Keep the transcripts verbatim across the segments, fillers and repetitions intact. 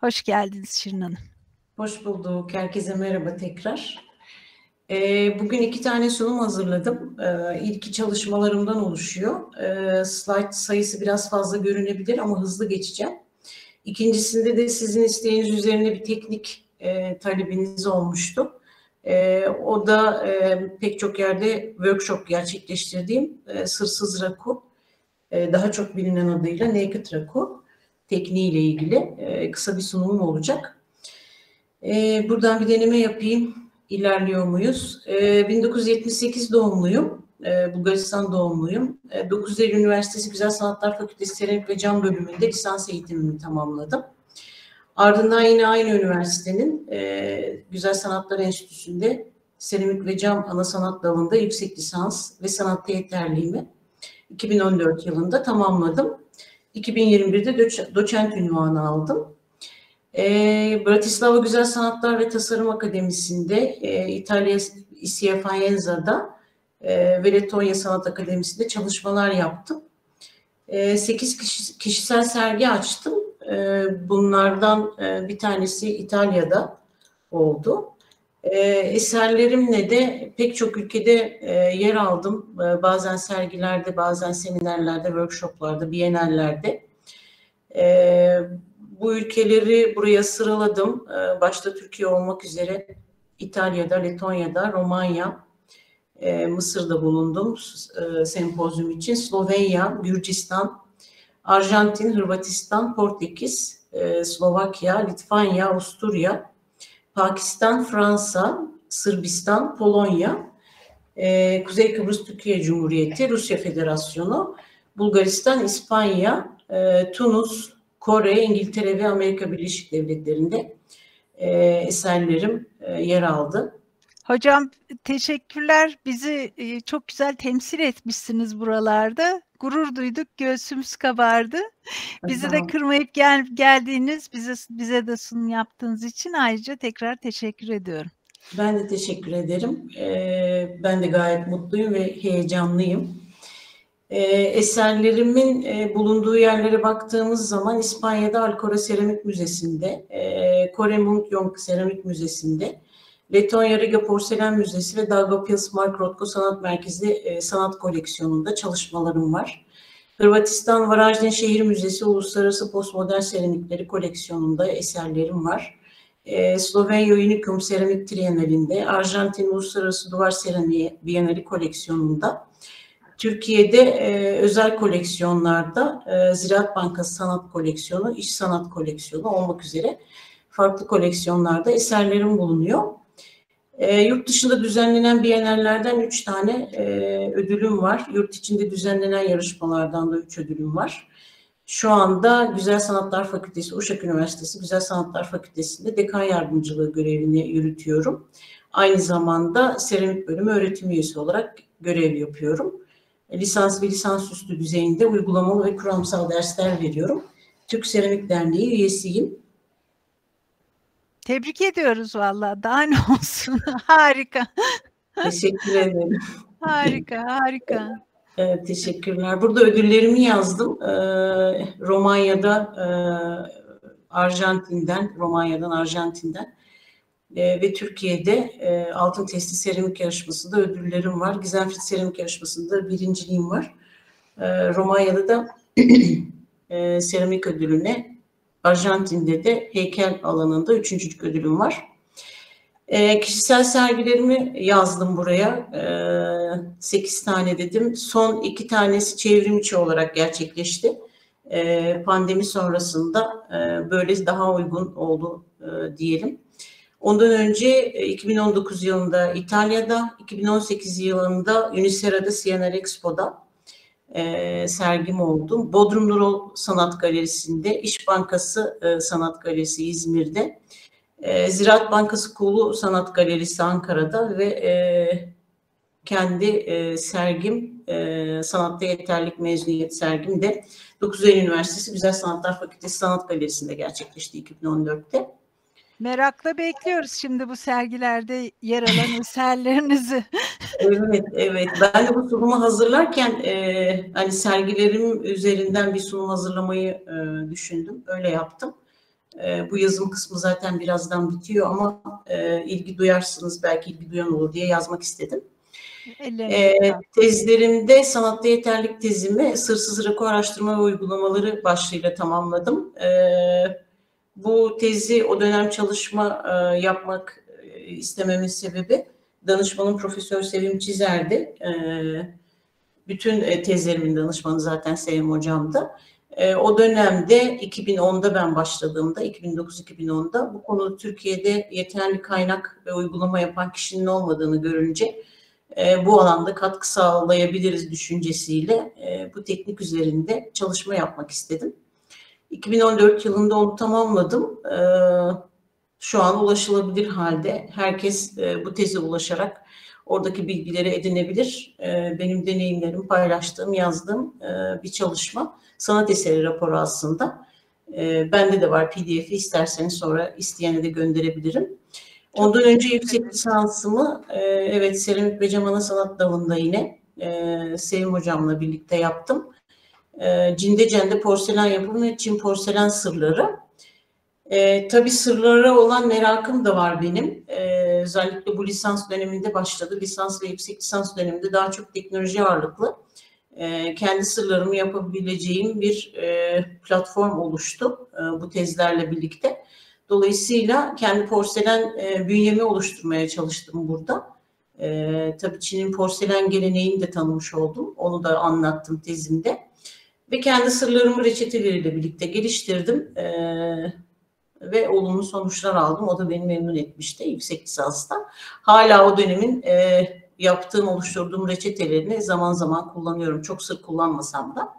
Hoş geldiniz Şirin Hanım. Hoş bulduk. Herkese merhaba tekrar. Ee, bugün iki tane sunum hazırladım. Ee, ilki çalışmalarımdan oluşuyor. Ee, slide sayısı biraz fazla görünebilir ama hızlı geçeceğim. İkincisinde de sizin isteğiniz üzerine bir teknik e, talebiniz olmuştu. E, o da e, pek çok yerde workshop gerçekleştirdiğim e, sırsız raku, e, daha çok bilinen adıyla naked raku tekniğiyle ilgili e, kısa bir sunumum olacak. E, buradan bir deneme yapayım. İlerliyor muyuz? E, bin dokuz yüz yetmiş sekiz doğumluyum. E, Bulgaristan doğumluyum. E, dokuz Eylül Üniversitesi Güzel Sanatlar Fakültesi Seramik ve Cam bölümünde lisans eğitimimi tamamladım. Ardından yine aynı üniversitenin e, Güzel Sanatlar Enstitüsü'nde Seramik ve Cam ana sanat dalında yüksek lisans ve sanatta yeterliğimi iki bin on dört yılında tamamladım. iki bin yirmi birde doç- doçent unvanı aldım. E, Bratislava Güzel Sanatlar ve Tasarım Akademisi'nde, e, İtalya İscia Faenza'da e, ve Letonya Sanat Akademisi'nde çalışmalar yaptım. E, sekiz kişi, kişisel sergi açtım. E, bunlardan e, bir tanesi İtalya'da oldu. E, eserlerimle de pek çok ülkede e, yer aldım. E, bazen sergilerde, bazen seminerlerde, workshoplarda, bienallerde. E, bu ülkeleri buraya sıraladım. E, başta Türkiye olmak üzere İtalya'da, Letonya'da, Romanya, e, Mısır'da bulundum e, sempozyum için. Slovenya, Gürcistan, Arjantin, Hırvatistan, Portekiz, e, Slovakya, Litvanya, Avusturya, Pakistan, Fransa, Sırbistan, Polonya, e, Kuzey Kıbrıs Türkiye Cumhuriyeti, Rusya Federasyonu, Bulgaristan, İspanya, e, Tunus, Kore, İngiltere ve Amerika Birleşik Devletleri'nde e, eserlerim e, yer aldı. Hocam teşekkürler. Bizi e, çok güzel temsil etmişsiniz buralarda. Gurur duyduk, göğsümüz kabardı. Bizi de kırmayıp gel, geldiğiniz, bize bize de sunum yaptığınız için ayrıca tekrar teşekkür ediyorum. Ben de teşekkür ederim. Ee, ben de gayet mutluyum ve heyecanlıyım. Ee, eserlerimin e, bulunduğu yerlere baktığımız zaman İspanya'da Alcora Seramik Müzesi'nde, e, Kore Munkyong Seramik Müzesi'nde, Letonya Riga Porselen Müzesi ve Daugavpils Mark Rothko Sanat Merkezi e, sanat koleksiyonunda çalışmalarım var. Hırvatistan Varaždin Şehir Müzesi Uluslararası Postmodern Seramikleri koleksiyonunda eserlerim var. Ee, Slovenya Unicum Seramik Trienalinde, Arjantin Uluslararası Duvar Seramiği Bienali koleksiyonunda, Türkiye'de e, özel koleksiyonlarda e, Ziraat Bankası Sanat Koleksiyonu, İş Sanat Koleksiyonu olmak üzere farklı koleksiyonlarda eserlerim bulunuyor. E, yurt dışında düzenlenen bienallerden üç tane e, ödülüm var. Yurt içinde düzenlenen yarışmalardan da üç ödülüm var. Şu anda Güzel Sanatlar Fakültesi, Uşak Üniversitesi Güzel Sanatlar Fakültesi'nde dekan yardımcılığı görevini yürütüyorum. Aynı zamanda seramik bölümü öğretim üyesi olarak görev yapıyorum. Lisans ve lisansüstü düzeyinde uygulamalı ve kuramsal dersler veriyorum. Türk Seramik Derneği üyesiyim. Tebrik ediyoruz vallahi. Daha ne olsun. Harika. Teşekkür ederim. Harika, harika. Evet, teşekkürler. Burada ödüllerimi yazdım. Ee, Romanya'da, e, Arjantin'den, Romanya'dan, Arjantin'den e, ve Türkiye'de e, Altın Testi Seramik Yarışması'nda ödüllerim var. Gizemfrit Seramik Yarışması'nda birinciliğim var. E, Romanya'da da e, seramik ödülüne, Arjantin'de de heykel alanında üçüncülük ödülüm var. E, kişisel sergilerimi yazdım buraya. E, sekiz tane dedim. Son iki tanesi çevrim içi olarak gerçekleşti. E, pandemi sonrasında e, böyle daha uygun oldu e, diyelim. Ondan önce e, iki bin on dokuz yılında İtalya'da, iki bin on sekiz yılında Unisera'da C N R Expo'da e, sergim oldu. Bodrum Nurol Sanat Galerisi'nde, İş Bankası e, Sanat Galerisi İzmir'de, e, Ziraat Bankası Kulu Sanat Galerisi Ankara'da ve e, kendi e, sergim, e, sanatta yeterlik mezuniyet sergim de dokuz Eylül Üniversitesi Güzel Sanatlar Fakültesi Sanat Galerisi'nde gerçekleşti iki bin on dörtte. Merakla bekliyoruz şimdi bu sergilerde yer alan eserlerinizi. Evet, evet. Ben de bu sunumu hazırlarken e, hani sergilerim üzerinden bir sunum hazırlamayı e, düşündüm. Öyle yaptım. E, bu yazım kısmı zaten birazdan bitiyor ama e, ilgi duyarsınız, belki ilgi duyan olur diye yazmak istedim. E, tezlerimde sanatta yeterlik tezimi sırsız rakı araştırma ve uygulamaları başlığıyla tamamladım. E, bu tezi o dönem çalışma e, yapmak e, istememin sebebi danışmanım Profesör Sevim Çizer'di. E, bütün e, tezlerimin danışmanı zaten Sevim Hocam'dı. E, o dönemde iki bin onda ben başladığımda, iki bin dokuz iki bin onda bu konuda Türkiye'de yeterli kaynak ve uygulama yapan kişinin olmadığını görünce e, bu alanda katkı sağlayabiliriz düşüncesiyle e, bu teknik üzerinde çalışma yapmak istedim. iki bin on dört yılında onu tamamladım. E, şu an ulaşılabilir halde. Herkes e, bu teze ulaşarak oradaki bilgileri edinebilir. E, benim deneyimlerim, paylaştığım, yazdığım e, bir çalışma. Sanat eseri raporu aslında. E, bende de var P D F'i, isterseniz sonra isteyene de gönderebilirim. Çok Ondan önce yüksek lisansımı e, evet seramik ve cam ana sanat dalında yine e, Sevim Hocam'la birlikte yaptım. E, Cinde Cende porselen yapımı ve Çin porselen sırları. E, tabii sırlara olan merakım da var benim. E, özellikle bu lisans döneminde başladı. Lisans ve yüksek lisans döneminde daha çok teknoloji ağırlıklı. E, kendi sırlarımı yapabileceğim bir e, platform oluştu e, bu tezlerle birlikte. Dolayısıyla kendi porselen e, bünyemi oluşturmaya çalıştım burada. E, tabii Çin'in porselen geleneğini de tanımış oldum. Onu da anlattım tezimde. Ve kendi sırlarımı reçeteleriyle birlikte geliştirdim. E, ve olumlu sonuçlar aldım. O da beni memnun etmişti yüksek lisansta. Hala o dönemin e, yaptığım, oluşturduğum reçetelerini zaman zaman kullanıyorum. Çok sık kullanmasam da.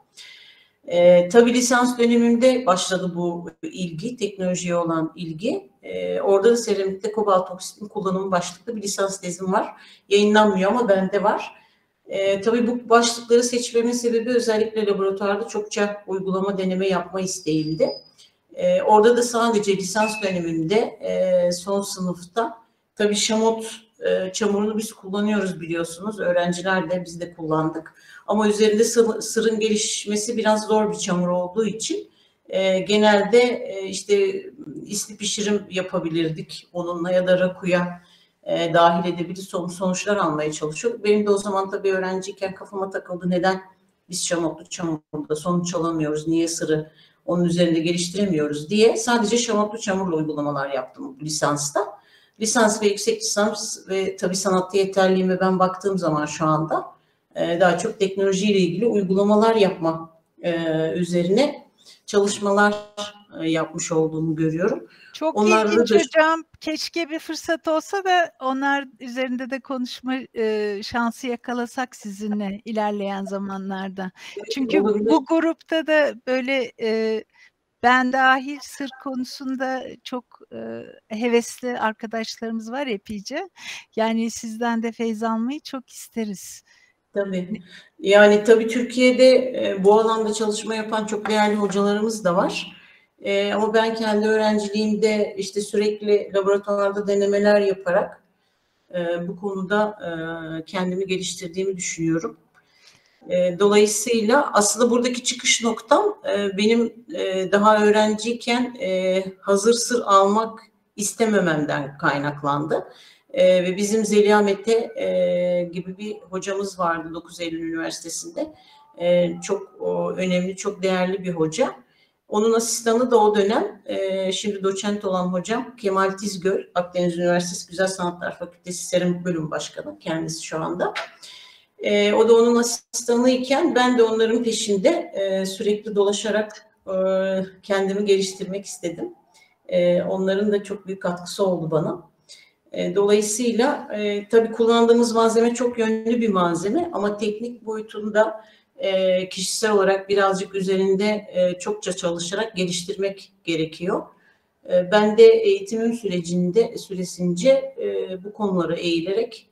E, tabii lisans dönemimde başladı bu ilgi, teknolojiye olan ilgi. E, orada da seramikte kobalt oksitin kullanımı başlıklı bir lisans tezim var. Yayınlanmıyor ama bende var. E, tabii bu başlıkları seçmemin sebebi özellikle laboratuvarda çokça uygulama, deneme yapma isteğimdi. E, orada da sadece lisans döneminde e, son sınıfta tabii şamot e, çamurunu biz kullanıyoruz biliyorsunuz. Öğrenciler de biz de kullandık. Ama üzerinde sı sırın gelişmesi biraz zor bir çamur olduğu için e, genelde e, işte isli pişirim yapabilirdik onunla ya da rakuya e, dahil edebilir son, sonuçlar almaya çalışıyorduk. Benim de o zaman tabii öğrenciyken kafama takıldı, neden biz şamotlu çamurda sonuç alamıyoruz, niye sırı onun üzerinde geliştiremiyoruz diye sadece şamotlu çamurla uygulamalar yaptım lisansta. Lisans ve yüksek lisans ve tabii sanatta yeterliğime ben baktığım zaman şu anda e, daha çok teknolojiyle ilgili uygulamalar yapma e, üzerine çalışmalar e, yapmış olduğumu görüyorum. Çok Onlarla ilginç da... hocam. Keşke bir fırsat olsa da onlar üzerinde de konuşma e, şansı yakalasak sizinle ilerleyen zamanlarda. Çünkü olabilir. Bu grupta da böyle e, ben dahil sır konusunda çok e, hevesli arkadaşlarımız var epeyce. Yani sizden de feyz almayı çok isteriz. Tabii. Yani tabii Türkiye'de e, bu alanda çalışma yapan çok değerli hocalarımız da var. E, ama ben kendi öğrenciliğimde işte sürekli laboratuvarda denemeler yaparak e, bu konuda e, kendimi geliştirdiğimi düşünüyorum. E, dolayısıyla aslında buradaki çıkış noktam e, benim e, daha öğrenciyken e, hazır sır almak istemememden kaynaklandı. E, ve bizim Zeliha Mete e, gibi bir hocamız vardı dokuz Eylül Üniversitesi'nde. E, çok o, önemli, çok değerli bir hoca. Onun asistanı da o dönem e, şimdi doçent olan hocam Kemal Tizgöl, Akdeniz Üniversitesi Güzel Sanatlar Fakültesi Seramik Bölüm Başkanı kendisi şu anda. E, o da onun asistanı iken ben de onların peşinde e, sürekli dolaşarak e, kendimi geliştirmek istedim. E, onların da çok büyük katkısı oldu bana. E, dolayısıyla e, tabii kullandığımız malzeme çok yönlü bir malzeme ama teknik boyutunda e, kişisel olarak birazcık üzerinde e, çokça çalışarak geliştirmek gerekiyor. E, ben de eğitimim sürecinde süresince e, bu konulara eğilerek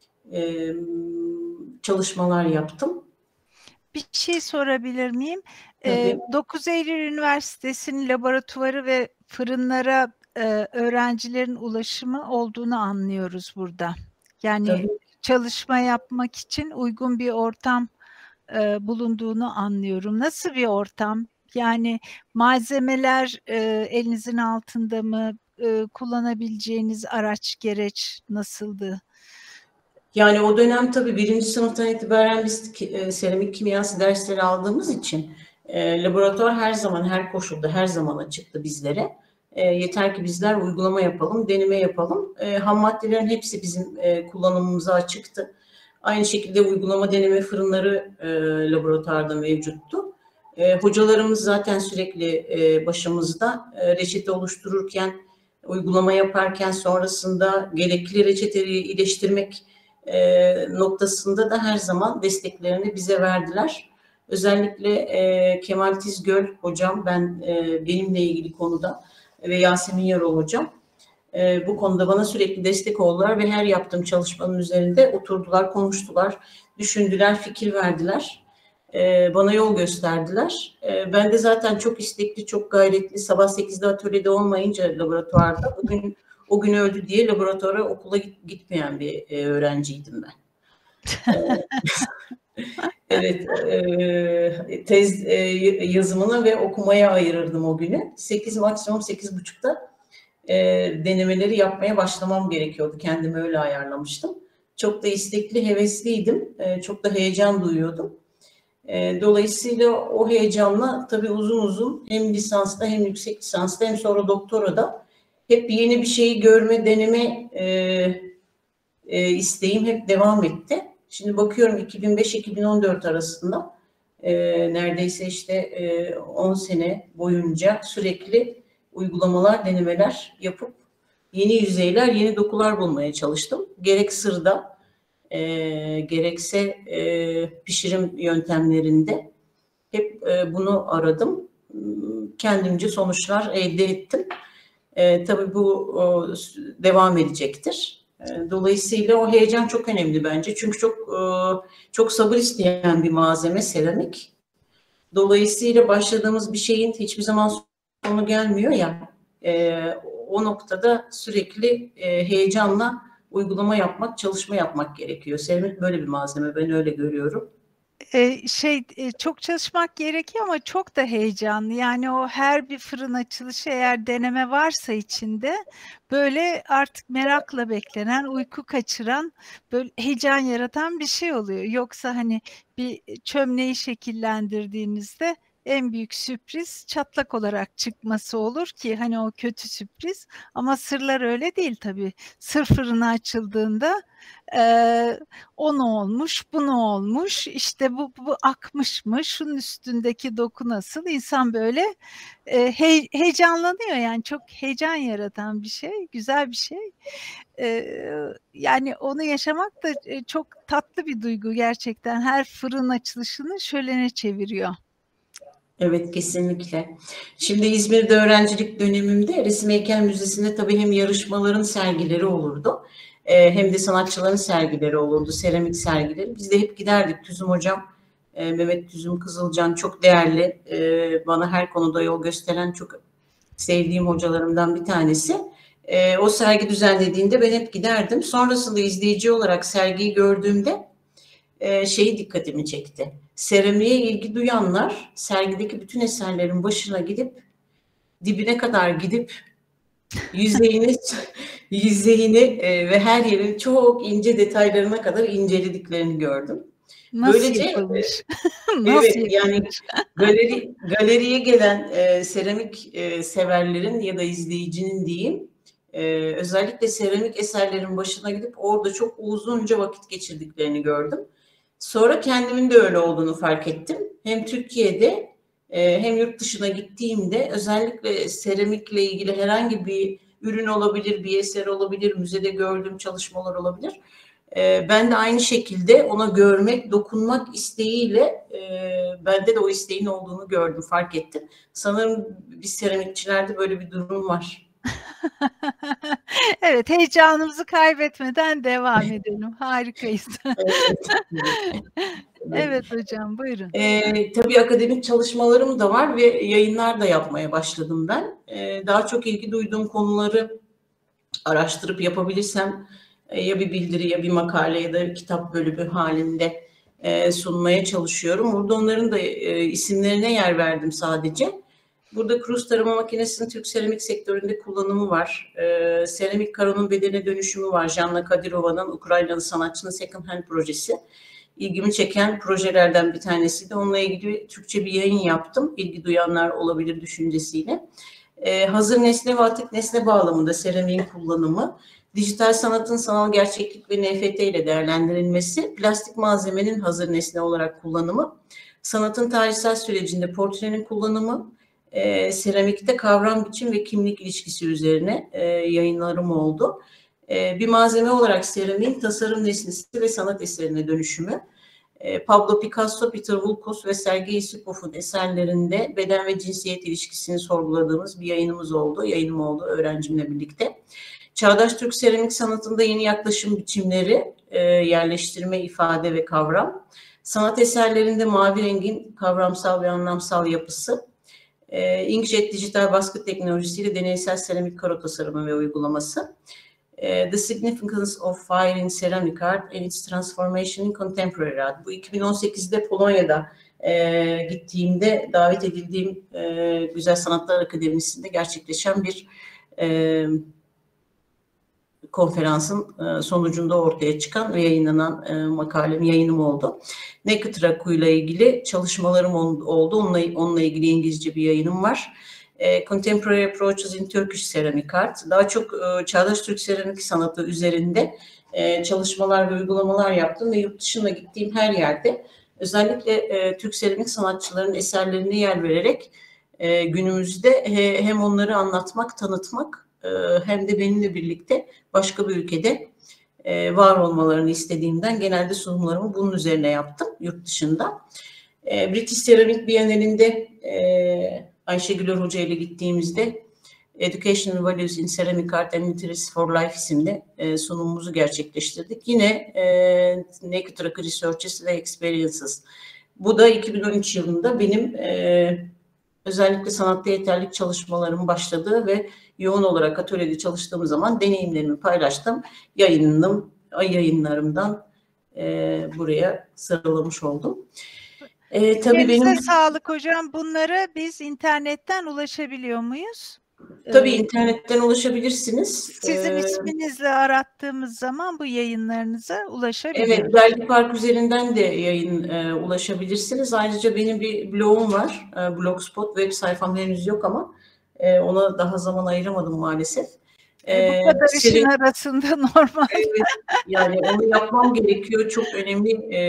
e, çalışmalar yaptım. Bir şey sorabilir miyim? Tabii. dokuz Eylül Üniversitesi'nin laboratuvarı ve fırınlara e, öğrencilerin ulaşımı olduğunu anlıyoruz burada. Yani Tabii. çalışma yapmak için uygun bir ortam e, bulunduğunu anlıyorum. Nasıl bir ortam? Yani malzemeler e, elinizin altında mı? E, kullanabileceğiniz araç, gereç nasıldı? Yani o dönem tabii birinci sınıftan itibaren biz e, seramik kimyası dersleri aldığımız için e, laboratuvar her zaman, her koşulda, her zaman açıktı bizlere. E, yeter ki bizler uygulama yapalım, deneme yapalım. E, ham maddelerin hepsi bizim e, kullanımımıza açıktı. Aynı şekilde uygulama deneme fırınları e, laboratuvarda mevcuttu. E, hocalarımız zaten sürekli e, başımızda e, reçete oluştururken, uygulama yaparken sonrasında gerekli reçeteyi iyileştirmek e, noktasında da her zaman desteklerini bize verdiler. Özellikle e, Kemal Tizgöl hocam, ben e, benimle ilgili konuda ve Yasemin Yarol hocam e, bu konuda bana sürekli destek oldular ve her yaptığım çalışmanın üzerinde oturdular, konuştular, düşündüler, fikir verdiler. E, bana yol gösterdiler. E, ben de zaten çok istekli, çok gayretli, sabah sekizde atölyede olmayınca laboratuvarda, bugün o gün öldü diye laboratuvara, okula gitmeyen bir e, öğrenciydim ben. Evet, e, tez e, yazımına ve okumaya ayırırdım o günü. sekiz maksimum sekiz buçukta e, denemeleri yapmaya başlamam gerekiyordu. Kendimi öyle ayarlamıştım. Çok da istekli, hevesliydim. E, çok da heyecan duyuyordum. E, dolayısıyla o heyecanla tabii uzun uzun hem lisansta hem yüksek lisansta hem sonra doktorada hep yeni bir şeyi görme, deneme e, e, isteğim hep devam etti. Şimdi bakıyorum iki bin beş iki bin on dört arasında e, neredeyse işte e, on sene boyunca sürekli uygulamalar, denemeler yapıp yeni yüzeyler, yeni dokular bulmaya çalıştım. Gerek sırda, e, gerekse e, pişirim yöntemlerinde hep e, bunu aradım. Kendimce sonuçlar elde ettim. E, tabii bu o, devam edecektir. E, dolayısıyla o heyecan çok önemli bence. Çünkü çok e, çok sabır isteyen bir malzeme seramik. Dolayısıyla başladığımız bir şeyin hiçbir zaman sonu gelmiyor ya. E, o noktada sürekli e, heyecanla uygulama yapmak, çalışma yapmak gerekiyor. Seramik böyle bir malzeme. Ben öyle görüyorum. Ee, şey e, çok çalışmak gerekiyor ama çok da heyecanlı. Yani o her bir fırın açılışı eğer deneme varsa içinde böyle artık merakla beklenen, uyku kaçıran, böyle heyecan yaratan bir şey oluyor. Yoksa hani bir çömleği şekillendirdiğinizde en büyük sürpriz çatlak olarak çıkması olur ki hani o kötü sürpriz. Ama sırlar öyle değil tabii. Sır fırını açıldığında e, o ne olmuş, bu ne olmuş, işte bu, bu akmış mı, şunun üstündeki doku nasıl? İnsan böyle e, he, heyecanlanıyor, yani çok heyecan yaratan bir şey, güzel bir şey. E, yani onu yaşamak da e, çok tatlı bir duygu gerçekten. Her fırın açılışını şölene çeviriyor. Evet, kesinlikle. Şimdi İzmir'de öğrencilik dönemimde Resim Heykel Müzesi'nde tabii hem yarışmaların sergileri olurdu e, hem de sanatçıların sergileri olurdu, seramik sergileri. Biz de hep giderdik. Tüzüm hocam, e, Mehmet Tüzüm Kızılcan çok değerli, e, bana her konuda yol gösteren çok sevdiğim hocalarımdan bir tanesi. E, o sergi düzenlediğinde ben hep giderdim. Sonrasında izleyici olarak sergiyi gördüğümde e, şeyi dikkatimi çekti. Seramiğe ilgi duyanlar sergideki bütün eserlerin başına gidip dibine kadar gidip yüzeyini yüzeyini e, ve her yerin çok ince detaylarına kadar incelediklerini gördüm. Nasıl Böylece yapılmış? e, Nasıl evet, yani yapılmış? galeri galeriye gelen e, seramik e, severlerin ya da izleyicinin diyeyim, e, özellikle seramik eserlerin başına gidip orada çok uzunca vakit geçirdiklerini gördüm. Sonra kendimin de öyle olduğunu fark ettim. Hem Türkiye'de e, hem yurt dışına gittiğimde özellikle seramikle ilgili herhangi bir ürün olabilir, bir eser olabilir, müzede gördüğüm çalışmalar olabilir. E, ben de aynı şekilde ona görmek, dokunmak isteğiyle e, bende de o isteğin olduğunu gördüm, fark ettim. Sanırım biz seramikçilerde böyle bir durum var. Evet, heyecanımızı kaybetmeden devam edelim. Harikayız. Evet. Evet hocam, buyurun. Ee, tabii akademik çalışmalarım da var ve yayınlar da yapmaya başladım ben. Ee, daha çok ilgi duyduğum konuları araştırıp yapabilirsem e, ya bir bildiri ya bir makale ya da bir kitap bölümü halinde e, sunmaya çalışıyorum. Burada onların da e, isimlerine yer verdim sadece. Burada kruz tarama makinesinin Türk seramik sektöründe kullanımı var. E, seramik karonun bedene dönüşümü var. Janna Kadirova'nın, Ukraynalı sanatçının Second Hand projesi. İlgimi çeken projelerden bir tanesiydi. Onunla ilgili Türkçe bir yayın yaptım. İlgi duyanlar olabilir düşüncesiyle. Ee, hazır nesne ve atık nesne bağlamında seramiğin kullanımı, dijital sanatın sanal gerçeklik ve N F T ile değerlendirilmesi, plastik malzemenin hazır nesne olarak kullanımı, sanatın tarihsel sürecinde portrenin kullanımı, e, seramikte kavram, biçim ve kimlik ilişkisi üzerine e, yayınlarım oldu. E, bir malzeme olarak seramiğin tasarım nesnesi ve sanat eserine dönüşümü, e, Pablo Picasso, Peter Voulkos ve Sergei Isikoff'un eserlerinde beden ve cinsiyet ilişkisini sorguladığımız bir yayınımız oldu, yayınım oldu öğrencimle birlikte. Çağdaş Türk seramik sanatında yeni yaklaşım biçimleri, e, yerleştirme, ifade ve kavram, sanat eserlerinde mavi rengin kavramsal ve anlamsal yapısı, e, Inkjet dijital baskı teknolojisiyle deneysel seramik karo tasarımı ve uygulaması, The Significance of Fire in Ceramic Art and its Transformation in Contemporary Art. Bu iki bin on sekizde Polonya'da e, gittiğimde davet edildiğim e, Güzel Sanatlar Akademisi'nde gerçekleşen bir e, konferansın e, sonucunda ortaya çıkan ve yayınlanan e, makalem, yayınım oldu. Naked Raku ile ilgili çalışmalarım oldu. Onunla, onunla ilgili İngilizce bir yayınım var. E, Contemporary Approaches in Turkish Ceramic Art. Daha çok e, çağdaş Türk seramik sanatı üzerinde e, çalışmalar ve uygulamalar yaptım ve yurt dışına gittiğim her yerde özellikle e, Türk seramik sanatçılarının eserlerine yer vererek e, günümüzde he, hem onları anlatmak, tanıtmak e, hem de benimle birlikte başka bir ülkede e, var olmalarını istediğimden genelde sunumlarımı bunun üzerine yaptım yurt dışında. E, British Ceramic Bienalinde e, Ayşegül Hoca ile gittiğimizde Educational Values in Ceramic Art and Literacy for Life isimli e, sunumumuzu gerçekleştirdik. Yine e, Naked Raku Researches ve Experiences. Bu da iki bin on üç yılında benim e, özellikle sanatta yeterlilik çalışmalarım başladığı ve yoğun olarak atölyede çalıştığım zaman deneyimlerimi paylaştım. Yayınladım, ay yayınlarımdan e, buraya sıralamış oldum. E, tabii benim sağlık hocam. Bunlara biz internetten ulaşabiliyor muyuz? Tabii ee, internetten ulaşabilirsiniz. Sizin ee, isminizle arattığımız zaman bu yayınlarınıza ulaşabiliyoruz. Evet, Belki Park üzerinden de yayın e, ulaşabilirsiniz. Ayrıca benim bir blogum var. E, Blogspot web sayfam henüz yok ama e, ona daha zaman ayıramadım maalesef. E, bu kadar işin senin, arasında normal. Evet, yani onu yapmam gerekiyor. Çok önemli, e,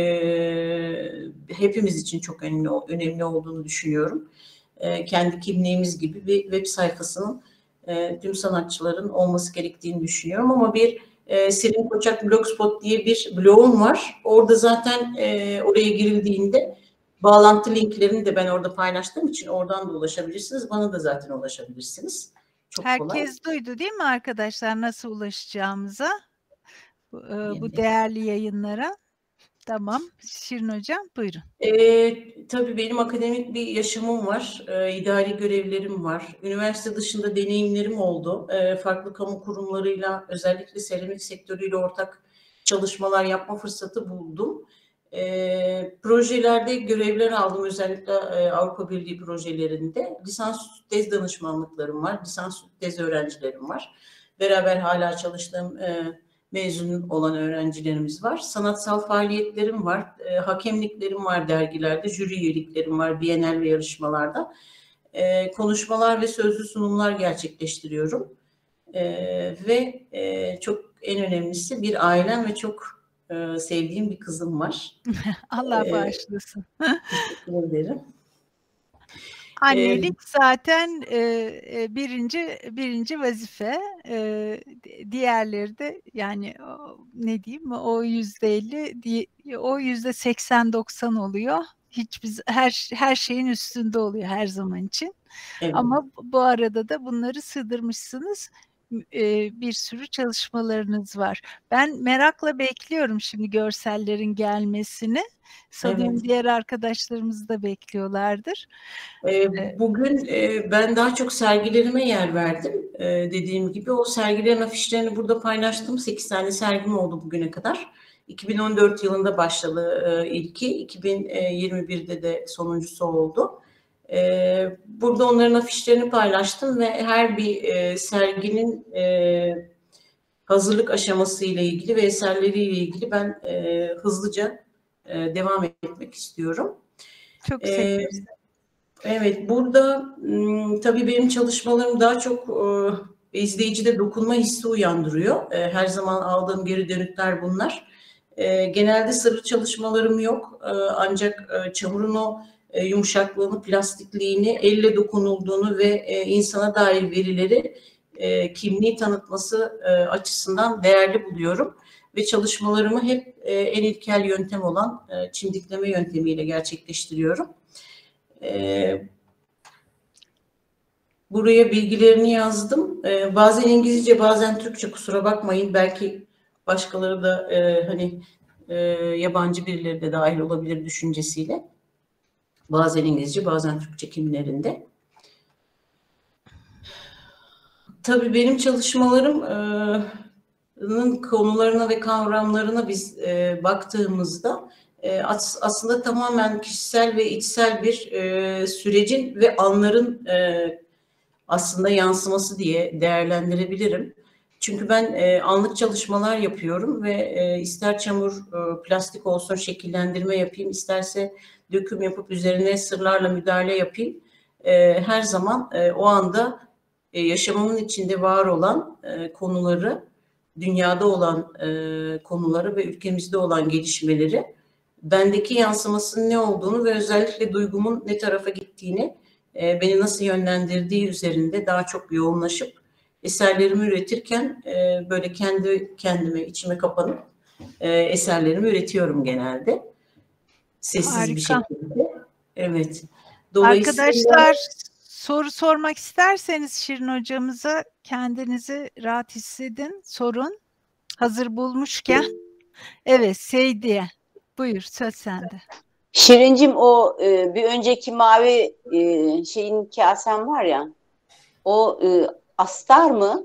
hepimiz için çok önemli, önemli olduğunu düşünüyorum. E, kendi kimliğimiz gibi bir web sayfasının e, tüm sanatçıların olması gerektiğini düşünüyorum. Ama bir e, Selin Koçak Blogspot diye bir blogum var. Orada zaten e, oraya girildiğinde bağlantı linklerini de ben orada paylaştığım için oradan da ulaşabilirsiniz. Bana da zaten ulaşabilirsiniz. Çok Herkes kolay. Duydu değil mi arkadaşlar nasıl ulaşacağımıza bu, e, bu değerli yayınlara? Tamam. Şirin Hocam buyurun. E, tabii benim akademik bir yaşamım var. E, idari görevlerim var. Üniversite dışında deneyimlerim oldu. E, farklı kamu kurumlarıyla özellikle seramik sektörüyle ortak çalışmalar yapma fırsatı buldum. E, projelerde görevler aldım. Özellikle e, Avrupa Birliği projelerinde. Lisans tez danışmanlıklarım var. Lisans tez öğrencilerim var. Beraber hala çalıştığım e, mezun olan öğrencilerimiz var. Sanatsal faaliyetlerim var. E, hakemliklerim var dergilerde. Jüri üyeliklerim var Bienal ve yarışmalarda. E, konuşmalar ve sözlü sunumlar gerçekleştiriyorum. E, ve e, çok en önemlisi bir ailem ve çok e, sevdiğim bir kızım var. Allah e, bağışlasın. Teşekkür ederim. Annelik zaten e, birinci birinci vazife. E, diğerleri de yani o, ne diyeyim o yüzde elli, o yüzde seksen doksan oluyor. Hiç biz her her şeyin üstünde oluyor her zaman için. Evet. Ama bu arada da bunları sığdırmışsınız. Bir sürü çalışmalarınız var. Ben merakla bekliyorum şimdi görsellerin gelmesini. Sanıyorum evet. Diğer arkadaşlarımız da bekliyorlardır. Bugün ben daha çok sergilerime yer verdim. Dediğim gibi o sergilerin afişlerini burada paylaştım. sekiz tane sergim oldu bugüne kadar. iki bin on dört yılında başladı e, ilki. iki bin yirmi birde de sonuncusu oldu. E, burada onların afişlerini paylaştım ve her bir e, serginin e, hazırlık aşaması ile ilgili ve eserleriyle ilgili ben e, hızlıca e, devam etmek istiyorum. Çok sevindim. E, evet, burada m, tabii benim çalışmalarım daha çok e, izleyicide dokunma hissi uyandırıyor. E, her zaman aldığım geri dönütler bunlar. E, genelde sırrı çalışmalarım yok. E, ancak e, çamurun o e, yumuşaklığını, plastikliğini, elle dokunulduğunu ve e, insana dair verileri e, kimliği tanıtması e, açısından değerli buluyorum. Ve çalışmalarımı hep e, en ilkel yöntem olan e, çimdikleme yöntemiyle gerçekleştiriyorum. E, buraya bilgilerini yazdım. E, bazen İngilizce, bazen Türkçe, kusura bakmayın. Belki başkaları da e, hani e, yabancı birileri de dahil olabilir düşüncesiyle. Bazen İngilizce, bazen Türkçe kimilerinde. Tabii benim çalışmalarımın konularına ve kavramlarına biz e, baktığımızda e, as, aslında tamamen kişisel ve içsel bir e, sürecin ve anların e, aslında yansıması diye değerlendirebilirim. Çünkü ben e, anlık çalışmalar yapıyorum ve e, ister çamur, e, plastik olsun şekillendirme yapayım, isterse döküm yapıp üzerine sırlarla müdahale yapayım. E, her zaman e, o anda e, yaşamımın içinde var olan e, konuları, dünyada olan e, konuları ve ülkemizde olan gelişmeleri, bendeki yansımasının ne olduğunu ve özellikle duygumun ne tarafa gittiğini, e, beni nasıl yönlendirdiği üzerinde daha çok yoğunlaşıp eserlerimi üretirken e, böyle kendi kendime içime kapanıp e, eserlerimi üretiyorum genelde. Sessiz Harika. bir şekilde. Evet. Dolayısıyla... Arkadaşlar, soru sormak isterseniz Şirin hocamıza kendinizi rahat hissedin, sorun. Hazır bulmuşken. Evet, Seydiye. Buyur, söz sende. Şirincim, o e, bir önceki mavi e, şeyin kasen var ya, o e, astar mı?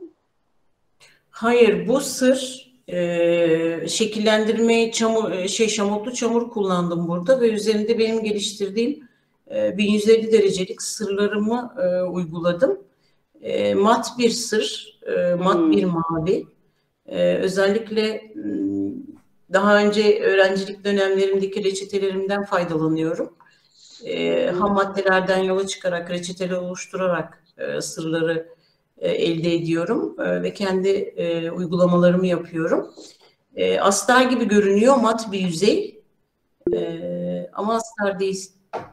Hayır, bu sır e, şekillendirmeyi çamur, şey şamotlu çamur kullandım burada ve üzerinde benim geliştirdiğim e, bin yüz elli derecelik sırlarımı e, uyguladım. E, mat bir sır, e, mat hmm. bir mavi. E, özellikle daha önce öğrencilik dönemlerimdeki reçetelerimden faydalanıyorum. E, ham maddelerden yola çıkarak, reçeteler oluşturarak e, sırları e, elde ediyorum e, ve kendi e, uygulamalarımı yapıyorum. E, astar gibi görünüyor, mat bir yüzey e, ama astar değil.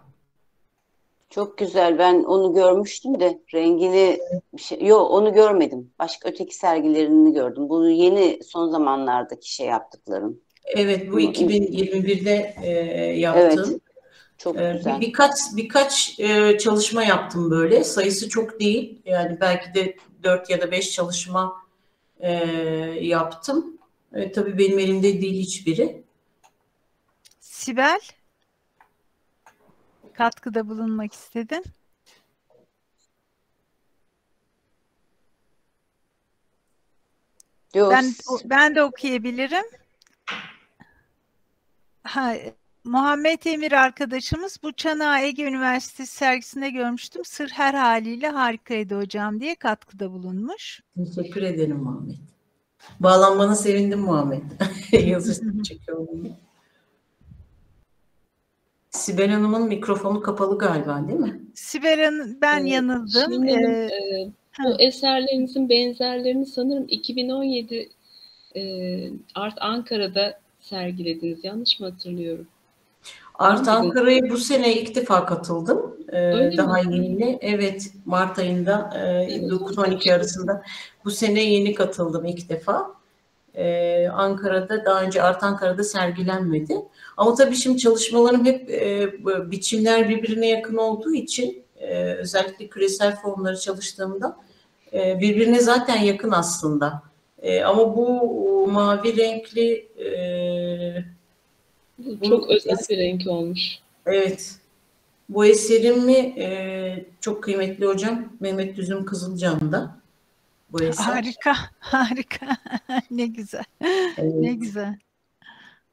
Çok güzel. Ben onu görmüştüm de rengini bir şey, yok onu görmedim. Başka öteki sergilerini gördüm. Bunu yeni son zamanlardaki şey yaptıkların. Evet, bu iki bin yirmi birde e, yaptığım. Evet. Çok güzel. Bir, birkaç birkaç e, çalışma yaptım böyle. Sayısı çok değil. Yani belki de dört ya da beş çalışma e, yaptım. E, tabii benim elimde değil hiçbiri. Sibel, katkıda bulunmak istedin. Yok. Ben ben de okuyabilirim. Ha, Muhammed Emir arkadaşımız, bu Çanağı Ege Üniversitesi sergisinde görmüştüm. Sır her haliyle harikaydı hocam diye katkıda bulunmuş. Teşekkür ederim Muhammed. Bağlanmana sevindim Muhammed. Yazı çekiyorum. Sibel Hanım'ın mikrofonu kapalı galiba, değil mi? Sibel Hanım, ben ee, yanıldım. Şimdi ee, e, bu eserlerinizin benzerlerini sanırım iki bin on yedi e, Art Ankara'da sergilediniz. Yanlış mı hatırlıyorum? Art Ankara'ya bu sene ilk defa katıldım. Ee, daha yeni. Evet, Mart ayında e, dokuz on iki arasında. Bu sene yeni katıldım ilk defa. Ee, Ankara'da, daha önce Art Ankara'da sergilenmedi. Ama tabii şimdi çalışmalarım hep e, biçimler birbirine yakın olduğu için e, özellikle küresel formları çalıştığımda e, birbirine zaten yakın aslında. E, ama bu mavi renkli e, bu çok özel bir renk olmuş. Evet. Bu eserimi e, çok kıymetli hocam Mehmet Düzüm Kızılcan'da. Bu eser. Harika, harika. Ne güzel. Evet. Ne güzel.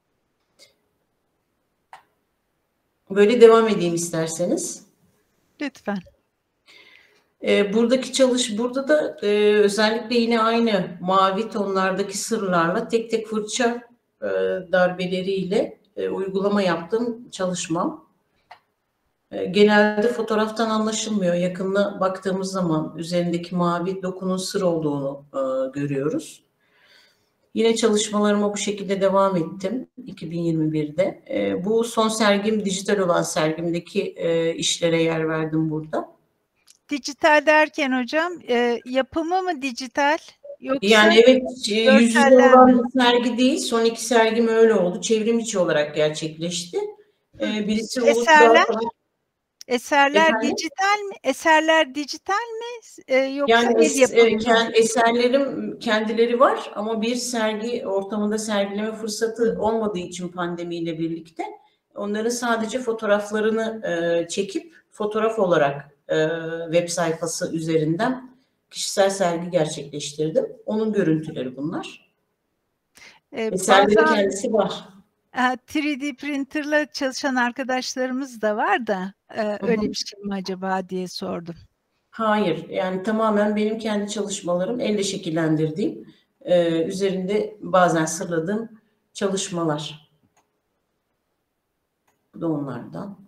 Böyle devam edeyim isterseniz. Lütfen. E, buradaki çalış, burada da e, özellikle yine aynı mavi tonlardaki sırlarla tek tek fırça e, darbeleriyle e, uygulama yaptığım çalışmam. E, genelde fotoğraftan anlaşılmıyor. Yakınına baktığımız zaman üzerindeki mavi dokunun sır olduğunu e, görüyoruz. Yine çalışmalarıma bu şekilde devam ettim iki bin yirmi birde. E, bu son sergim, dijital olan sergimdeki e, işlere yer verdim burada. Dijital derken hocam e, yapımı mı dijital yoksa Yani evet, yüz yüze görsellenme? olan bir sergi değil. Son iki sergim öyle oldu. Çevrim içi olarak gerçekleşti. E, birisi Eserler? Uludağ. Eserler Efendim? dijital mi? Eserler dijital mi? E, yoksa Yani el es, yapımı e, mı? kend, eserlerim kendileri var ama bir sergi ortamında sergileme fırsatı olmadığı için pandemiyle birlikte onların sadece fotoğraflarını e, çekip fotoğraf olarak e, web sayfası üzerinden kişisel sergi gerçekleştirdim. Onun görüntüleri bunlar. E, Eserlerin bazen kendisi var. e, üç D printerla çalışan arkadaşlarımız da var da e, öyle Hı hı. bir şey mi acaba diye sordum. Hayır, yani tamamen benim kendi çalışmalarım, elle şekillendirdiğim, e, üzerinde bazen sırladığım çalışmalar. Bu da onlardan.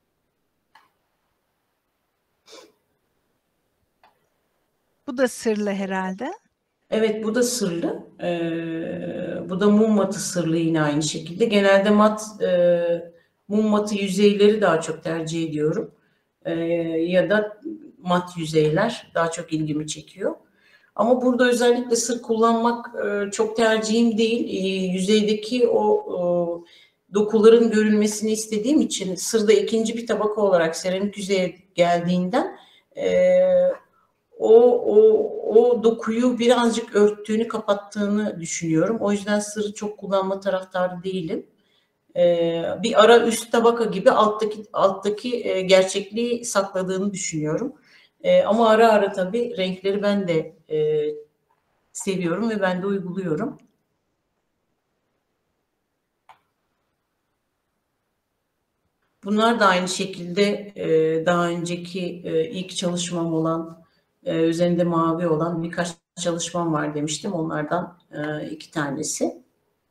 Bu da sırlı herhalde. Evet, bu da sırlı. Ee, bu da mum matı sırlı yine aynı şekilde. Genelde mat, e, mum matı yüzeyleri daha çok tercih ediyorum. Ee, ya da mat yüzeyler daha çok ilgimi çekiyor. Ama burada özellikle sır kullanmak e, çok tercihim değil. E, yüzeydeki o, o dokuların görünmesini istediğim için sırda ikinci bir tabaka olarak seramik yüzeye geldiğinden e, o, o, o dokuyu birazcık örttüğünü, kapattığını düşünüyorum. O yüzden sırrı çok kullanma taraftarı değilim. Ee, bir ara üst tabaka gibi alttaki alttaki e, gerçekliği sakladığını düşünüyorum. E, ama ara ara tabii renkleri ben de e, seviyorum ve ben de uyguluyorum. Bunlar da aynı şekilde e, daha önceki e, ilk çalışmam olan, e, üzerinde mavi olan birkaç çalışmam var demiştim. Onlardan e, iki tanesi.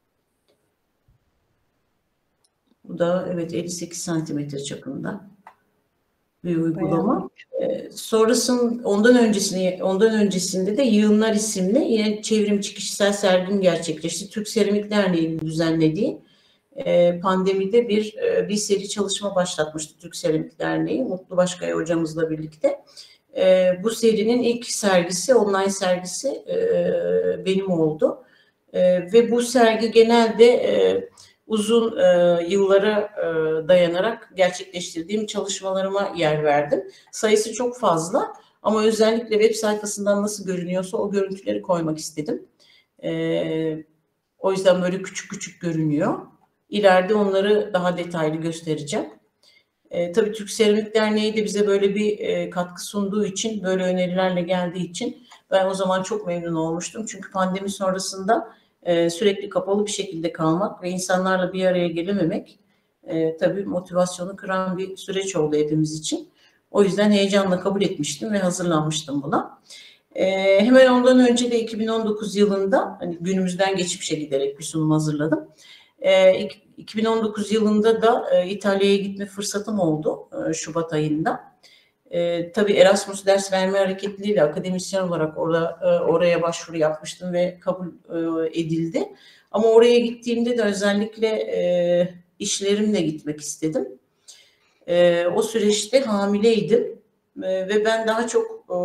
Bu da evet elli sekiz santimetre çapında bir uygulama. E, sonrasında ondan öncesinde ondan öncesinde de Yığınlar isimli yine çevrimçi kişisel sergim gerçekleşti. Türk Seramik Derneği'nin düzenlediği e, pandemide bir e, bir seri çalışma başlatmıştı Türk Seramik Derneği Mutlu Başkaya hocamızla birlikte. E, bu serinin ilk sergisi, online sergisi e, benim oldu. E, ve bu sergi genelde e, uzun e, yıllara e, dayanarak gerçekleştirdiğim çalışmalarıma yer verdim. Sayısı çok fazla ama özellikle web sayfasından nasıl görünüyorsa o görüntüleri koymak istedim. E, o yüzden böyle küçük küçük görünüyor. İleride onları daha detaylı göstereceğim. E, tabii Türk Seramik Derneği de bize böyle bir e, katkı sunduğu için, böyle önerilerle geldiği için ben o zaman çok memnun olmuştum. Çünkü pandemi sonrasında e, sürekli kapalı bir şekilde kalmak ve insanlarla bir araya gelememek e, tabii motivasyonu kıran bir süreç oldu hepimiz için. O yüzden heyecanla kabul etmiştim ve hazırlanmıştım buna. E, hemen ondan önce de iki bin on dokuz yılında hani günümüzden geçmişe giderek bir sunum hazırladım. E, iki bin on dokuz yılında da e, İtalya'ya gitme fırsatım oldu e, Şubat ayında. E, tabii Erasmus ders verme hareketleriyle akademisyen olarak orada e, oraya başvuru yapmıştım ve kabul e, edildi. Ama oraya gittiğimde de özellikle e, işlerimle gitmek istedim. E, o süreçte hamileydim e, ve ben daha çok e,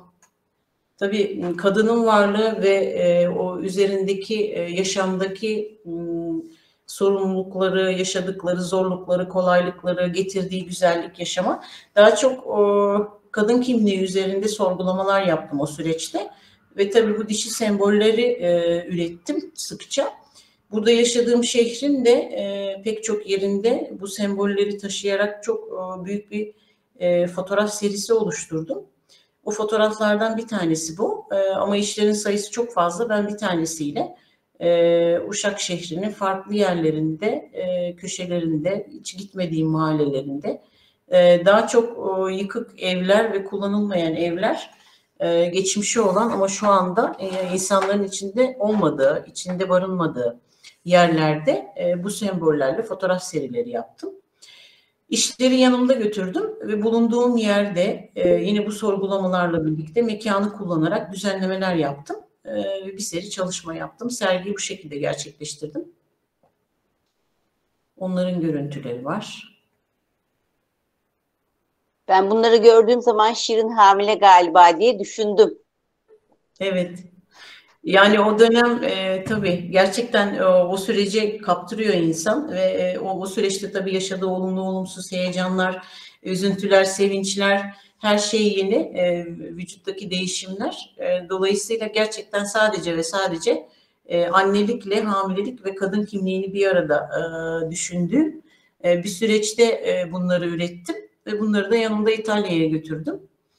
tabii kadının varlığı ve e, o üzerindeki e, yaşamdaki e, sorumlulukları, yaşadıkları zorlukları, kolaylıkları, getirdiği güzellik yaşama daha çok o, kadın kimliği üzerinde sorgulamalar yaptım o süreçte. Ve tabii bu dişi sembolleri e, ürettim sıkça. Burada yaşadığım şehrin de e, pek çok yerinde bu sembolleri taşıyarak çok e, büyük bir e, fotoğraf serisi oluşturdum. O fotoğraflardan bir tanesi bu. E, ama işlerin sayısı çok fazla. Ben bir tanesiyle e, Uşak şehrinin farklı yerlerinde, e, köşelerinde, hiç gitmediğim mahallelerinde e, daha çok o, yıkık evler ve kullanılmayan evler, e, geçmişi olan ama şu anda e, insanların içinde olmadığı, içinde barınmadığı yerlerde e, bu sembollerle fotoğraf serileri yaptım. İşleri yanımda götürdüm ve bulunduğum yerde e, yine bu sorgulamalarla birlikte mekanı kullanarak düzenlemeler yaptım. E, bir seri çalışma yaptım. Sergiyi bu şekilde gerçekleştirdim. Onların görüntüleri var. Ben bunları gördüğüm zaman Şirin hamile galiba diye düşündüm. Evet. Yani o dönem e, tabii gerçekten e, o sürece kaptırıyor insan ve e, o, o süreçte tabii yaşadığı olumlu olumsuz heyecanlar, üzüntüler, sevinçler, her şey yeni, e, vücuttaki değişimler. E, dolayısıyla gerçekten sadece ve sadece e, annelikle hamilelik ve kadın kimliğini bir arada e, düşündüğüm e, bir süreçte e, bunları ürettim ve bunları da yanımda İtalya'ya götürdüm.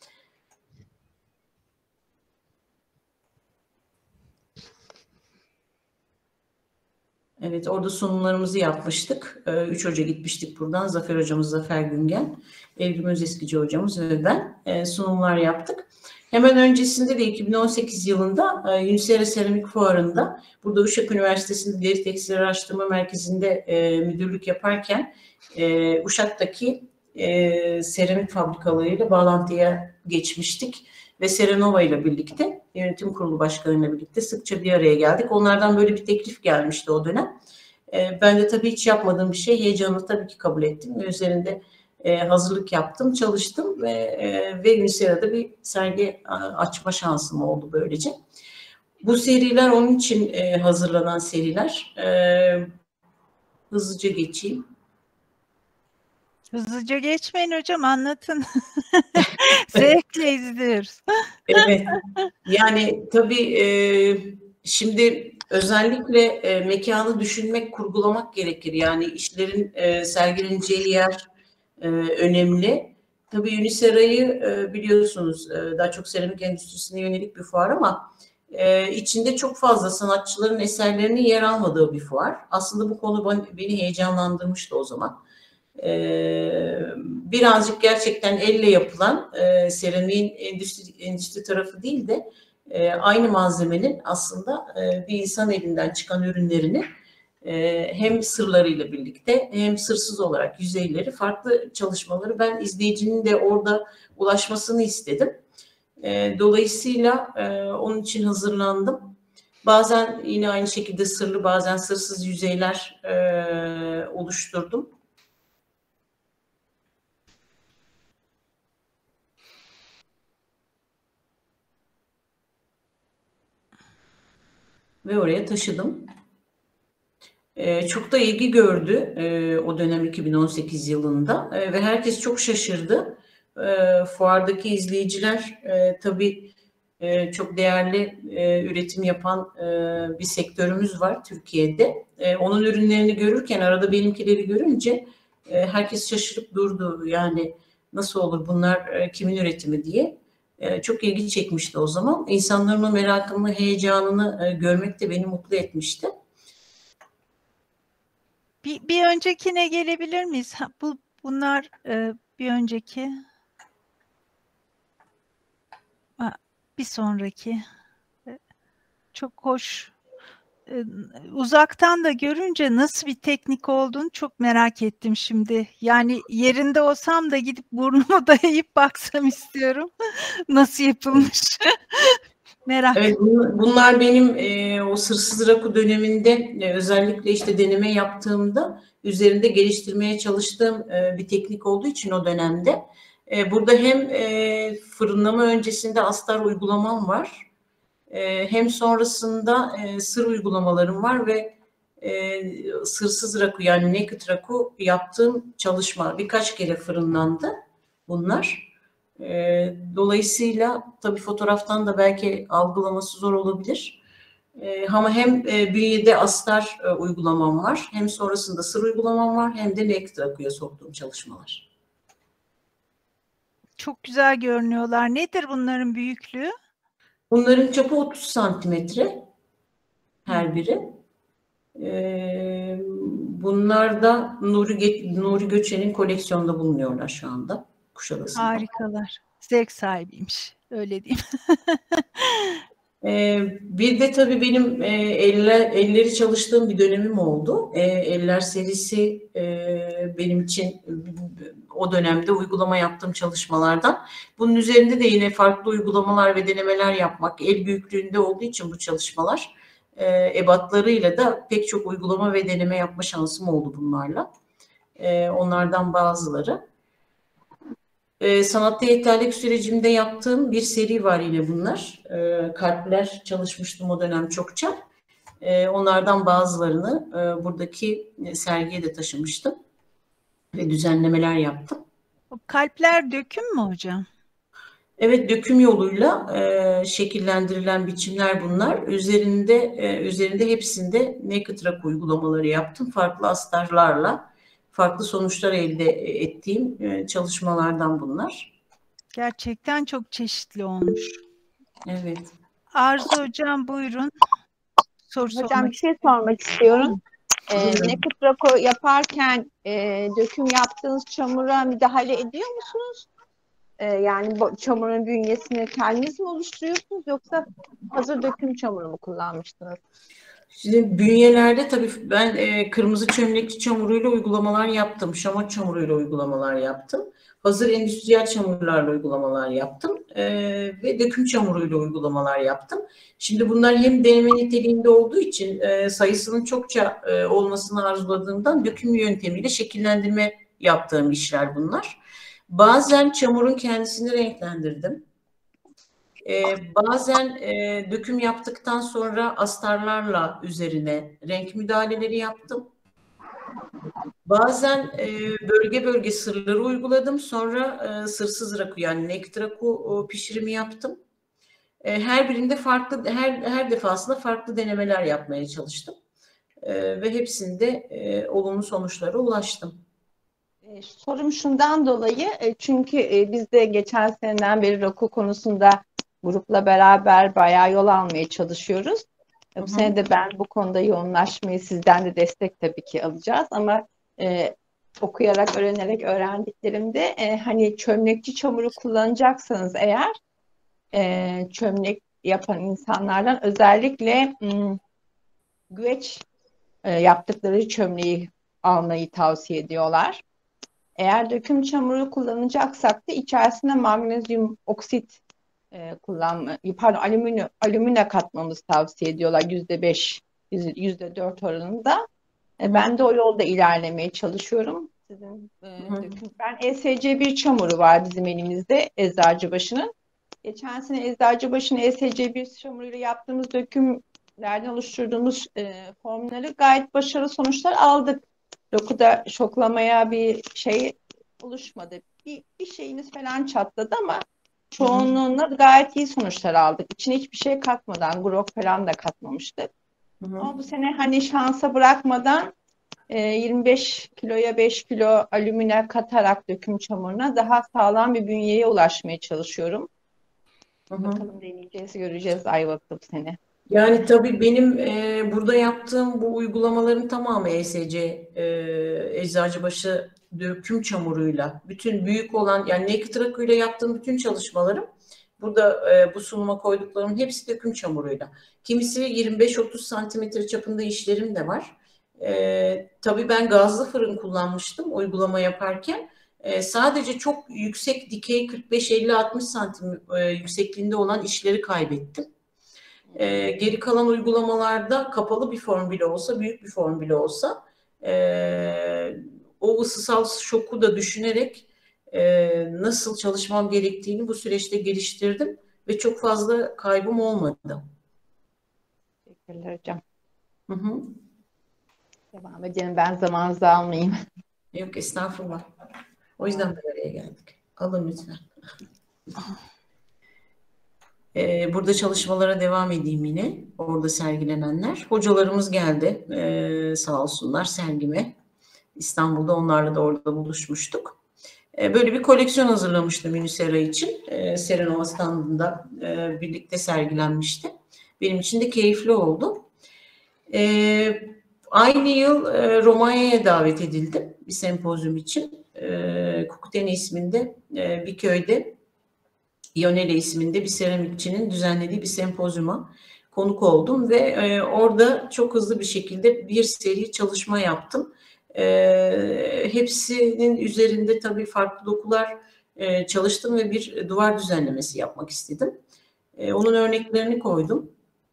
Evet, orada sunumlarımızı yapmıştık. Üç hoca gitmiştik buradan. Zafer hocamız, Zafer Güngen, Evrim Özeskici hocamız ve ben sunumlar yaptık. Hemen öncesinde de iki bin on sekiz yılında Unisera Seramik Fuarı'nda burada Uşak Üniversitesi'nde Deri Tekstil Araştırma Merkezi'nde müdürlük yaparken Uşak'taki seramik fabrikalarıyla bağlantıya geçmiştik. Ve Serenova ile birlikte, yönetim kurulu başkanıyla birlikte sıkça bir araya geldik. Onlardan böyle bir teklif gelmişti o dönem. E, ben de tabii hiç yapmadığım bir şey, heyecanla tabii ki kabul ettim. Ve üzerinde e, hazırlık yaptım, çalıştım ve, e, ve Unisera'da bir sergi açma şansım oldu böylece. Bu seriler onun için e, hazırlanan seriler. E, hızlıca geçeyim. Hızlıca geçmeyin hocam, anlatın. Zevkle izliyoruz. Evet. Yani tabii e, şimdi özellikle e, mekanı düşünmek, kurgulamak gerekir. Yani işlerin e, sergileneceği yer e, önemli. Tabii Unisera'yı e, biliyorsunuz e, daha çok seramik endüstrisine yönelik bir fuar ama e, içinde çok fazla sanatçıların eserlerinin yer almadığı bir fuar. Aslında bu konu beni heyecanlandırmıştı o zaman. Ee, birazcık gerçekten elle yapılan e, seramiğin endüstri, endüstri tarafı değil de e, aynı malzemenin aslında e, bir insan elinden çıkan ürünlerini e, hem sırlarıyla birlikte hem sırsız olarak yüzeyleri, farklı çalışmaları ben izleyicinin de orada ulaşmasını istedim. E, dolayısıyla e, onun için hazırlandım. Bazen yine aynı şekilde sırlı, bazen sırsız yüzeyler e, oluşturdum. Ve oraya taşıdım. Ee, çok da ilgi gördü e, o dönem iki bin on sekiz yılında e, ve herkes çok şaşırdı. E, fuardaki izleyiciler e, tabii e, çok değerli e, üretim yapan e, bir sektörümüz var Türkiye'de. E, onun ürünlerini görürken arada benimkileri görünce e, herkes şaşırıp durdu. Yani nasıl olur bunlar e, kimin üretimi diye. E, çok ilgi çekmişti o zaman. İnsanların o merakını, heyecanını e, görmek de beni mutlu etmişti. Bir, bir öncekine gelebilir miyiz? Ha, bu bunlar e, bir önceki. Ha, bir sonraki. E, çok hoş. E, uzaktan da görünce nasıl bir teknik olduğunu çok merak ettim şimdi. Yani yerinde olsam da gidip burnumu dayayıp baksam istiyorum. Nasıl yapılmış? Merak. Evet, bunlar benim e, o sırsız raku döneminde e, özellikle işte deneme yaptığımda üzerinde geliştirmeye çalıştığım e, bir teknik olduğu için o dönemde. E, burada hem e, fırınlama öncesinde astar uygulamam var, e, hem sonrasında e, sır uygulamalarım var ve e, sırsız raku yani naked raku yaptığım çalışma birkaç kere fırınlandı bunlar. E, dolayısıyla tabii fotoğraftan da belki algılaması zor olabilir. E, ama hem e, bünyede astar e, uygulamam var, hem sonrasında sır uygulamam var, hem de naked rakuya soktuğum çalışmalar. Çok güzel görünüyorlar. Nedir bunların büyüklüğü? Bunların çapı otuz santimetre. her biri. Ee, bunlar da Nuri, Nuri Göçen'in koleksiyonunda bulunuyorlar şu anda Kuşadası'nda. Harikalar. Zevk sahibiymiş. Öyle diyeyim. Ee, bir de tabii benim e, eller, elleri çalıştığım bir dönemim oldu. E, Eller serisi e, benim için o dönemde uygulama yaptığım çalışmalardan. Bunun üzerinde de yine farklı uygulamalar ve denemeler yapmak, el büyüklüğünde olduğu için bu çalışmalar e, ebatlarıyla da pek çok uygulama ve deneme yapma şansım oldu bunlarla. E, onlardan bazıları. Ee, sanatta yeterlilik sürecimde yaptığım bir seri var yine bunlar. Ee, kalpler çalışmıştım o dönem çokça. Ee, onlardan bazılarını e, buradaki sergiye de taşımıştım. Ve düzenlemeler yaptım. O kalpler döküm mü hocam? Evet, döküm yoluyla e, şekillendirilen biçimler bunlar. Üzerinde e, üzerinde hepsinde naked rock uygulamaları yaptım. Farklı astarlarla. Farklı sonuçlar elde ettiğim çalışmalardan bunlar. Gerçekten çok çeşitli olmuş. Evet. Arzu hocam buyurun. Soru Hocam sormak bir şey sormak istiyorum. Ee, naked rock'u yaparken e, döküm yaptığınız çamura müdahale ediyor musunuz? Ee, yani bu çamurun bünyesini kendiniz mi oluşturuyorsunuz yoksa hazır döküm çamuru mu kullanmıştınız? Şimdi bünyelerde tabii ben e, kırmızı çömlekçi çamuruyla uygulamalar yaptım. Şamot çamuruyla uygulamalar yaptım. Hazır endüstriyel çamurlarla uygulamalar yaptım. E, ve döküm çamuruyla uygulamalar yaptım. Şimdi bunlar hem deneme niteliğinde olduğu için e, sayısının çokça e, olmasını arzuladığımdan döküm yöntemiyle şekillendirme yaptığım işler bunlar. Bazen çamurun kendisini renklendirdim. Ee, bazen e, döküm yaptıktan sonra astarlarla üzerine renk müdahaleleri yaptım. Bazen e, bölge bölge sırları uyguladım. Sonra e, sırsız raku yani naked raku pişirimi yaptım. E, her birinde farklı, her her defasında farklı denemeler yapmaya çalıştım. E, ve hepsinde e, olumlu sonuçlara ulaştım. E, sorum şundan dolayı e, çünkü e, biz de geçen seneden beri raku konusunda grupla beraber bayağı yol almaya çalışıyoruz. Hı hı. Bu sene de ben bu konuda yoğunlaşmayı sizden de destek tabii ki alacağız ama e, okuyarak, öğrenerek öğrendiklerimde e, hani çömlekçi çamuru kullanacaksanız eğer e, çömlek yapan insanlardan özellikle m, güveç e, yaptıkları çömleği almayı tavsiye ediyorlar. Eğer döküm çamuru kullanacaksak da içerisine magnezyum oksit e, kullanma, pardon alüminyum alümine katmamız tavsiye ediyorlar yüzde beş, yüzde dört oranında. E, ben de o yolda ilerlemeye çalışıyorum. Sizin e, döküm, ben E S C bir çamuru var bizim elimizde Eczacıbaşı'nın. Geçen sene Eczacıbaşı'nın E S C bir çamuruyla yaptığımız dökümlerden oluşturduğumuz e, formları gayet başarılı sonuçlar aldık. Dokuda şoklamaya bir şey oluşmadı. Bir, bir şeyimiz falan çatladı ama çoğunluğunda gayet iyi sonuçlar aldık. İçine hiçbir şey katmadan, grok falan da katmamıştık. Hı hı. Ama bu sene hani şansa bırakmadan e, yirmi beş kiloya beş kilo alümine katarak döküm çamuruna daha sağlam bir bünyeye ulaşmaya çalışıyorum. Hı hı. Bakalım deneyeceğiz, göreceğiz Ayvalık'ta bu sene. Yani tabii benim e, burada yaptığım bu uygulamaların tamamı E S C, e, Eczacıbaşı döküm çamuruyla, bütün büyük olan yani naked rakuyla yaptığım bütün çalışmalarım burada e, bu sunuma koyduklarım hepsi döküm çamuruyla. Kimisi yirmi beş otuz santimetre çapında işlerim de var. E, tabii ben gazlı fırın kullanmıştım uygulama yaparken. E, sadece çok yüksek dikey kırk beş elli altmış santim e, yüksekliğinde olan işleri kaybettim. E, geri kalan uygulamalarda kapalı bir form bile olsa, büyük bir form bile olsa e, o ısısal şoku da düşünerek e, nasıl çalışmam gerektiğini bu süreçte geliştirdim ve çok fazla kaybım olmadı. Teşekkürler hocam. Hı hı. Devam edelim. Ben zamanınızı almayayım. Yok estağfurullah. O yüzden buraya geldik. Alın lütfen. Burada çalışmalara devam edeyim yine. Orada sergilenenler. Hocalarımız geldi. Ee, sağ olsunlar sergime. İstanbul'da onlarla da orada buluşmuştuk. Ee, böyle bir koleksiyon hazırlamıştım Unisera için. Ee, Serenova standında e, birlikte sergilenmişti. Benim için de keyifli oldu. E, aynı yıl e, Romanya'ya davet edildim bir sempozyum için. E, Kukuteni isminde e, bir köyde Ionele isminde bir seramikçinin düzenlediği bir sempozyuma konuk oldum ve e, orada çok hızlı bir şekilde bir seri çalışma yaptım. E, hepsinin üzerinde tabii farklı dokular e, çalıştım ve bir duvar düzenlemesi yapmak istedim. E, onun örneklerini koydum.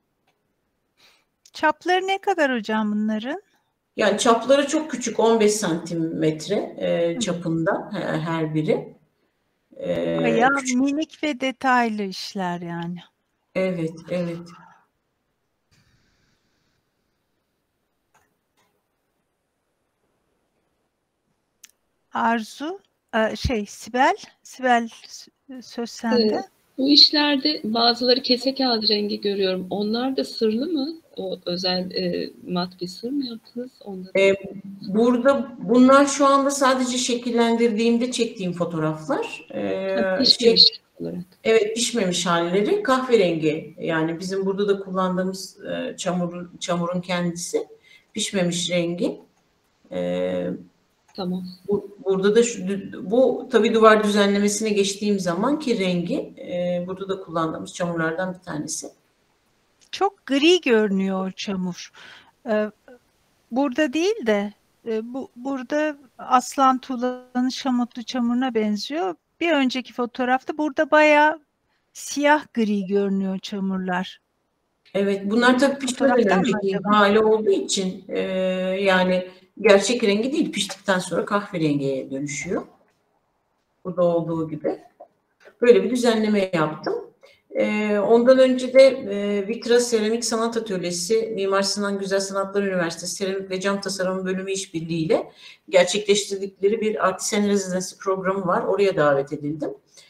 Çapları ne kadar hocam bunların? Yani çapları çok küçük, on beş santimetre e, çapında her biri. E, Bayağı küçük. minik ve detaylı işler yani. Evet, evet. Arzu, şey Sibel, Sibel söz sende. Evet. Bu işlerde bazıları kese kağıdı rengi görüyorum. Onlar da sırlı mı? O özel e, mat bir sır mı yaptınız? Onları... Ee, burada bunlar şu anda sadece şekillendirdiğimde çektiğim fotoğraflar. Ee, ha, pişmemiş şey, olarak. Evet, pişmemiş halleri kahverengi. Yani bizim burada da kullandığımız e, çamur, çamurun kendisi pişmemiş rengi. Ee, Tamam. Bu, burada da şu, bu tabii duvar düzenlemesine geçtiğim zaman ki rengi e, burada da kullandığımız çamurlardan bir tanesi. Çok gri görünüyor o çamur. Ee, burada değil de e, bu burada aslan tuğlanın şamutlu çamuruna benziyor. Bir önceki fotoğrafta burada bayağı siyah gri görünüyor çamurlar. Evet, bunlar tabii pişmeden önceki hali olduğu için e, yani gerçek rengi değil, piştikten sonra kahverengiye dönüşüyor. Burada olduğu gibi. Böyle bir düzenleme yaptım. E, ondan önce de e, Vitra Seramik Sanat Atölyesi, Mimar Sinan Güzel Sanatlar Üniversitesi Seramik ve Cam Tasarımı Bölümü işbirliğiyle gerçekleştirdikleri bir Artisan Residency programı var. Oraya davet edildim.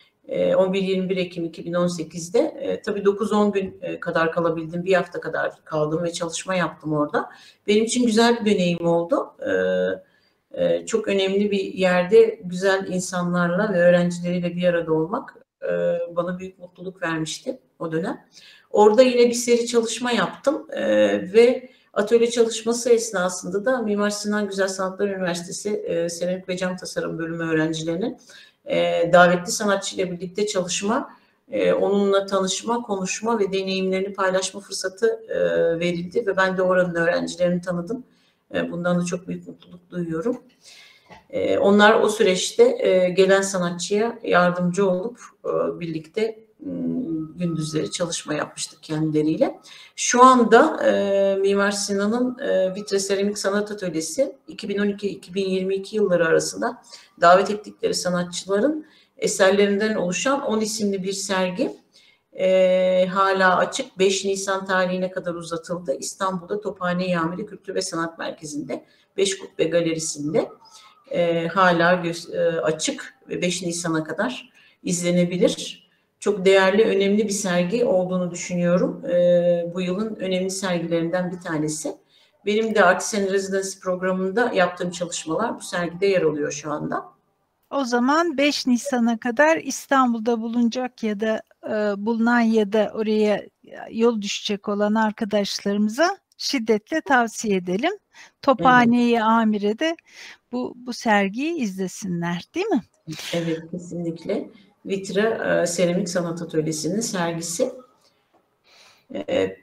on bir yirmi bir Ekim iki bin on sekiz'de e, tabii dokuz on gün e, kadar kalabildim. Bir hafta kadar kaldım ve çalışma yaptım orada. Benim için güzel bir deneyim oldu. E, e, çok önemli bir yerde güzel insanlarla ve öğrencileriyle bir arada olmak e, bana büyük mutluluk vermişti o dönem. Orada yine bir seri çalışma yaptım e, ve atölye çalışması esnasında da Mimar Sinan Güzel Sanatlar Üniversitesi e, Seramik ve Cam Tasarım Bölümü öğrencilerinin E, davetli sanatçıyla birlikte çalışma, e, onunla tanışma, konuşma ve deneyimlerini paylaşma fırsatı e, verildi ve ben de oranın öğrencilerini tanıdım. E, bundan da çok büyük mutluluk duyuyorum. E, onlar o süreçte e, gelen sanatçıya yardımcı olup e, birlikte gündüzleri çalışma yapmıştık kendileriyle. Şu anda e, Mimar Sinan'ın e, Vitra Seramik Sanat Atölyesi iki bin on iki iki bin yirmi iki yılları arasında davet ettikleri sanatçıların eserlerinden oluşan on isimli bir sergi e, hala açık. beş Nisan tarihine kadar uzatıldı. İstanbul'da Tophane-i Amire Kültür ve Sanat Merkezi'nde Beş Kubbe Galerisi'nde e, hala gö- e, açık ve beş Nisan'a kadar izlenebilir. Çok değerli, önemli bir sergi olduğunu düşünüyorum. Ee, bu yılın önemli sergilerinden bir tanesi. Benim de Artisan Residency programında yaptığım çalışmalar bu sergide yer alıyor şu anda. O zaman beş Nisan'a kadar İstanbul'da bulunacak ya da e, bulunan ya da oraya yol düşecek olan arkadaşlarımıza şiddetle tavsiye edelim. Tophane-i evet. Amire'de bu, bu sergiyi izlesinler, değil mi? Evet, kesinlikle. Vitra Seramik Sanat Atölyesi'nin sergisi. Ee,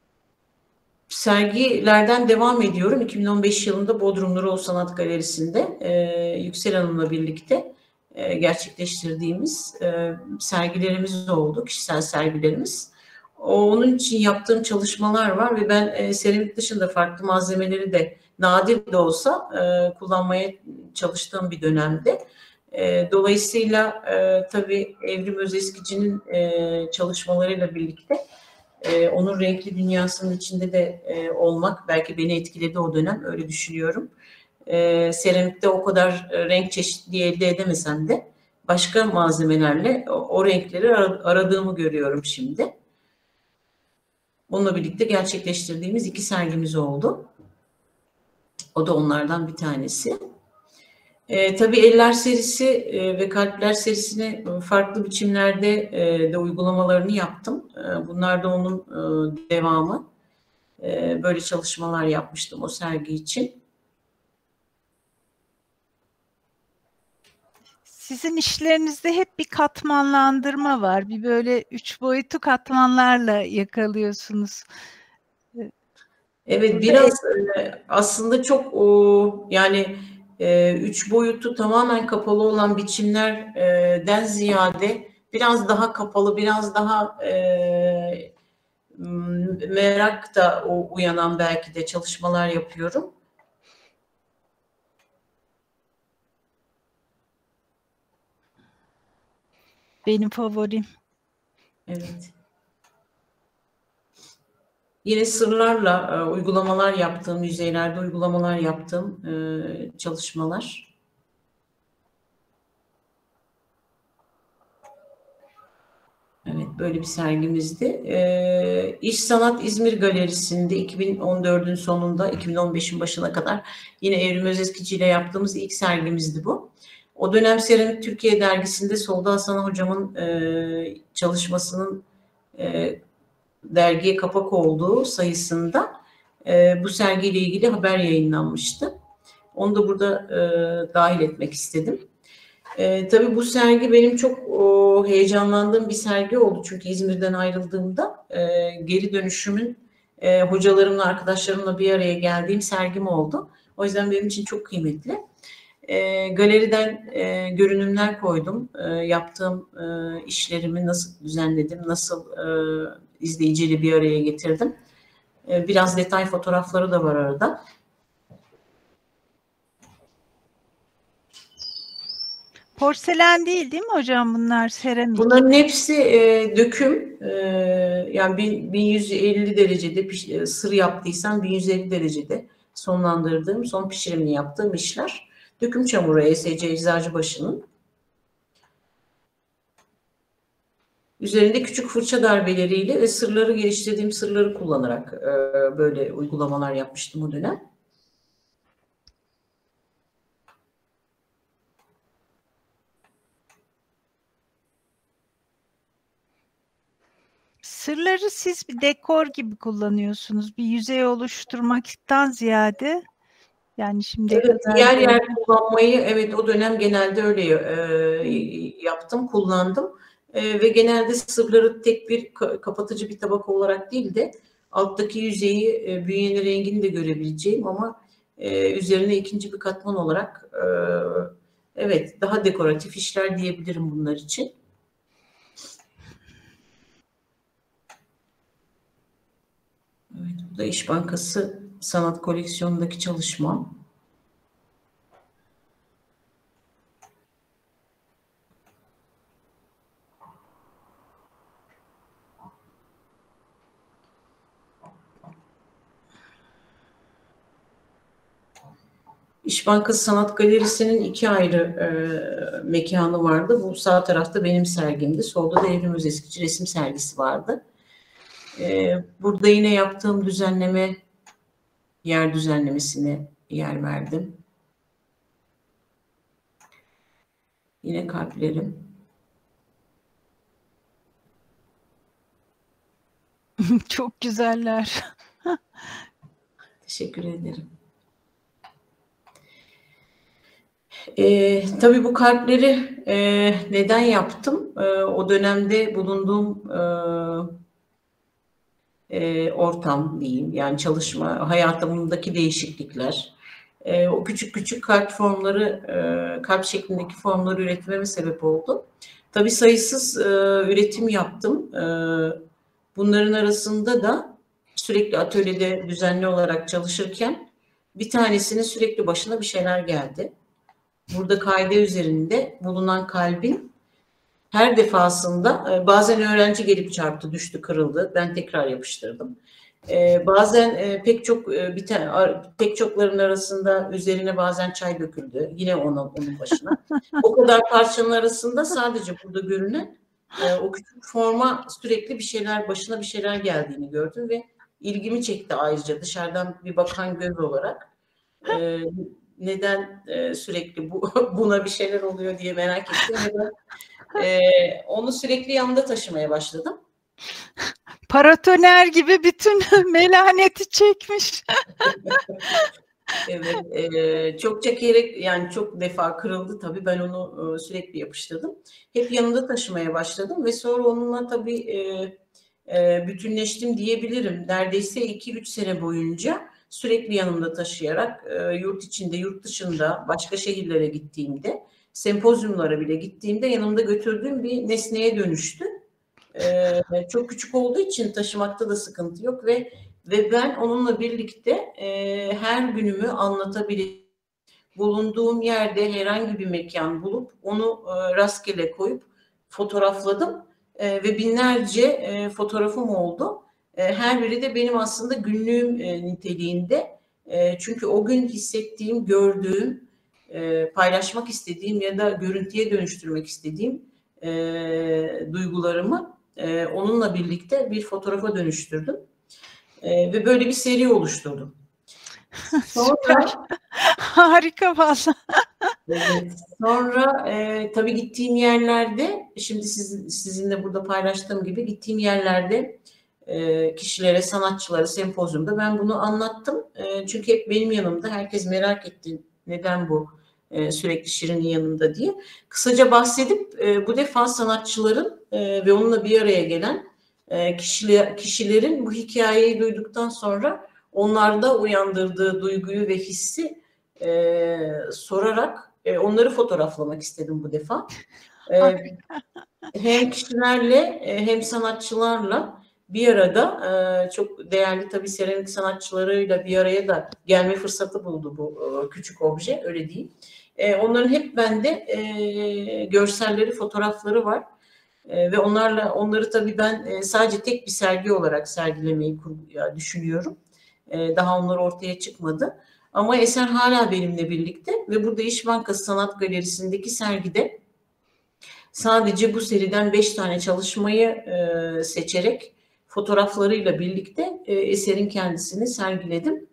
sergilerden devam ediyorum. iki bin on beş yılında Bodrum Nurol Sanat Galerisi'nde e, Yüksel Hanım'la birlikte e, gerçekleştirdiğimiz e, sergilerimiz oldu, kişisel sergilerimiz. Onun için yaptığım çalışmalar var ve ben e, seramik dışında farklı malzemeleri de nadir de olsa e, kullanmaya çalıştığım bir dönemde. E, dolayısıyla e, tabii Evrim Özeskici'nin e, çalışmalarıyla birlikte e, onun renkli dünyasının içinde de e, olmak belki beni etkiledi o dönem, öyle düşünüyorum. E, seramikte o kadar renk çeşitliliği elde edemesem de başka malzemelerle o, o renkleri aradığımı görüyorum şimdi. Onunla birlikte gerçekleştirdiğimiz iki sergimiz oldu. O da onlardan bir tanesi. E, tabii Eller serisi e, ve Kalpler serisine farklı biçimlerde e, de uygulamalarını yaptım. E, bunlar da onun e, devamı. e, böyle çalışmalar yapmıştım o sergi için. Sizin işlerinizde hep bir katmanlandırma var. Bir böyle üç boyutlu katmanlarla yakalıyorsunuz. Evet, biraz e, aslında çok o yani e, üç boyutu tamamen kapalı olan biçimlerden ziyade biraz daha kapalı, biraz daha e, merak da o uyanan belki de çalışmalar yapıyorum. Benim favorim. Evet. Yine sırlarla e, uygulamalar yaptığım, yüzeylerde uygulamalar yaptığım e, çalışmalar. Evet, böyle bir sergimizdi. E, İş Sanat İzmir Galerisi'nde iki bin on dördün sonunda, iki bin on beşin başına kadar yine Evrim Özeskici ile yaptığımız ilk sergimizdi bu. O dönem Seramik Türkiye dergisinde Solda Hasan hocamın e, çalışmasının e, dergiye kapak olduğu sayısında e, bu sergiyle ilgili haber yayınlanmıştı. Onu da burada e, dahil etmek istedim. E, tabii bu sergi benim çok o, heyecanlandığım bir sergi oldu. Çünkü İzmir'den ayrıldığımda e, geri dönüşümün e, hocalarımla, arkadaşlarımla bir araya geldiğim sergim oldu. O yüzden benim için çok kıymetli. E, galeriden e, görünümler koydum. E, yaptığım e, işlerimi nasıl düzenledim, nasıl e, izleyiciyle bir araya getirdim. E, biraz detay fotoğrafları da var arada. Porselen değil değil mi hocam bunlar? Seramik. Bunların hepsi e, döküm. E, yani bin yüz elli derecede piş, sır yaptıysam bin yüz elli derecede sonlandırdığım, son pişirimini yaptığım işler. Döküm çamuru E S C Eczacıbaşı'nın. Üzerinde küçük fırça darbeleriyle ve sırları geliştirdiğim sırları kullanarak e, böyle uygulamalar yapmıştım o dönem. Sırları siz bir dekor gibi kullanıyorsunuz. Bir yüzey oluşturmaktan ziyade yani şimdi evet, yer yer kullanmayı evet o dönem genelde öyle e, yaptım, kullandım. E, ve genelde sırları tek bir kapatıcı bir tabaka olarak değil de alttaki yüzeyi, e, bünyenin rengini de görebileceğim ama e, üzerine ikinci bir katman olarak e, evet daha dekoratif işler diyebilirim bunlar için. Evet, bu da İş Bankası sanat koleksiyonundaki çalışma. İş Bankası Sanat Galerisi'nin iki ayrı e, mekanı vardı. Bu sağ tarafta benim sergimdi. Solda da Evrim Özeskici resim sergisi vardı. E, burada yine yaptığım düzenleme, yer düzenlemesine yer verdim. Yine kalplerim. Çok güzeller. Teşekkür ederim. E, tabii bu kalpleri e, neden yaptım? E, o dönemde bulunduğum e, e, ortam diyeyim, yani çalışma hayatımdaki değişiklikler, e, o küçük küçük kalp formları, e, kalp şeklindeki formları üretmeme sebep oldu. Tabii sayısız e, üretim yaptım. E, bunların arasında da sürekli atölyede düzenli olarak çalışırken bir tanesinin sürekli başına bir şeyler geldi. Burada kaide üzerinde bulunan kalbin her defasında bazen öğrenci gelip çarptı, düştü, kırıldı. Ben tekrar yapıştırdım. Ee, bazen e, pek çok e, bir tane, pek çokların arasında üzerine bazen çay döküldü. Yine ona, onun başına. O kadar parçanın arasında sadece burada görünen e, o küçük forma sürekli bir şeyler, başına bir şeyler geldiğini gördüm ve ilgimi çekti ayrıca dışarıdan bir bakan göz olarak. E, neden e, sürekli bu buna bir şeyler oluyor diye merak ettim ve ben Ee, onu sürekli yanımda taşımaya başladım. Paratoner gibi bütün melaneti çekmiş. Evet, e, çok çekerek yani çok defa kırıldı tabii. Ben onu e, sürekli yapıştırdım. Hep yanımda taşımaya başladım ve sonra onunla tabii e, e, bütünleştim diyebilirim. Neredeyse iki üç sene boyunca sürekli yanımda taşıyarak e, yurt içinde, yurt dışında, başka şehirlere gittiğimde, sempozyumlara bile gittiğimde yanımda götürdüğüm bir nesneye dönüştü. E, çok küçük olduğu için taşımakta da sıkıntı yok ve Ve ben onunla birlikte e, her günümü anlatabilirim. Bulunduğum yerde herhangi bir mekan bulup onu e, rastgele koyup fotoğrafladım e, ve binlerce e, fotoğrafım oldu. E, her biri de benim aslında günlüğüm e, niteliğinde. E, çünkü o gün hissettiğim, gördüğüm, e, paylaşmak istediğim ya da görüntüye dönüştürmek istediğim e, duygularımı e, onunla birlikte bir fotoğrafa dönüştürdüm. Ee, ve böyle bir seri oluşturdum. Sonra harika valla. Evet, sonra e, tabii gittiğim yerlerde, şimdi siz, sizinle burada paylaştığım gibi gittiğim yerlerde e, kişilere, sanatçılara, sempozyumda ben bunu anlattım. E, çünkü hep benim yanımda, herkes merak etti neden bu e, sürekli Şirin'in yanında diye. Kısaca bahsedip e, bu defa sanatçıların e, ve onunla bir araya gelen kişilerin bu hikayeyi duyduktan sonra onlarda uyandırdığı duyguyu ve hissi e, sorarak e, onları fotoğraflamak istedim bu defa. E, hem kişilerle e, hem sanatçılarla bir arada e, çok değerli tabii seramik sanatçılarıyla bir araya da gelme fırsatı buldu bu e, küçük obje, öyle değil. E, onların hep bende e, görselleri, fotoğrafları var. Ee, ve onlarla onları tabii ben e, sadece tek bir sergi olarak sergilemeyi ya, düşünüyorum. Ee, daha onlar ortaya çıkmadı. Ama eser hala benimle birlikte ve burada İş Bankası Sanat Galerisi'ndeki sergide sadece bu seriden beş tane çalışmayı e, seçerek fotoğraflarıyla birlikte e, eserin kendisini sergiledim.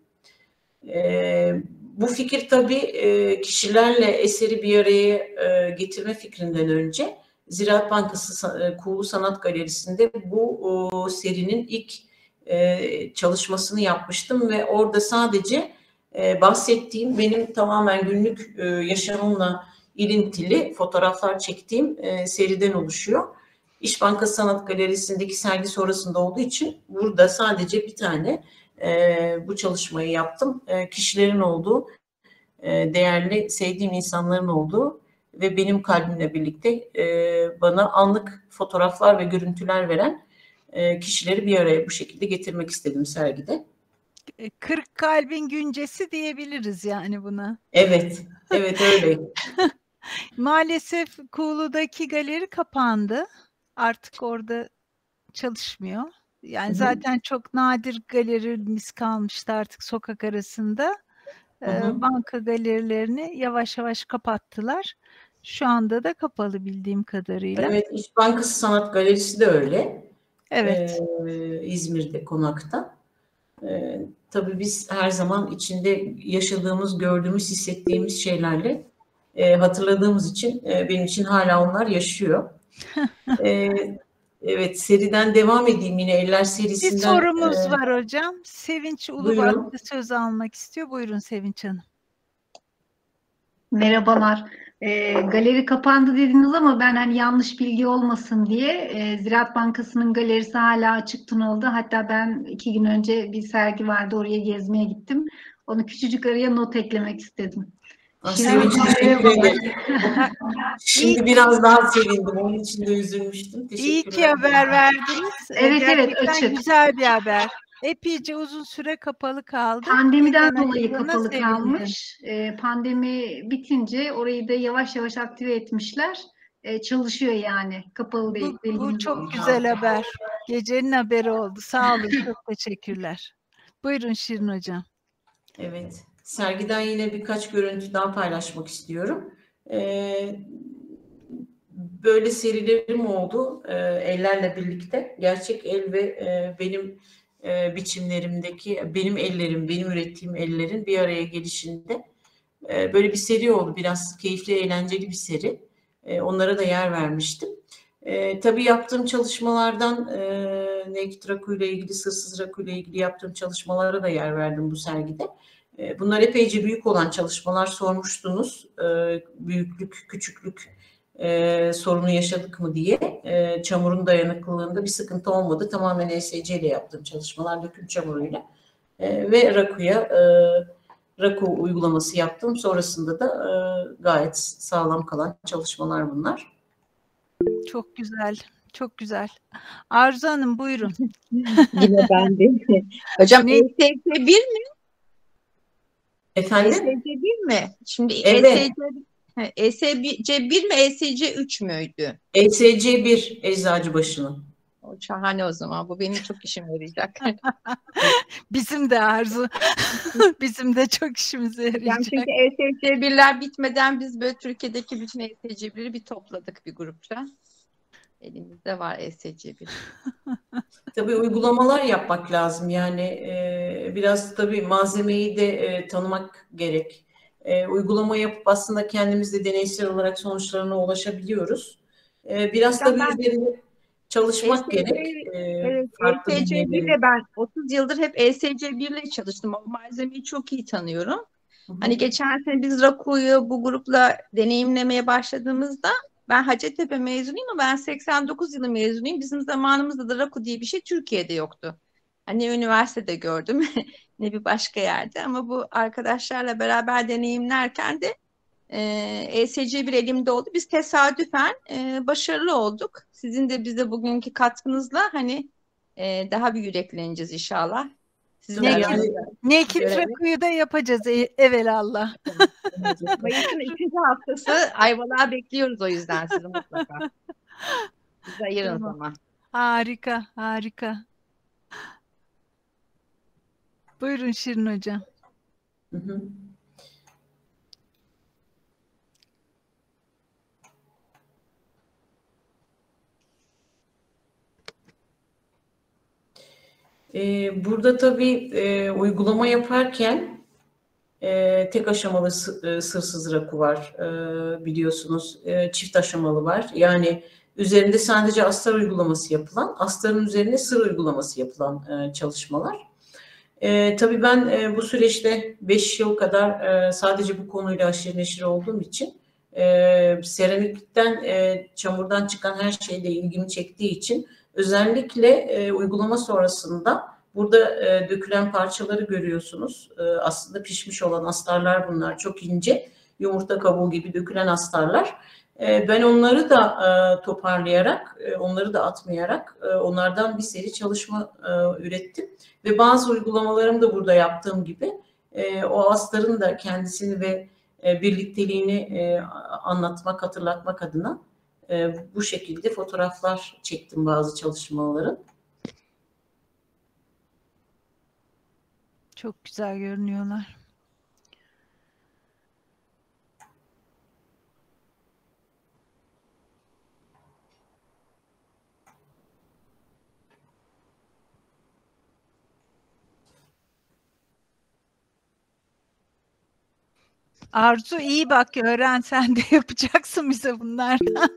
E, bu fikir tabii e, kişilerle eseri bir araya e, getirme fikrinden önce Ziraat Bankası Kuğulu Sanat Galerisi'nde bu o, serinin ilk e, çalışmasını yapmıştım ve orada sadece e, bahsettiğim benim tamamen günlük e, yaşamımla ilintili fotoğraflar çektiğim e, seriden oluşuyor. İş Bankası Sanat Galerisi'ndeki sergi sonrasında olduğu için burada sadece bir tane e, bu çalışmayı yaptım. E, kişilerin olduğu, e, değerli, sevdiğim insanların olduğu ve benim kalbimle birlikte e, bana anlık fotoğraflar ve görüntüler veren e, kişileri bir araya bu şekilde getirmek istedim sergide. Kırk kalbin güncesi diyebiliriz yani buna. Evet, evet öyle. Maalesef Kuğulu'daki galeri kapandı. Artık orada çalışmıyor. Yani hı hı. Zaten çok nadir galerimiz kalmıştı artık sokak arasında. Hı hı. Banka galerilerini yavaş yavaş kapattılar. Şu anda da kapalı bildiğim kadarıyla. Evet, İş Bankası Sanat Galerisi de öyle. Evet. Ee, İzmir'de, Konak'ta. Ee, tabii biz her zaman içinde yaşadığımız, gördüğümüz, hissettiğimiz şeylerle e, hatırladığımız için e, benim için hala onlar yaşıyor. e, evet, seriden devam edeyim yine Eller serisinden. Bir sorumuz e, var hocam. Sevinç Ulubatlı söz almak istiyor. Buyurun Sevinç Hanım. Merhabalar. E, galeri kapandı dediniz ama ben hani yanlış bilgi olmasın diye e, Ziraat Bankası'nın galerisi hala açık Tunalı'da. Hatta ben iki gün önce bir sergi vardı, oraya gezmeye gittim. Onu küçücük araya not eklemek istedim. Şimdi, Şimdi biraz daha sevindim. Onun için de üzülmüştüm. İyi ki haber verdiniz. Evet Gerçekten evet açık. Güzel bir haber. Epeyce uzun süre kapalı kaldı. Pandemiden dolayı kapalı kalmış. E, pandemi bitince orayı da yavaş yavaş aktive etmişler. E, çalışıyor yani. Kapalı değil. Bu, bu çok oldu. Güzel haber. Gecenin haberi oldu. Sağ olun. Çok teşekkürler. Buyurun Şirin Hocam. Evet. Sergiden yine birkaç görüntü daha paylaşmak istiyorum. Ee, böyle serilerim oldu. Ee, ellerle birlikte. Gerçek el ve e, benim e, biçimlerimdeki, benim ellerim, benim ürettiğim ellerin bir araya gelişinde e, böyle bir seri oldu. Biraz keyifli, eğlenceli bir seri. E, onlara da yer vermiştim. E, tabii yaptığım çalışmalardan e, naked raku ile ilgili, sırsız raku ile ilgili yaptığım çalışmalara da yer verdim bu sergide. E, bunlar epeyce büyük olan çalışmalar, sormuştunuz. E, büyüklük, küçüklük e, sorunu yaşadık mı diye. E, çamurun dayanıklılığında bir sıkıntı olmadı. Tamamen E S C ile yaptığım çalışmalar, döküm çamuruyla. E, ve rakuya e, raku uygulaması yaptım. Sonrasında da e, gayet sağlam kalan çalışmalar bunlar. Çok güzel, çok güzel. Arzu Hanım buyurun. Yine ben de. Hocam Ne? E S C bir mi? Efendim? E S C bir mi? Şimdi Evet. E S C bir mi, E S C üç müydü? E S C bir Eczacıbaşı'nın. O şahane o zaman. Bu benim çok işime yarayacak. Bizim de Arzu. Bizim de çok işimize Yani yarayacak. çünkü E S C birler bitmeden biz böyle Türkiye'deki bütün E S C birleri bir topladık bir grupça. Elimizde var E S C bir. Tabii uygulamalar yapmak lazım. Yani e, biraz tabii malzemeyi de e, tanımak gerek. E, uygulama yapıp aslında kendimiz de deneysel olarak sonuçlarına ulaşabiliyoruz. E, biraz Hocam tabii ben üzerinde çalışmak E S C, gerek. E, evet, farklı E S C bir bilgileri. ile ben otuz yıldır hep E S C bir ile çalıştım. O malzemeyi çok iyi tanıyorum. Hı hı. Hani geçen sene biz rakuyu bu grupla deneyimlemeye başladığımızda ben Hacettepe mezunuyum ama ben seksen dokuz yılı mezunuyum. Bizim zamanımızda da raku diye bir şey Türkiye'de yoktu. Hani üniversitede gördüm ne bir başka yerde ama bu arkadaşlarla beraber deneyimlerken de E S C bir elimde oldu. Biz tesadüfen e, başarılı olduk. Sizin de bize bugünkü katkınızla hani e, daha bir yürekleneceğiz inşallah. Sizin de Naked, aranızda naked görevi. rakuyu da yapacağız e, evelallah. Mayıs'ın ikinci haftası Ayvalık'a bekliyoruz o yüzden sizi mutlaka. Bizi ayırın Tamam. zaman. Harika, harika. Buyurun Şirin Hocam. Hı hı. Ee, burada tabii e, uygulama yaparken e, tek aşamalı sı- e, sırsız raku var e, biliyorsunuz. E, çift aşamalı var. Yani üzerinde sadece astar uygulaması yapılan, astarın üzerine sır uygulaması yapılan e, çalışmalar. E, tabii ben e, bu süreçte beş yıl kadar e, sadece bu konuyla aşırı neşir olduğum için e, seramikten, e, çamurdan çıkan her şeyle ilgimi çektiği için özellikle e, uygulama sonrasında burada e, dökülen parçaları görüyorsunuz. E, aslında pişmiş olan astarlar bunlar. Çok ince, yumurta kabuğu gibi dökülen astarlar. E, ben onları da e, toparlayarak, e, onları da atmayarak e, onlardan bir seri çalışma e, ürettim. Ve bazı uygulamalarım da burada yaptığım gibi e, o astarın da kendisini ve e, birlikteliğini e, anlatmak, hatırlatmak adına e, bu şekilde fotoğraflar çektim bazı çalışmaların. Çok güzel görünüyorlar. Arzu iyi bak, öğren, sen de yapacaksın bize bunlardan.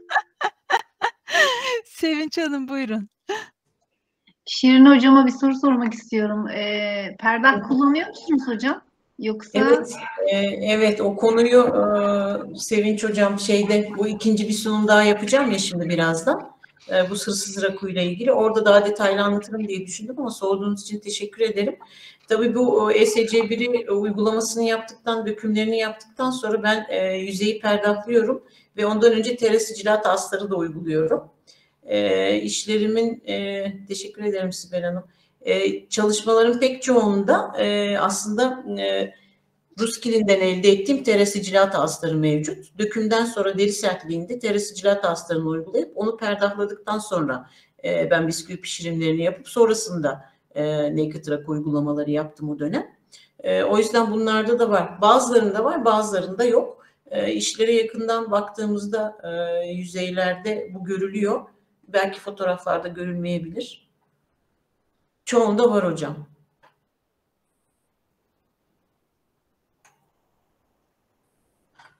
Sevinç Hanım buyurun. Şirin hocama bir soru sormak istiyorum. Ee, perdah kullanıyor musunuz hocam? Yoksa Evet, e, evet o konuyu e, Sevinç Hocam şeyde bu ikinci bir sunum daha yapacağım ya şimdi birazdan. E, bu sırsız raku ile ilgili. Orada daha detaylı anlatırım diye düşündüm ama sorduğunuz için teşekkür ederim. Tabii bu E S C biri uygulamasını yaptıktan, dökümlerini yaptıktan sonra ben e, yüzeyi perdahlıyorum ve ondan önce terasicilat astarı da uyguluyorum. E, işlerimin, e, teşekkür ederim Sibel Hanım. E, çalışmaların pek çoğunda e, aslında e, Ruskil'inden elde ettiğim terasicilat astarı mevcut. Dökümden sonra deri sertliğinde terasicilat astarını uygulayıp onu perdahladıktan sonra e, ben bisküvi pişirimlerini yapıp sonrasında e, naked raku uygulamaları yaptım o dönem. E, o yüzden bunlarda da var. Bazılarında var, bazılarında yok. E, işlere yakından baktığımızda e, yüzeylerde bu görülüyor. Belki fotoğraflarda görülmeyebilir. Çoğunda var hocam.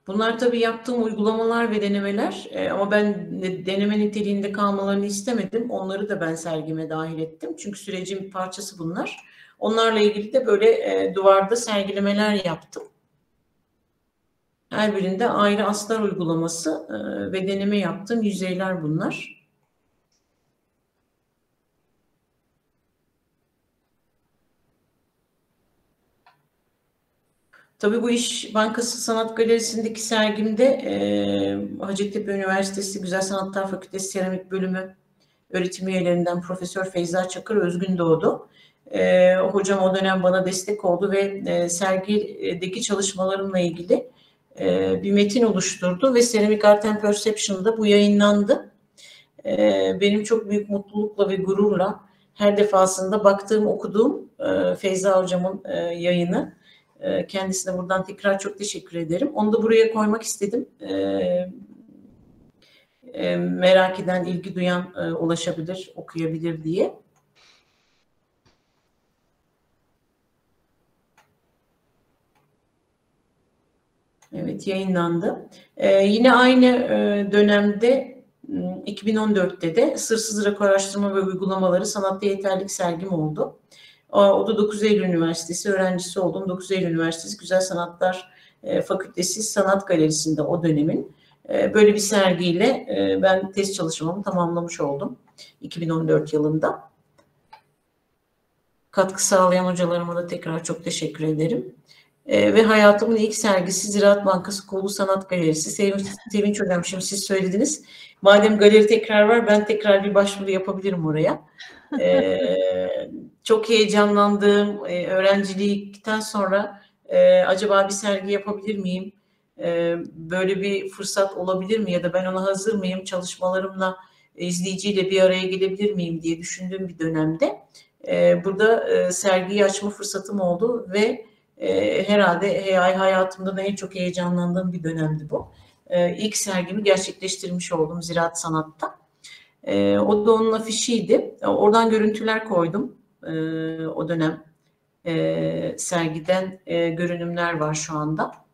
Bunlar tabii yaptığım uygulamalar ve denemeler e, ama ben de, deneme niteliğinde kalmalarını istemedim. Onları da ben sergime dahil ettim. Çünkü sürecin bir parçası bunlar. Onlarla ilgili de böyle e, duvarda sergilemeler yaptım. Her birinde ayrı astar uygulaması e, ve deneme yaptığım yüzeyler bunlar. Tabii bu İş Bankası Sanat Galerisi'ndeki sergimde e, Hacettepe Üniversitesi Güzel Sanatlar Fakültesi Seramik Bölümü öğretim üyelerinden Profesör Feyza Çakır Özgün doğdu. E, hocam o dönem bana destek oldu ve e, sergideki çalışmalarımla ilgili e, bir metin oluşturdu ve Ceramic Art and Perception'da bu yayınlandı. E, benim çok büyük mutlulukla ve gururla her defasında baktığım, okuduğum e, Feyza hocamın e, yayını. E, kendisine buradan tekrar çok teşekkür ederim. Onu da buraya koymak istedim. E, e, merak eden, ilgi duyan e, ulaşabilir, okuyabilir diye. Evet, yayınlandı. Ee, yine aynı e, dönemde iki bin on dörtte de Sırsız Rakı Araştırma ve Uygulamaları Sanatta Yeterlik sergim oldu. O, o da dokuz Eylül Üniversitesi öğrencisi oldum. dokuz Eylül Üniversitesi Güzel Sanatlar e, Fakültesi Sanat Galerisi'nde o dönemin. E, böyle bir sergiyle e, ben tez çalışmamı tamamlamış oldum iki bin on dört yılında. Katkı sağlayan hocalarıma da tekrar çok teşekkür ederim. Ee, ve hayatımın ilk sergisi Ziraat Bankası Kolu Sanat Galerisi. Sevinç, Sevinç Hocam, şimdi siz söylediniz. Madem galeri tekrar var, ben tekrar bir başvuru yapabilirim oraya. Ee, çok heyecanlandığım, e, öğrencilikten sonra e, acaba bir sergi yapabilir miyim? E, böyle bir fırsat olabilir mi? Ya da ben ona hazır mıyım? Çalışmalarımla e, izleyiciyle bir araya gelebilir miyim diye düşündüğüm bir dönemde e, burada e, sergiyi açma fırsatım oldu ve E, herhalde hayatımda da en çok heyecanlandığım bir dönemdi bu. E, ilk sergimi gerçekleştirmiş oldum Ziraat Sanat'ta. E, o da onun afişiydi. Oradan görüntüler koydum. E, o dönem e, sergiden e, görünümler var şu anda.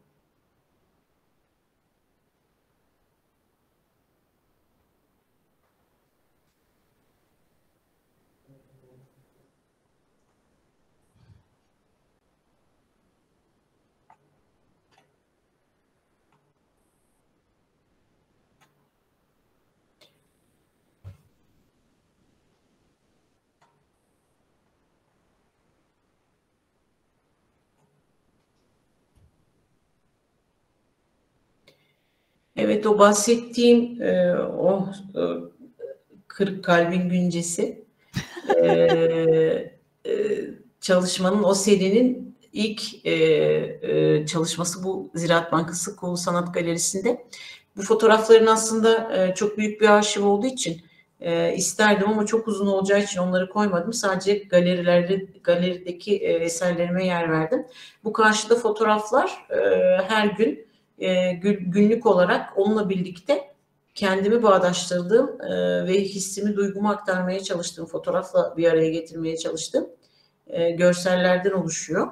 Evet, o bahsettiğim e, o e, Kırık Kalbin Güncesi e, e, çalışmanın, o serinin ilk e, e, çalışması bu Ziraat Bankası Kolu Sanat Galerisi'nde. Bu fotoğrafların aslında e, çok büyük bir arşiv olduğu için e, isterdim ama çok uzun olacağı için onları koymadım. Sadece galerilerde, galerideki e, eserlerime yer verdim. Bu karşıda fotoğraflar e, her gün e, günlük olarak onunla birlikte kendimi bağdaştırdığım e, ve hissimi, duygumu aktarmaya çalıştığım, fotoğrafla bir araya getirmeye çalıştığım e, görsellerden oluşuyor.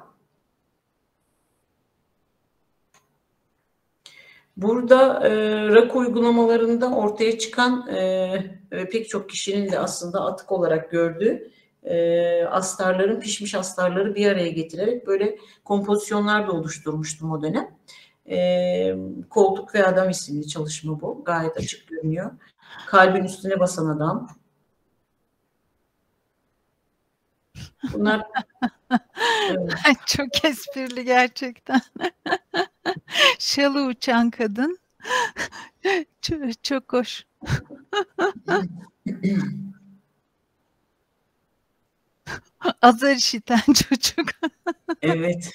Burada e, rakı uygulamalarında ortaya çıkan e, pek çok kişinin de aslında atık olarak gördüğü e, astarların, pişmiş astarları bir araya getirerek böyle kompozisyonlar da oluşturmuştum o dönem. E, Koltuk ve Adam isimli çalışma bu. Gayet açık görünüyor. Kalbin üstüne basan adam. Bunlar evet. Çok esprili gerçekten. Şalı uçan kadın. Çok, çok hoş. Azar işiten çocuk. Evet.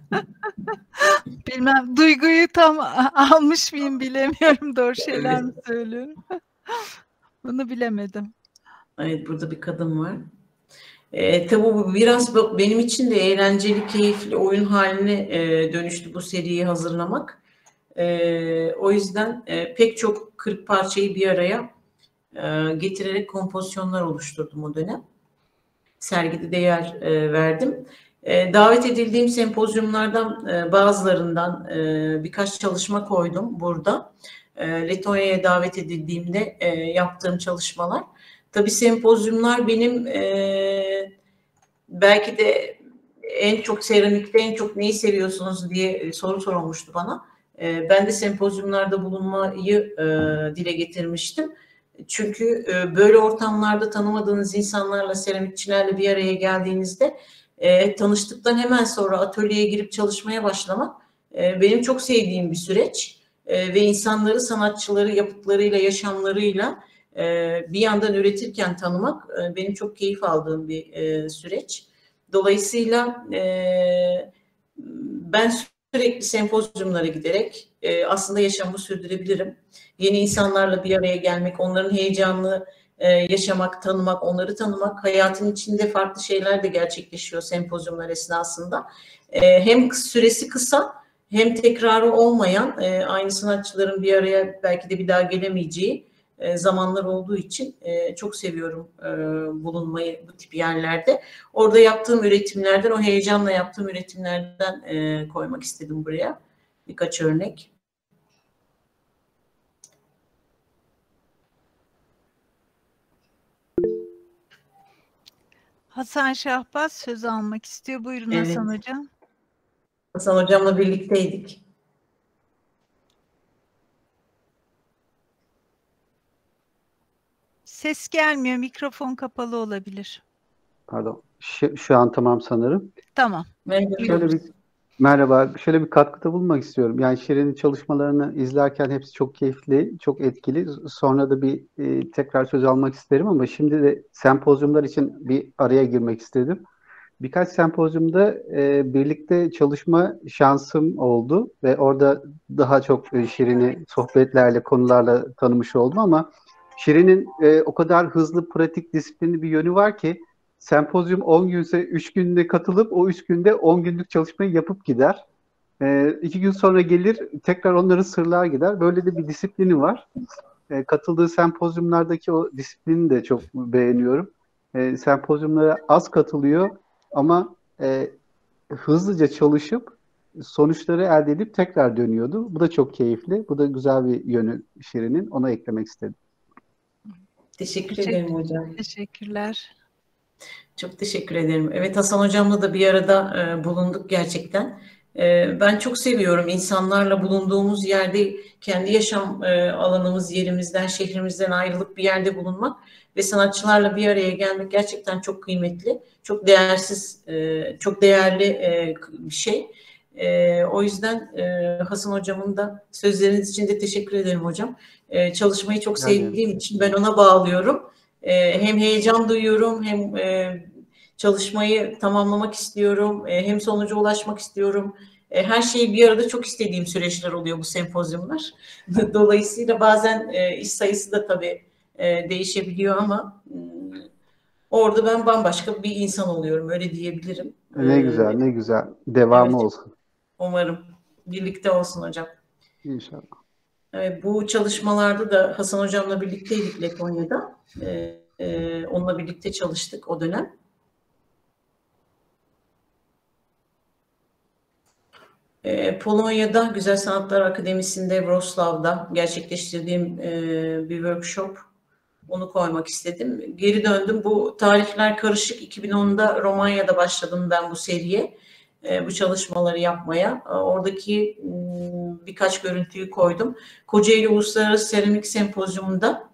Bilmem, duyguyu tam almış mıyım bilemiyorum. Doğru şeyler evet. mi söylüyorum? Bunu bilemedim. Evet, burada bir kadın var. E, tabii bu biraz benim için de eğlenceli, keyifli oyun haline e, dönüştü bu seriyi hazırlamak. E, o yüzden e, pek çok kırk parçayı bir araya e, getirerek kompozisyonlar oluşturdum o dönem. Sergide de yer e, verdim. E, davet edildiğim sempozyumlardan e, bazılarından e, birkaç çalışma koydum burada. E, Letonya'ya davet edildiğimde e, yaptığım çalışmalar. Tabii sempozyumlar benim e, belki de en çok seramikte en çok neyi seviyorsunuz diye soru sorulmuştu bana. E, ben de sempozyumlarda bulunmayı e, dile getirmiştim. Çünkü e, böyle ortamlarda tanımadığınız insanlarla, seramikçilerle bir araya geldiğinizde e, tanıştıktan hemen sonra atölyeye girip çalışmaya başlamak e, benim çok sevdiğim bir süreç. E, ve insanları, sanatçıları, yapıtlarıyla, yaşamlarıyla e, bir yandan üretirken tanımak e, benim çok keyif aldığım bir e, süreç. Dolayısıyla e, ben sürekli sempozyumlara giderek e, aslında yaşamımı sürdürebilirim. Yeni insanlarla bir araya gelmek, onların heyecanını e, yaşamak, tanımak, onları tanımak, hayatın içinde farklı şeyler de gerçekleşiyor sempozyumlar esnasında. E, hem süresi kısa hem tekrarı olmayan, e, aynı sanatçıların bir araya belki de bir daha gelemeyeceği e, zamanlar olduğu için e, çok seviyorum e, bulunmayı bu tip yerlerde. Orada yaptığım üretimlerden, o heyecanla yaptığım üretimlerden e, koymak istedim buraya birkaç örnek. Hasan Şahbaz söz almak istiyor. Buyurun Evet. Hasan Hocam. Hasan Hocam'la birlikteydik. Ses gelmiyor. Mikrofon kapalı olabilir. Pardon. Şu, şu an tamam sanırım. Tamam. Merhaba. Şöyle bir merhaba. Şöyle bir katkıda bulunmak istiyorum. Yani Şirin'in çalışmalarını izlerken hepsi çok keyifli, çok etkili. Sonra da bir e, tekrar söz almak isterim ama şimdi de sempozyumlar için bir araya girmek istedim. Birkaç sempozyumda e, birlikte çalışma şansım oldu ve orada daha çok e, Şirin'i sohbetlerle, konularla tanımış oldum ama Şirin'in e, o kadar hızlı, pratik, disiplinli bir yönü var ki sempozyum on günse üç günde katılıp o üç günde on günlük çalışmayı yapıp gider. E, iki gün sonra gelir tekrar onların sırlar gider. Böyle de bir disiplini var. E, katıldığı sempozyumlardaki o disiplini de çok beğeniyorum. E, sempozyumlara az katılıyor ama e, hızlıca çalışıp sonuçları elde edip tekrar dönüyordu. Bu da çok keyifli. Bu da güzel bir yönü Şirin'in. Ona eklemek istedim. Teşekkür, Teşekkür ederim hocam. Teşekkürler. Çok teşekkür ederim. Evet, Hasan Hocam'la da bir arada e, bulunduk gerçekten. E, ben çok seviyorum insanlarla bulunduğumuz yerde kendi yaşam e, alanımız, yerimizden, şehrimizden ayrılıp bir yerde bulunmak ve sanatçılarla bir araya gelmek gerçekten çok kıymetli, çok değersiz, e, çok değerli e, bir şey. E, o yüzden e, Hasan Hocam'ın da sözleriniz için de teşekkür ederim hocam. E, çalışmayı çok sevdiğim yani. için ben ona bağlıyorum. E, hem heyecan duyuyorum, hem e, çalışmayı tamamlamak istiyorum, e, hem sonuca ulaşmak istiyorum. E, her şeyi bir arada çok istediğim süreçler oluyor bu sempozyumlar. Dolayısıyla bazen e, iş sayısı da tabii e, değişebiliyor ama e, orada ben bambaşka bir insan oluyorum, öyle diyebilirim. Ne güzel, ne güzel. Devamı evet, olsun. Umarım. Birlikte olsun hocam. İnşallah. Evet, bu çalışmalarda da Hasan Hocam'la birlikteydik Letonya'da. E, e, onunla birlikte çalıştık o dönem. E, Polonya'da Güzel Sanatlar Akademisi'nde Wrocław'da gerçekleştirdiğim e, bir workshop. Onu koymak istedim. Geri döndüm. Bu tarihler karışık. iki bin onda Romanya'da başladım ben bu seriye. E, bu çalışmaları yapmaya. E, oradaki m, birkaç görüntüyü koydum. Kocaeli Uluslararası Seramik Sempozyumunda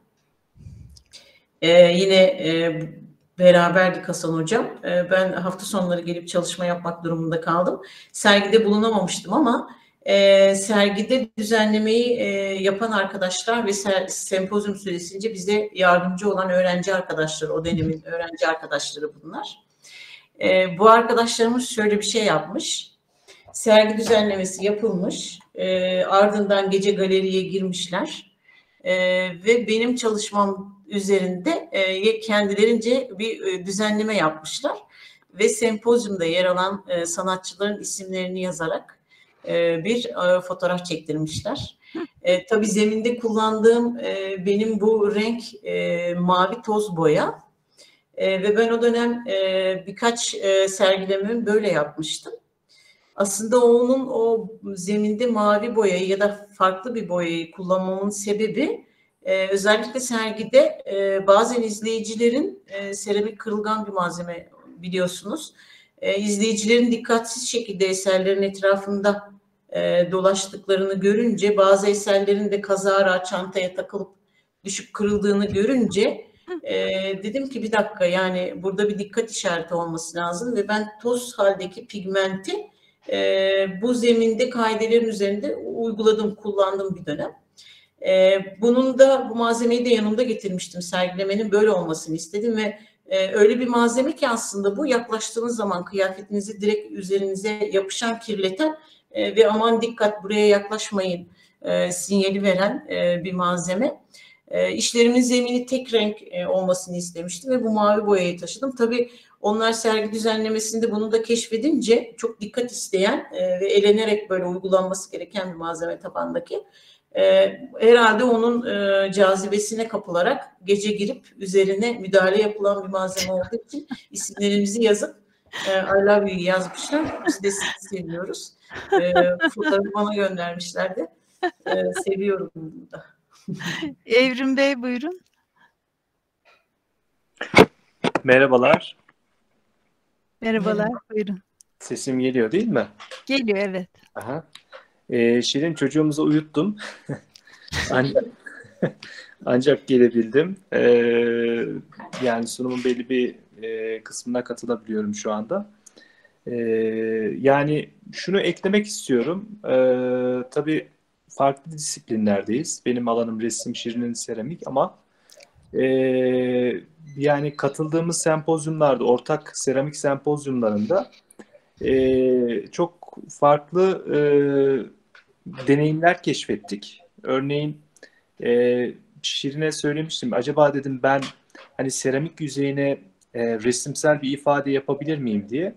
e, yine e, beraberdik Hasan Hocam. E, ben hafta sonları gelip çalışma yapmak durumunda kaldım. Sergide bulunamamıştım ama e, sergide düzenlemeyi e, yapan arkadaşlar ve ser, sempozyum süresince bize yardımcı olan öğrenci arkadaşları, o dönemin öğrenci arkadaşları bunlar. E, bu arkadaşlarımız şöyle bir şey yapmış. Sergi düzenlemesi yapılmış. E, ardından gece galeriye girmişler. E, ve benim çalışmam üzerinde e, kendilerince bir e, düzenleme yapmışlar. Ve sempozyumda yer alan e, sanatçıların isimlerini yazarak e, bir e, fotoğraf çektirmişler. E, tabii zeminde kullandığım e, benim bu renk e, mavi toz boya. E, ve ben o dönem e, birkaç e, sergilememi böyle yapmıştım. Aslında onun o zeminde mavi boyayı ya da farklı bir boyayı kullanmamın sebebi e, özellikle sergide e, bazen izleyicilerin e, seramik kırılgan bir malzeme biliyorsunuz. E, izleyicilerin dikkatsiz şekilde eserlerin etrafında e, dolaştıklarını görünce, bazı eserlerin de kazara çantaya takılıp düşüp kırıldığını görünce e, dedim ki bir dakika, yani burada bir dikkat işareti olması lazım ve ben toz haldeki pigmenti e, bu zeminde kaidelerin üzerinde uyguladım, kullandım bir dönem. E, bunun da bu malzemeyi de yanımda getirmiştim. Sergilemenin böyle olmasını istedim ve e, öyle bir malzeme ki aslında bu yaklaştığınız zaman kıyafetinizi direkt üzerinize yapışan, kirleten e, ve aman dikkat buraya yaklaşmayın e, sinyali veren e, bir malzeme. E, işlerimin zemini tek renk e, olmasını istemiştim ve bu mavi boyayı taşıdım. Tabii onlar sergi düzenlemesinde bunu da keşfedince çok dikkat isteyen e, ve elenerek böyle uygulanması gereken bir malzeme tabandaki. E, herhalde onun e, cazibesine kapılarak gece girip üzerine müdahale yapılan bir malzeme olduğu için isimlerimizi yazıp e, I love you yazmışlar. Biz de sizi seviyoruz. E, fotoğrafı bana göndermişlerdi. E, seviyorum bunu da. Evrim Bey buyurun. Merhabalar. Merhabalar, buyurun. Sesim geliyor değil mi? Geliyor, evet. Aha. Ee, Şirin, çocuğumuzu uyuttum. ancak, ancak gelebildim. Ee, yani sunumun belli bir e, kısmına katılabiliyorum şu anda. Ee, yani şunu eklemek istiyorum. Ee, tabii farklı disiplinlerdeyiz. Benim alanım resim, Şirin'in seramik ama e, yani katıldığımız sempozyumlarda, ortak seramik sempozyumlarında e, çok farklı e, deneyimler keşfettik. Örneğin e, Şirin'e söylemiştim. Acaba dedim ben hani seramik yüzeyine e, resimsel bir ifade yapabilir miyim diye.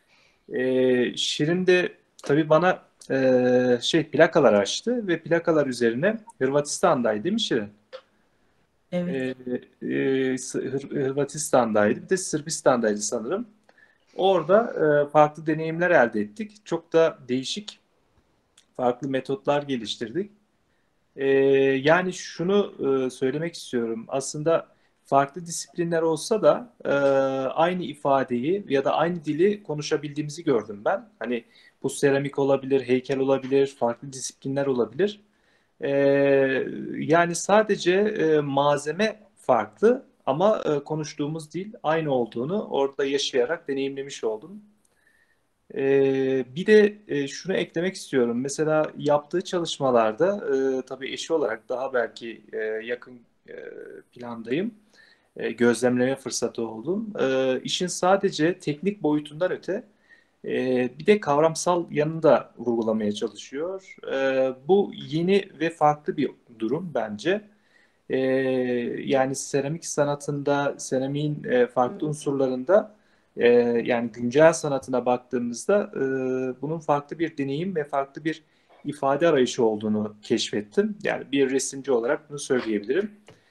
E, Şirin de tabii bana e, şey plakalar açtı ve plakalar üzerine Hırvatistan'daydı değil mi Şirin? Evet. E, e, Hırvatistan'daydı. Bir de Sırbistan'daydı sanırım. Orada e, farklı deneyimler elde ettik. Çok da değişik farklı metotlar geliştirdik. E, yani şunu e, söylemek istiyorum. Aslında farklı disiplinler olsa da e, aynı ifadeyi ya da aynı dili konuşabildiğimizi gördüm ben. Hani bu seramik olabilir, heykel olabilir, farklı disiplinler olabilir. E, yani sadece e, malzeme farklı ama e, konuştuğumuz dil aynı olduğunu orada yaşayarak deneyimlemiş oldum. E, bir de e, şunu eklemek istiyorum. Mesela yaptığı çalışmalarda e, tabii eşi olarak daha belki e, yakın e, plandayım. E, gözlemleme fırsatı oldum. E, işin sadece teknik boyutundan öte e, bir de kavramsal yanını da vurgulamaya çalışıyor. E, bu yeni ve farklı bir durum bence. E, yani seramik sanatında, seramiğin e, farklı unsurlarında e, yani güncel sanatına baktığımızda e, bunun farklı bir deneyim ve farklı bir ifade arayışı olduğunu keşfettim. Yani bir resimci olarak bunu söyleyebilirim.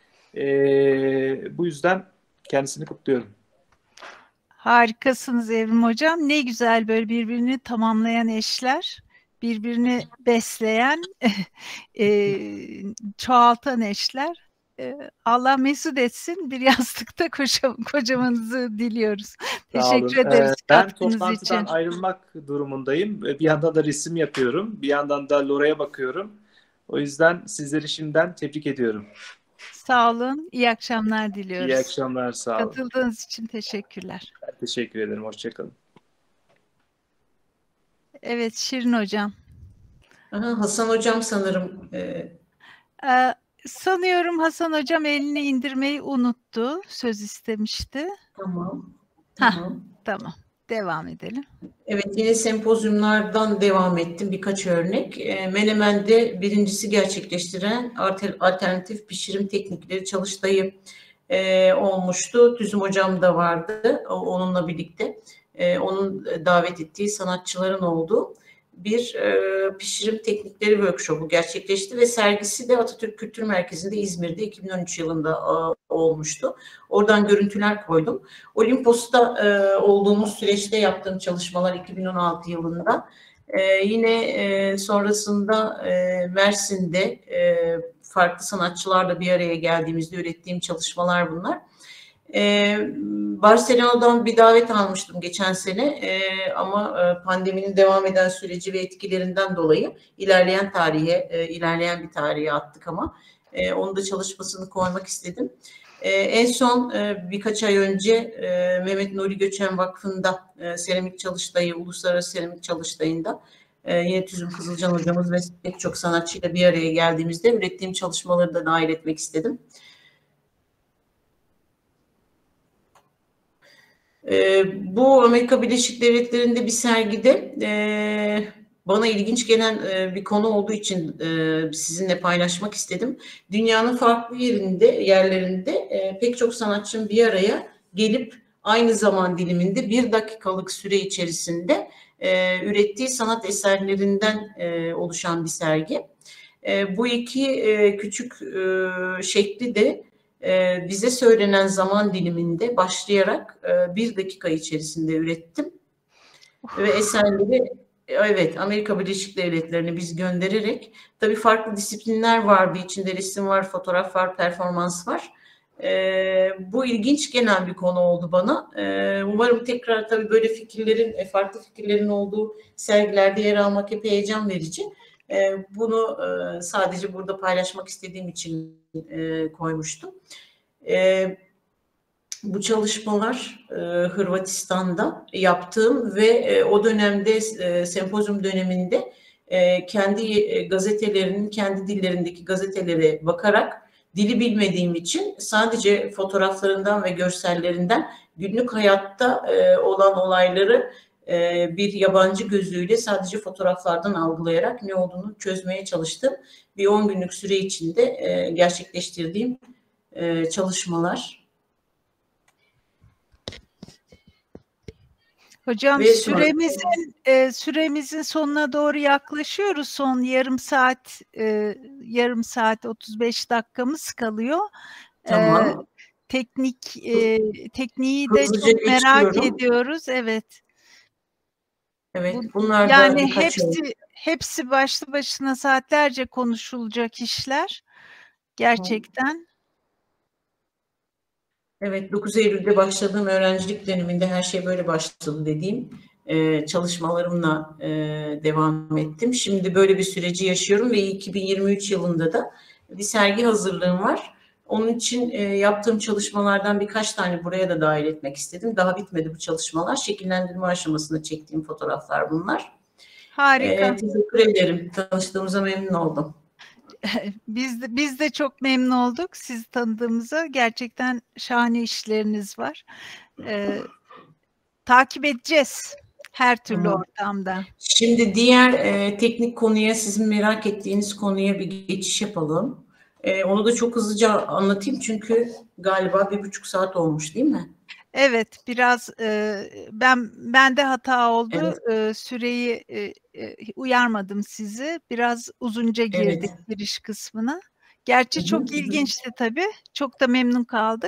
E, bu yüzden kendisini kutluyorum. Harikasınız Evrim Hocam. Ne güzel böyle birbirini tamamlayan eşler, birbirini besleyen, e, çoğaltan eşler. E, Allah mesut etsin. Bir yastıkta koca, kocamanızı diliyoruz. Teşekkür Sağ olun. ederiz Ee, ben katkınız toplantıdan için. ayrılmak durumundayım. Bir yandan da resim yapıyorum. Bir yandan da Lora'ya bakıyorum. O yüzden sizleri şimdiden tebrik ediyorum. Sağ olun. İyi akşamlar diliyoruz. İyi akşamlar. Sağ olun. Katıldığınız için teşekkürler. Ben teşekkür ederim. Hoşçakalın. Evet, Şirin Hocam. Aha, Hasan Hocam sanırım. E... Ee, sanıyorum Hasan Hocam elini indirmeyi unuttu. Söz istemişti. Tamam. Hah, Tamam. tamam. Devam edelim. Evet, yine sempozyumlardan devam ettim birkaç örnek. E, Menemen'de birincisi gerçekleştiren alternatif pişirim teknikleri çalıştayı e, olmuştu. Tüzüm Hocam da vardı onunla birlikte. E, onun davet ettiği sanatçıların olduğu. bir e, pişirim teknikleri workshopu gerçekleşti ve sergisi de Atatürk Kültür Merkezi'nde İzmir'de iki bin on üç yılında e, olmuştu. Oradan görüntüler koydum. Olimpos'ta e, olduğumuz süreçte yaptığım çalışmalar iki bin on altı yılında. E, yine e, sonrasında e, Mersin'de e, farklı sanatçılarla bir araya geldiğimizde ürettiğim çalışmalar bunlar. Ee, Barcelona'dan bir davet almıştım geçen sene ee, ama e, pandeminin devam eden süreci ve etkilerinden dolayı ilerleyen tarihe, e, ilerleyen bir tarihe attık ama e, onu da çalışmasını koymak istedim. E, en son e, birkaç ay önce e, Mehmet Nuri Göçen Vakfı'nda e, Seramik Çalıştayı, Uluslararası Seramik Çalıştayı'nda e, yine Tüzün Kızılcan hocamız ve pek çok sanatçıyla bir araya geldiğimizde ürettiğim çalışmaları da dahil etmek istedim. Ee, bu Amerika Birleşik Devletleri'nde bir sergide e, bana ilginç gelen e, bir konu olduğu için e, sizinle paylaşmak istedim. Dünyanın farklı yerinde, yerlerinde e, pek çok sanatçının bir araya gelip aynı zaman diliminde bir dakikalık süre içerisinde e, ürettiği sanat eserlerinden e, oluşan bir sergi. E, bu iki e, küçük e, şekli de bize söylenen zaman diliminde başlayarak bir dakika içerisinde ürettim. Ve eserleri evet Amerika Birleşik Devletleri'ne biz göndererek, tabii farklı disiplinler var. Bir içinde resim var, fotoğraf var, performans var. Bu ilginç gelen bir konu oldu bana. Umarım tekrar tabii böyle fikirlerin, farklı fikirlerin olduğu sergilerde yer almak epey heyecan verici. Bunu sadece burada paylaşmak istediğim için koymuştum. Bu çalışmalar Hırvatistan'da yaptığım ve o dönemde sempozyum döneminde kendi gazetelerinin kendi dillerindeki gazetelere bakarak, dili bilmediğim için sadece fotoğraflarından ve görsellerinden günlük hayatta olan olayları bir yabancı gözüyle sadece fotoğraflardan algılayarak ne olduğunu çözmeye çalıştım. Bir on günlük süre içinde gerçekleştirdiğim çalışmalar. Hocam Ve süremizin e, süremizin sonuna doğru yaklaşıyoruz. Son yarım saat e, yarım saat otuz beş dakikamız kalıyor. Tamam. E, teknik e, tekniği de Hızlıca çok merak geçiyorum. ediyoruz. Evet. Evet, Bu, bunlar yani da birkaç hepsi yıl. hepsi başlı başına saatlerce konuşulacak işler. Gerçekten. Evet, dokuz Eylül'de başladığım öğrencilik döneminde her şey böyle başladı dediğim e, çalışmalarımla e, devam ettim. Şimdi böyle bir süreci yaşıyorum ve iki bin yirmi üç yılında da bir sergi hazırlığım var. Onun için e, yaptığım çalışmalardan birkaç tane buraya da dahil etmek istedim. Daha bitmedi bu çalışmalar. Şekillendirme aşamasında çektiğim fotoğraflar bunlar. Harika. E, teşekkür ederim. Tanıştığımıza memnun oldum. Biz de, biz de çok memnun olduk sizi tanıdığımıza. Gerçekten şahane işleriniz var. Ee, takip edeceğiz her türlü Tamam. ortamda. Şimdi diğer e, teknik konuya, sizin merak ettiğiniz konuya bir geçiş yapalım. E, onu da çok hızlıca anlatayım çünkü galiba bir buçuk saat olmuş değil mi? Evet, biraz e, ben bende hata oldu. Evet. E, süreyi e, e, uyarmadım sizi. Biraz uzunca girdik Evet. giriş kısmına. Gerçi Hı-hı. çok ilginçti tabii. Çok da memnun kaldık.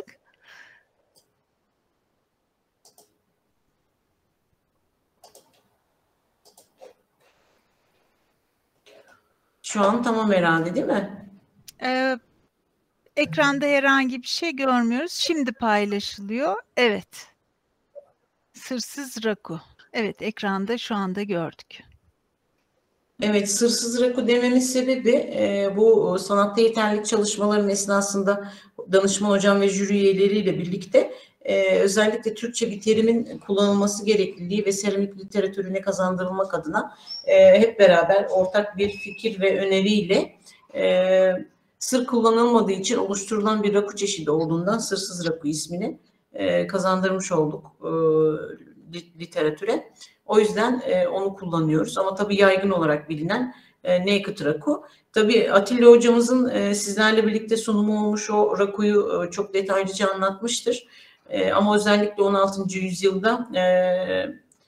Şu an tamam herhalde değil mi? Ee, ekranda herhangi bir şey görmüyoruz. Şimdi paylaşılıyor. Evet. Sırsız Raku. Evet, ekranda şu anda gördük. Evet, sırsız raku dememin sebebi e, bu sanatta yeterlilik çalışmaların esnasında danışman hocam ve jüri üyeleriyle birlikte e, özellikle Türkçe bir terimin kullanılması gerekliliği ve seramik literatürüne kazandırılmak adına e, hep beraber ortak bir fikir ve öneriyle e, sır kullanılmadığı için oluşturulan bir raku çeşidi olduğundan sırsız raku ismini e, kazandırmış olduk e, literatüre. O yüzden e, onu kullanıyoruz. Ama tabii yaygın olarak bilinen e, naked raku. Tabii Atilla hocamızın e, sizlerle birlikte sunumu olmuş o rakuyu e, çok detaylıca anlatmıştır. E, ama özellikle on altıncı yüzyılda e,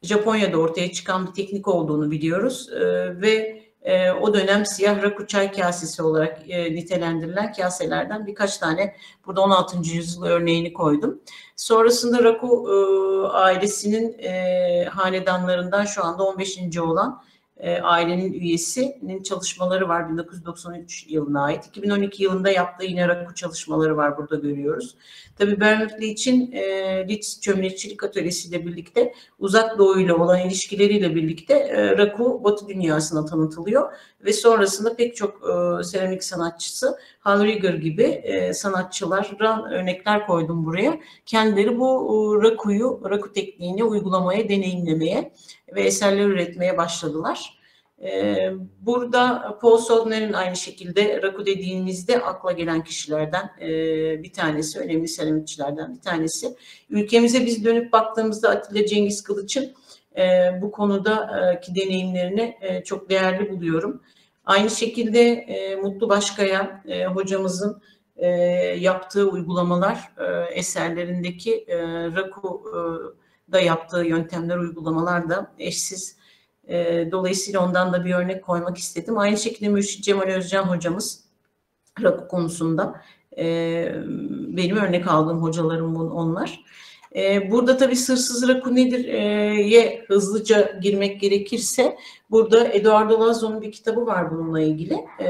Japonya'da ortaya çıkan bir teknik olduğunu biliyoruz e, ve e, o dönem siyah raku çay kasesi olarak e, nitelendirilen kaselerden birkaç tane burada on altıncı yüzyıl örneğini koydum. Sonrasında raku e, ailesinin e, hanedanlarından şu anda on beşinci olan e, ailenin üyesinin çalışmaları var bin dokuz yüz doksan üç yılına ait. iki bin on iki yılında yaptığı yine raku çalışmaları var, burada görüyoruz. Tabii Bernard Leach'in e, Leach çömlekçilik atölyesiyle birlikte Uzak Doğu ile olan ilişkileriyle birlikte e, raku Batı dünyasına tanıtılıyor ve sonrasında pek çok e, seramik sanatçısı, Hal Rieger gibi e, sanatçılardan örnekler koydum buraya. Kendileri bu e, rakuyu, raku tekniğini uygulamaya, deneyimlemeye ve eserler üretmeye başladılar. Ee, burada Paul Soldner'in aynı şekilde raku dediğimizde akla gelen kişilerden e, bir tanesi, önemli seramikçilerden bir tanesi. Ülkemize biz dönüp baktığımızda Atilla Cengiz Kılıç'ın e, bu konudaki deneyimlerini e, çok değerli buluyorum. Aynı şekilde e, Mutlu Başkaya e, hocamızın e, yaptığı uygulamalar, e, eserlerindeki e, raku e, da yaptığı yöntemler, uygulamalar da eşsiz. E, dolayısıyla ondan da bir örnek koymak istedim. Aynı şekilde Mürşit Cemal Özcan hocamız raku konusunda e, benim örnek aldığım hocalarım onlar. E, burada tabii sırsız raku nedir?'ye hızlıca girmek gerekirse burada Eduardo Lazzo'nun bir kitabı var bununla ilgili. E,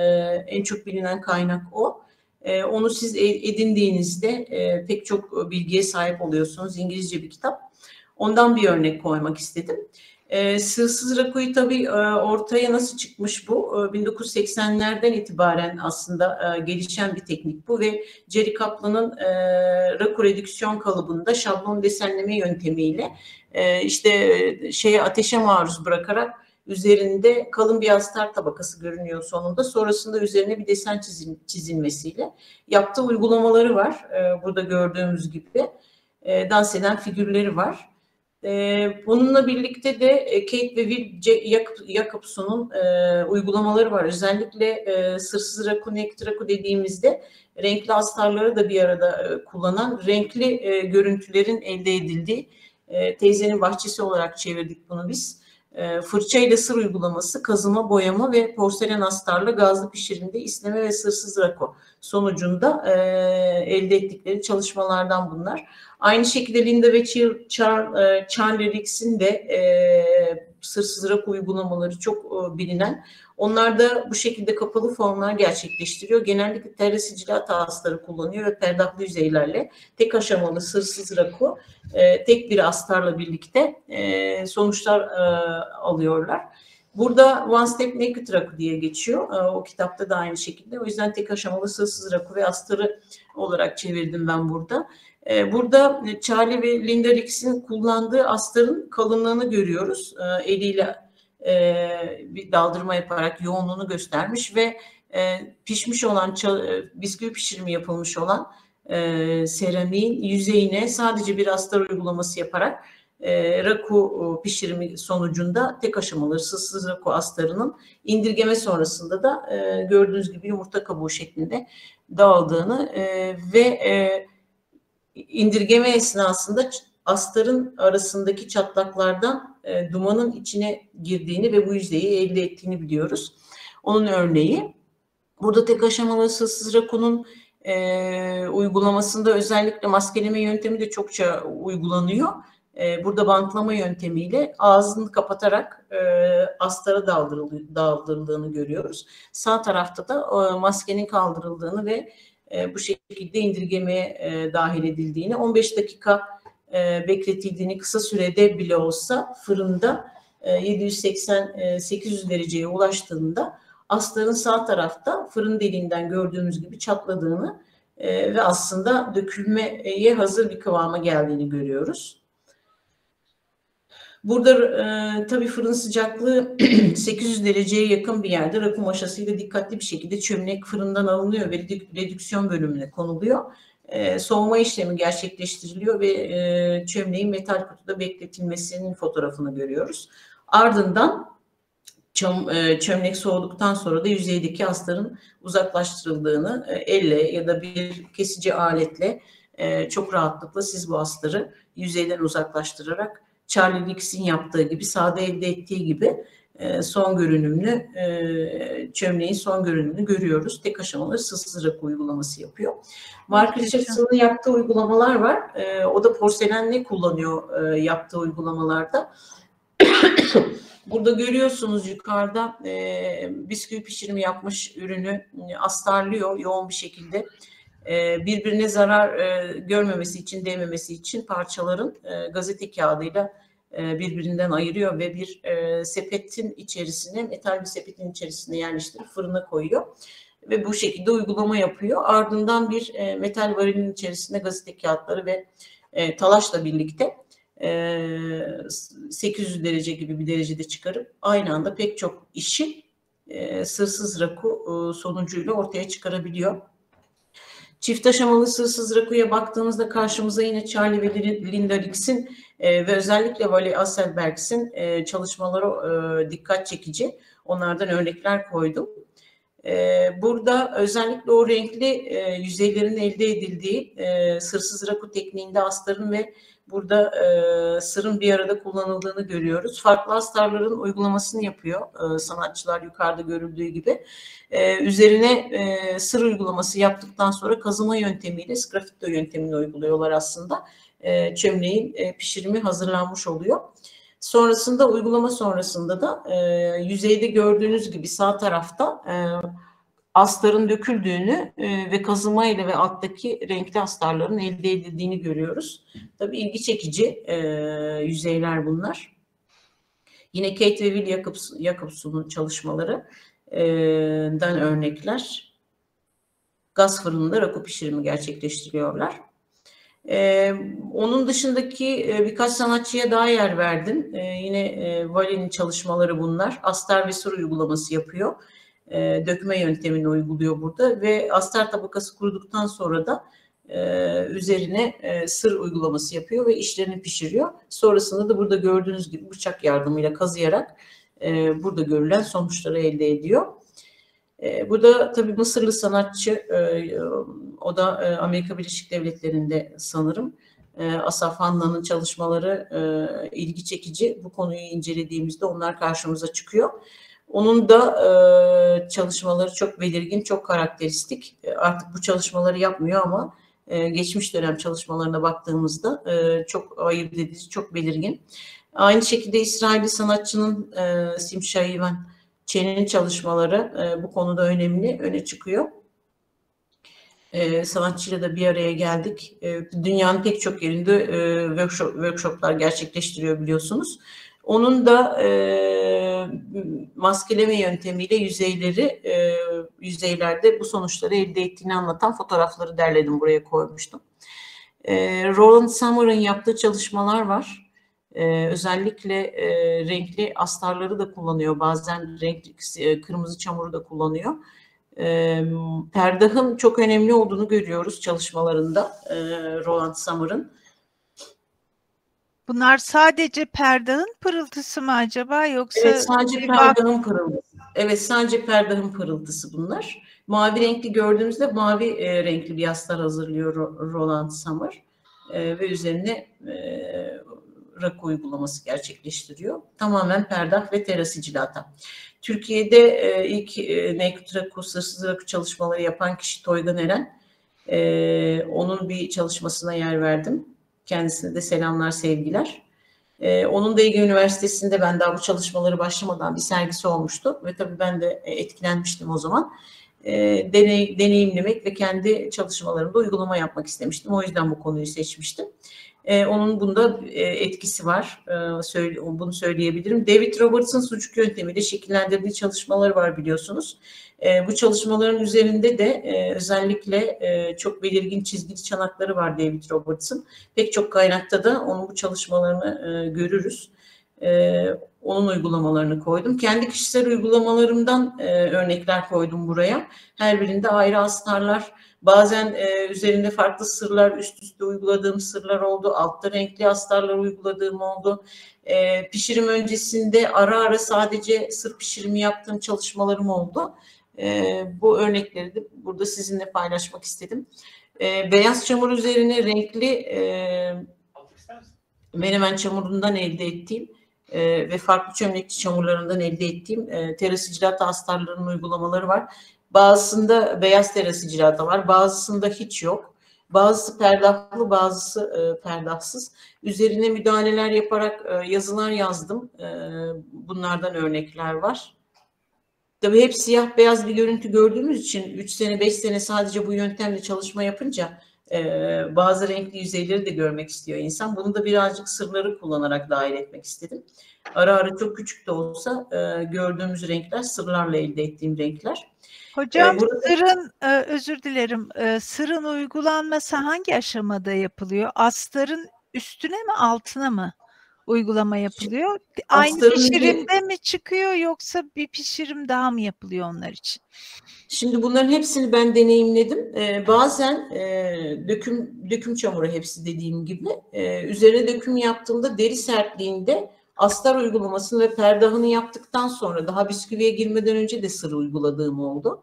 en çok bilinen kaynak o. E, onu siz edindiğinizde e, pek çok bilgiye sahip oluyorsunuz. İngilizce bir kitap. Ondan bir örnek koymak istedim. E, sırsız rakuyu tabii e, ortaya nasıl çıkmış bu? E, bin dokuz yüz seksenlerden itibaren aslında e, gelişen bir teknik bu ve Jerry Kaplan'ın e, raku redüksiyon kalıbında şablon desenleme yöntemiyle e, işte şeye ateşe maruz bırakarak üzerinde kalın bir astar tabakası görünüyor sonunda. Sonrasında üzerine bir desen çizil, çizilmesiyle yaptığı uygulamaları var. E, burada gördüğümüz gibi e, dans eden figürleri var. Ee, bununla birlikte de Kate ve Will Jacobson'un e, uygulamaları var. Özellikle e, sırsız raku, naked raku dediğimizde renkli astarları da bir arada e, kullanan, renkli e, görüntülerin elde edildiği, e, teyzenin bahçesi olarak çevirdik bunu biz. E, fırça ile sır uygulaması, kazıma, boyama ve porselen astarla gazlı pişirimde isleme ve sırsız raku sonucunda e, elde ettikleri çalışmalardan bunlar. Aynı şekilde Linda ve Charlie Rix'in de e, sırsız raku uygulamaları çok e, bilinen. Onlar da bu şekilde kapalı formlar gerçekleştiriyor. Genellikle terresicilat astarı kullanıyor ve perdahlı yüzeylerle tek aşamalı sırsız raku e, tek bir astarla birlikte e, sonuçlar e, alıyorlar. Burada One Step Naked Raku diye geçiyor. E, o kitapta da aynı şekilde. O yüzden tek aşamalı sırsız raku ve astarı olarak çevirdim ben burada. Burada Charlie ve Linda Rix'in kullandığı astarın kalınlığını görüyoruz. Eliyle bir daldırma yaparak yoğunluğunu göstermiş ve pişmiş olan, bisküvi pişirimi yapılmış olan seramiğin yüzeyine sadece bir astar uygulaması yaparak raku pişirimi sonucunda tek aşamalı sırsız raku astarının indirgeme sonrasında da gördüğünüz gibi yumurta kabuğu şeklinde dağıldığını ve İndirgeme esnasında astarın arasındaki çatlaklardan e, dumanın içine girdiğini ve bu yüzeyi elde ettiğini biliyoruz. Onun örneği. Burada tek aşamalı sırsız rakunun e, uygulamasında özellikle maskeleme yöntemi de çokça uygulanıyor. E, burada bantlama yöntemiyle ağzını kapatarak e, astara daldırıldığını görüyoruz. Sağ tarafta da e, maskenin kaldırıldığını ve E, bu şekilde indirgemeye e, dahil edildiğini, on beş dakika e, bekletildiğini, kısa sürede bile olsa fırında e, yedi yüz seksen sekiz yüz dereceye ulaştığında astarın sağ tarafta fırın deliğinden gördüğümüz gibi çatladığını e, ve aslında dökülmeye hazır bir kıvama geldiğini görüyoruz. Burada e, tabii fırın sıcaklığı sekiz yüz dereceye yakın bir yerde raku maşasıyla dikkatli bir şekilde çömlek fırından alınıyor ve redüksiyon bölümüne konuluyor. E, soğuma işlemi gerçekleştiriliyor ve e, çömleğin metal kutuda bekletilmesinin fotoğrafını görüyoruz. Ardından çöm, e, çömlek soğuduktan sonra da yüzeydeki astarın uzaklaştırıldığını e, elle ya da bir kesici aletle e, çok rahatlıkla siz bu astarı yüzeyden uzaklaştırarak Charlie Rix'in yaptığı gibi, sahada elde ettiği gibi e, son görünümlü e, çömleğin son görünümünü görüyoruz. Tek aşamalı sızsız rakı uygulaması yapıyor. Mark Richardson'ın yaptığı uygulamalar var. E, o da porselenle kullanıyor e, yaptığı uygulamalarda. Burada görüyorsunuz yukarıda e, bisküvi pişirimi yapmış ürünü e, astarlıyor yoğun bir şekilde. E, birbirine zarar e, görmemesi için, değmemesi için parçaların e, gazete kağıdıyla e, birbirinden ayırıyor ve bir e, sepetin içerisine, metal bir sepetin içerisine yerleştirip fırına koyuyor. Ve bu şekilde uygulama yapıyor. Ardından bir e, metal varilin içerisinde gazete kağıtları ve e, talaşla birlikte sekiz yüz derece gibi bir derecede çıkarıp aynı anda pek çok işi e, sırsız rakı e, sonucuyla ortaya çıkarabiliyor. Çift aşamalı sırsız rakıya baktığımızda karşımıza yine Charlie ve Linda Rix'in e, ve özellikle Vali Asselbergs'in e, çalışmaları e, dikkat çekici. Onlardan örnekler koydum. E, burada özellikle o renkli e, yüzeylerin elde edildiği e, sırsız rakı tekniğinde astarın ve burada e, sırın bir arada kullanıldığını görüyoruz. Farklı astarların uygulamasını yapıyor e, sanatçılar yukarıda görüldüğü gibi. E, üzerine e, sır uygulaması yaptıktan sonra kazıma yöntemiyle sgraffito yöntemini uyguluyorlar aslında. E, çömleğin e, pişirimi hazırlanmış oluyor. Sonrasında uygulama sonrasında da e, yüzeyde gördüğünüz gibi sağ tarafta e, astarın döküldüğünü e, ve kazıma ile ve alttaki renkli astarların elde edildiğini görüyoruz. Tabii ilgi çekici e, yüzeyler bunlar. Yine Kate ve Will Jacobs, Jacobson'un çalışmaları e, dan örnekler. Gaz fırınında rakı pişirimi gerçekleştiriyorlar. Ee, onun dışındaki e, birkaç sanatçıya daha yer verdim. Ee, yine e, Vali'nin çalışmaları bunlar. Astar ve sır uygulaması yapıyor. E, dökme yöntemini uyguluyor burada ve astar tabakası kuruduktan sonra da e, üzerine e, sır uygulaması yapıyor ve işlerini pişiriyor. Sonrasında da burada gördüğünüz gibi bıçak yardımıyla kazıyarak e, burada görülen sonuçları elde ediyor. E, burada tabii Mısırlı sanatçı, e, o da e, Amerika Birleşik Devletleri'nde sanırım. E, Asaf Hanna'nın çalışmaları e, ilgi çekici. Bu konuyu incelediğimizde onlar karşımıza çıkıyor. Onun da e, çalışmaları çok belirgin, çok karakteristik. E, artık bu çalışmaları yapmıyor ama e, geçmiş dönem çalışmalarına baktığımızda e, çok ayırt edici, çok belirgin. Aynı şekilde İsrailli sanatçının e, Simcha Ivan Çen'in çalışmaları e, bu konuda önemli, öne çıkıyor. E, sanatçıyla da bir araya geldik. E, dünyanın pek çok yerinde e, workshop, workshoplar gerçekleştiriyor biliyorsunuz. Onun da e, maskeleme yöntemiyle yüzeyleri, e, yüzeylerde bu sonuçları elde ettiğini anlatan fotoğrafları derledim, buraya koymuştum. E, Roland Summer'ın yaptığı çalışmalar var. Ee, özellikle e, renkli astarları da kullanıyor. Bazen renkli e, kırmızı çamuru da kullanıyor. E, perdahın çok önemli olduğunu görüyoruz çalışmalarında e, Roland Summer'ın. Bunlar sadece perdahın pırıltısı mı acaba yoksa? Evet, sadece perdahın pırıltısı. Evet, sadece perdahın pırıltısı bunlar. Mavi renkli gördüğümüzde mavi e, renkli bir astar hazırlıyor Roland Summer e, ve üzerine e, rakı uygulaması gerçekleştiriyor. Tamamen perdah ve terasicilata. Türkiye'de e, ilk e, naked rakı, sırsız rakı çalışmaları yapan kişi Toygan Eren. E, onun bir çalışmasına yer verdim. Kendisine de selamlar, sevgiler. E, onun da Ege Üniversitesi'nde ben daha bu çalışmaları başlamadan bir sergisi olmuştu. Ve tabii ben de etkilenmiştim o zaman. E, deney, deneyimlemek ve kendi çalışmalarımda uygulama yapmak istemiştim. O yüzden bu konuyu seçmiştim. Ee, onun bunda e, etkisi var. Ee, söyle, bunu söyleyebilirim. David Roberts'ın sucuk yöntemiyle şekillendirdiği çalışmaları var biliyorsunuz. Ee, bu çalışmaların üzerinde de e, özellikle e, çok belirgin çizgili çanakları var David Roberts'ın. Pek çok kaynakta da onun bu çalışmalarını e, görürüz. E, onun uygulamalarını koydum. Kendi kişisel uygulamalarımdan e, örnekler koydum buraya. Her birinde ayrı astarlar. Bazen e, üzerinde farklı sırlar, üst üste uyguladığım sırlar oldu. Altta renkli astarlar uyguladığım oldu. E, pişirim öncesinde ara ara sadece sır pişirimi yaptığım çalışmalarım oldu. E, bu örnekleri de burada sizinle paylaşmak istedim. E, beyaz çamur üzerine renkli e, menemen çamurundan elde ettiğim e, ve farklı çömlekçi çamurlarından elde ettiğim e, terasicilata astarlarının uygulamaları var. Bazısında beyaz terasicilata var, bazısında hiç yok. Bazısı perdahlı, bazısı e, perdahsız. Üzerine müdahaleler yaparak e, yazılar yazdım. E, bunlardan örnekler var. Tabii hep siyah beyaz bir görüntü gördüğümüz için üç sene beş sene sadece bu yöntemle çalışma yapınca e, bazı renkli yüzeyleri de görmek istiyor insan. Bunu da birazcık sırları kullanarak dahil etmek istedim. Ara ara çok küçük de olsa e, gördüğümüz renkler sırlarla elde ettiğim renkler. Hocam Ee, burada... sırın, e, özür dilerim, e, sırın uygulanması hangi aşamada yapılıyor? Astarın üstüne mi altına mı uygulama yapılıyor? Aynı Astarın pişirimde bir... mi çıkıyor yoksa bir pişirim daha mı yapılıyor onlar için? Şimdi bunların hepsini ben deneyimledim. Ee, bazen e, döküm döküm çamuru hepsi dediğim gibi. Ee, üzerine döküm yaptığımda deri sertliğinde astar uygulamasını ve perdahını yaptıktan sonra daha bisküviye girmeden önce de sırı uyguladığım oldu.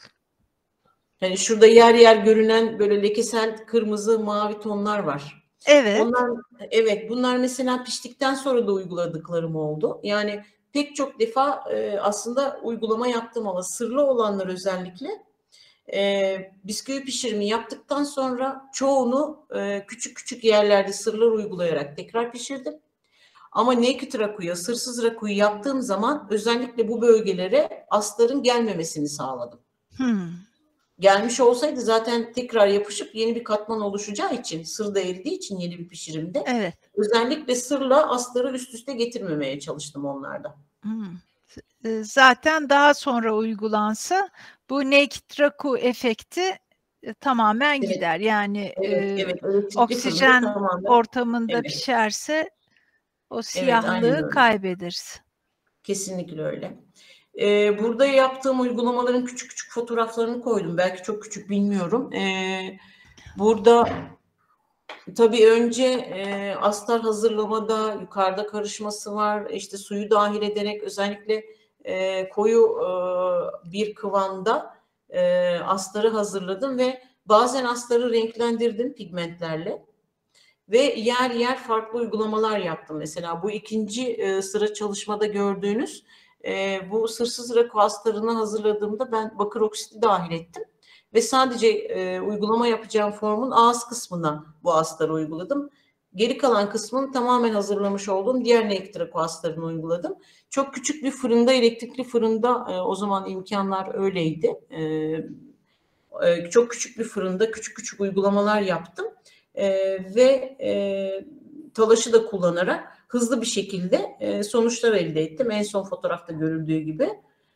Yani şurada yer yer görünen böyle lekesel kırmızı mavi tonlar var. Evet. Onlar, evet, bunlar mesela piştikten sonra da uyguladıklarım oldu. Yani pek çok defa e, aslında uygulama yaptım ama sırlı olanlar özellikle e, bisküvi pişirimi yaptıktan sonra çoğunu e, küçük küçük yerlerde sırlar uygulayarak tekrar pişirdim. Ama naked rakuya, sırsız rakuyu yaptığım zaman özellikle bu bölgelere astarın gelmemesini sağladım. Hmm. Gelmiş olsaydı zaten tekrar yapışıp yeni bir katman oluşacağı için, sır da eridiği için yeni bir pişirimde. Evet. Özellikle sırla astarı üst üste getirmemeye çalıştım onlarda. Hmm. Zaten daha sonra uygulansa bu naked raku efekti tamamen Evet. gider. Yani evet, e, evet, oksijen tamamen, ortamında evet. pişerse o siyahlığı evet, kaybederiz. Kesinlikle öyle. Ee, burada yaptığım uygulamaların küçük küçük fotoğraflarını koydum. Belki çok küçük, bilmiyorum. Ee, burada tabii önce e, astar hazırlamada yukarıda karışması var. İşte suyu dahil ederek özellikle e, koyu e, bir kıvamda e, astarı hazırladım ve bazen astarı renklendirdim pigmentlerle. Ve yer yer farklı uygulamalar yaptım. Mesela bu ikinci e, sıra çalışmada gördüğünüz e, bu sırsız raku astarını hazırladığımda ben bakır oksiti dahil ettim. Ve sadece e, uygulama yapacağım formun ağız kısmına bu astarı uyguladım. Geri kalan kısmını tamamen hazırlamış olduğum diğer naked raku astarını uyguladım. Çok küçük bir fırında, elektrikli fırında e, o zaman imkanlar öyleydi. E, e, çok küçük bir fırında küçük küçük uygulamalar yaptım. Ee, ve e, talaşı da kullanarak hızlı bir şekilde e, sonuçlar elde ettim. En son fotoğrafta görüldüğü gibi.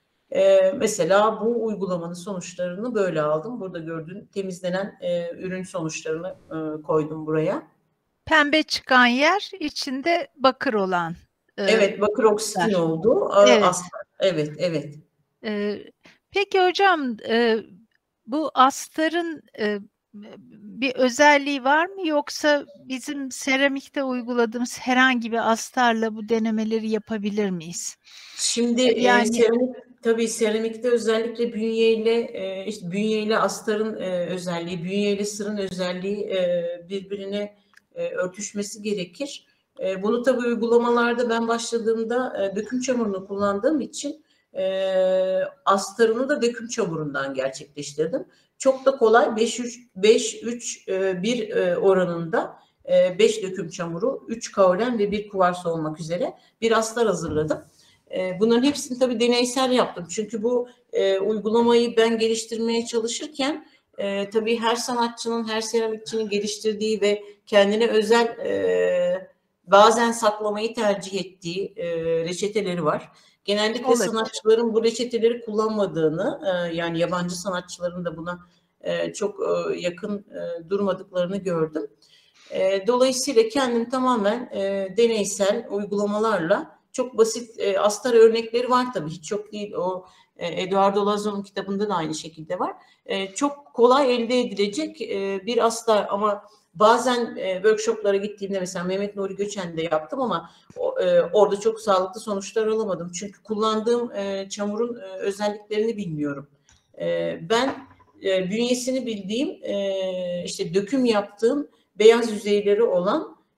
E, mesela bu uygulamanın sonuçlarını böyle aldım. Burada gördüğün temizlenen e, ürün sonuçlarını e, koydum buraya. Pembe çıkan yer içinde bakır olan. E, evet, bakır oksitin oldu. Evet. Astar. Evet, evet. E, peki hocam, e, bu astarın e, bir özelliği var mı, yoksa bizim seramikte uyguladığımız herhangi bir astarla bu denemeleri yapabilir miyiz? Şimdi yani... e, seramik, tabii seramikte özellikle bünyeyle e, işte bünyeyle astarın e, özelliği, bünyeyle sırın özelliği e, birbirine e, örtüşmesi gerekir. E, bunu tabii uygulamalarda ben başladığımda e, döküm çamurunu kullandığım için e, astarını da döküm çamurundan gerçekleştirdim. Çok da kolay, beş üç bir oranında beş döküm çamuru, üç kaulen ve bir kuvars olmak üzere bir astar hazırladım. Bunların hepsini tabii deneysel yaptım. Çünkü bu e, uygulamayı ben geliştirmeye çalışırken e, tabii her sanatçının, her seramikçinin geliştirdiği ve kendine özel e, bazen saklamayı tercih ettiği e, reçeteleri var. Genellikle Olabilir. sanatçıların bu reçeteleri kullanmadığını, e, yani yabancı sanatçıların da buna e, çok e, yakın e, durmadıklarını gördüm. E, dolayısıyla kendim tamamen e, deneysel uygulamalarla çok basit e, astar örnekleri var tabii, hiç çok değil. O e, Eduardo Lazo'nun kitabında da aynı şekilde var. E, çok kolay elde edilecek e, bir astar ama bazen e, workshoplara gittiğimde mesela Mehmet Nuri Göçen'de yaptım ama o, e, orada çok sağlıklı sonuçlar alamadım. Çünkü kullandığım e, çamurun e, özelliklerini bilmiyorum. E, ben e, bünyesini bildiğim, e, işte döküm yaptığım beyaz yüzeyleri olan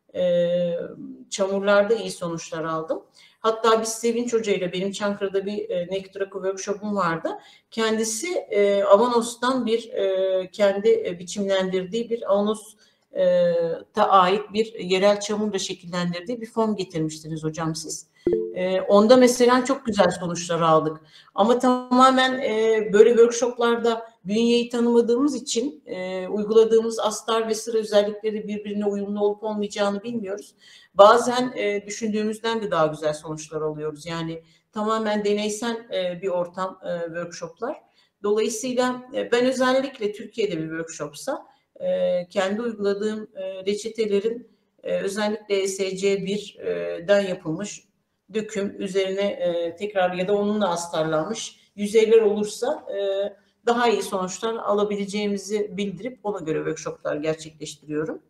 e, çamurlarda iyi sonuçlar aldım. Hatta biz Sevinç Hoca ile benim Çankırı'da bir e, Nektraku workshop'um vardı. Kendisi e, Avanos'tan bir e, kendi e, biçimlendirdiği bir Avanos e, ta ait bir yerel çamurla şekillendirdiği bir form getirmiştiniz hocam siz. E, onda mesela çok güzel sonuçlar aldık. Ama tamamen e, böyle workshoplarda bünyeyi tanımadığımız için e, uyguladığımız astar ve sıra özellikleri birbirine uyumlu olup olmayacağını bilmiyoruz. Bazen e, düşündüğümüzden de daha güzel sonuçlar alıyoruz. Yani tamamen deneysel e, bir ortam e, workshoplar. Dolayısıyla e, ben özellikle Türkiye'de bir workshopsa e, kendi uyguladığım e, reçetelerin e, özellikle E S C birden yapılmış döküm üzerine e, tekrar ya da onunla astarlanmış yüzeyler olursa e, daha iyi sonuçlar alabileceğimizi bildirip ona göre workshoplar gerçekleştiriyorum.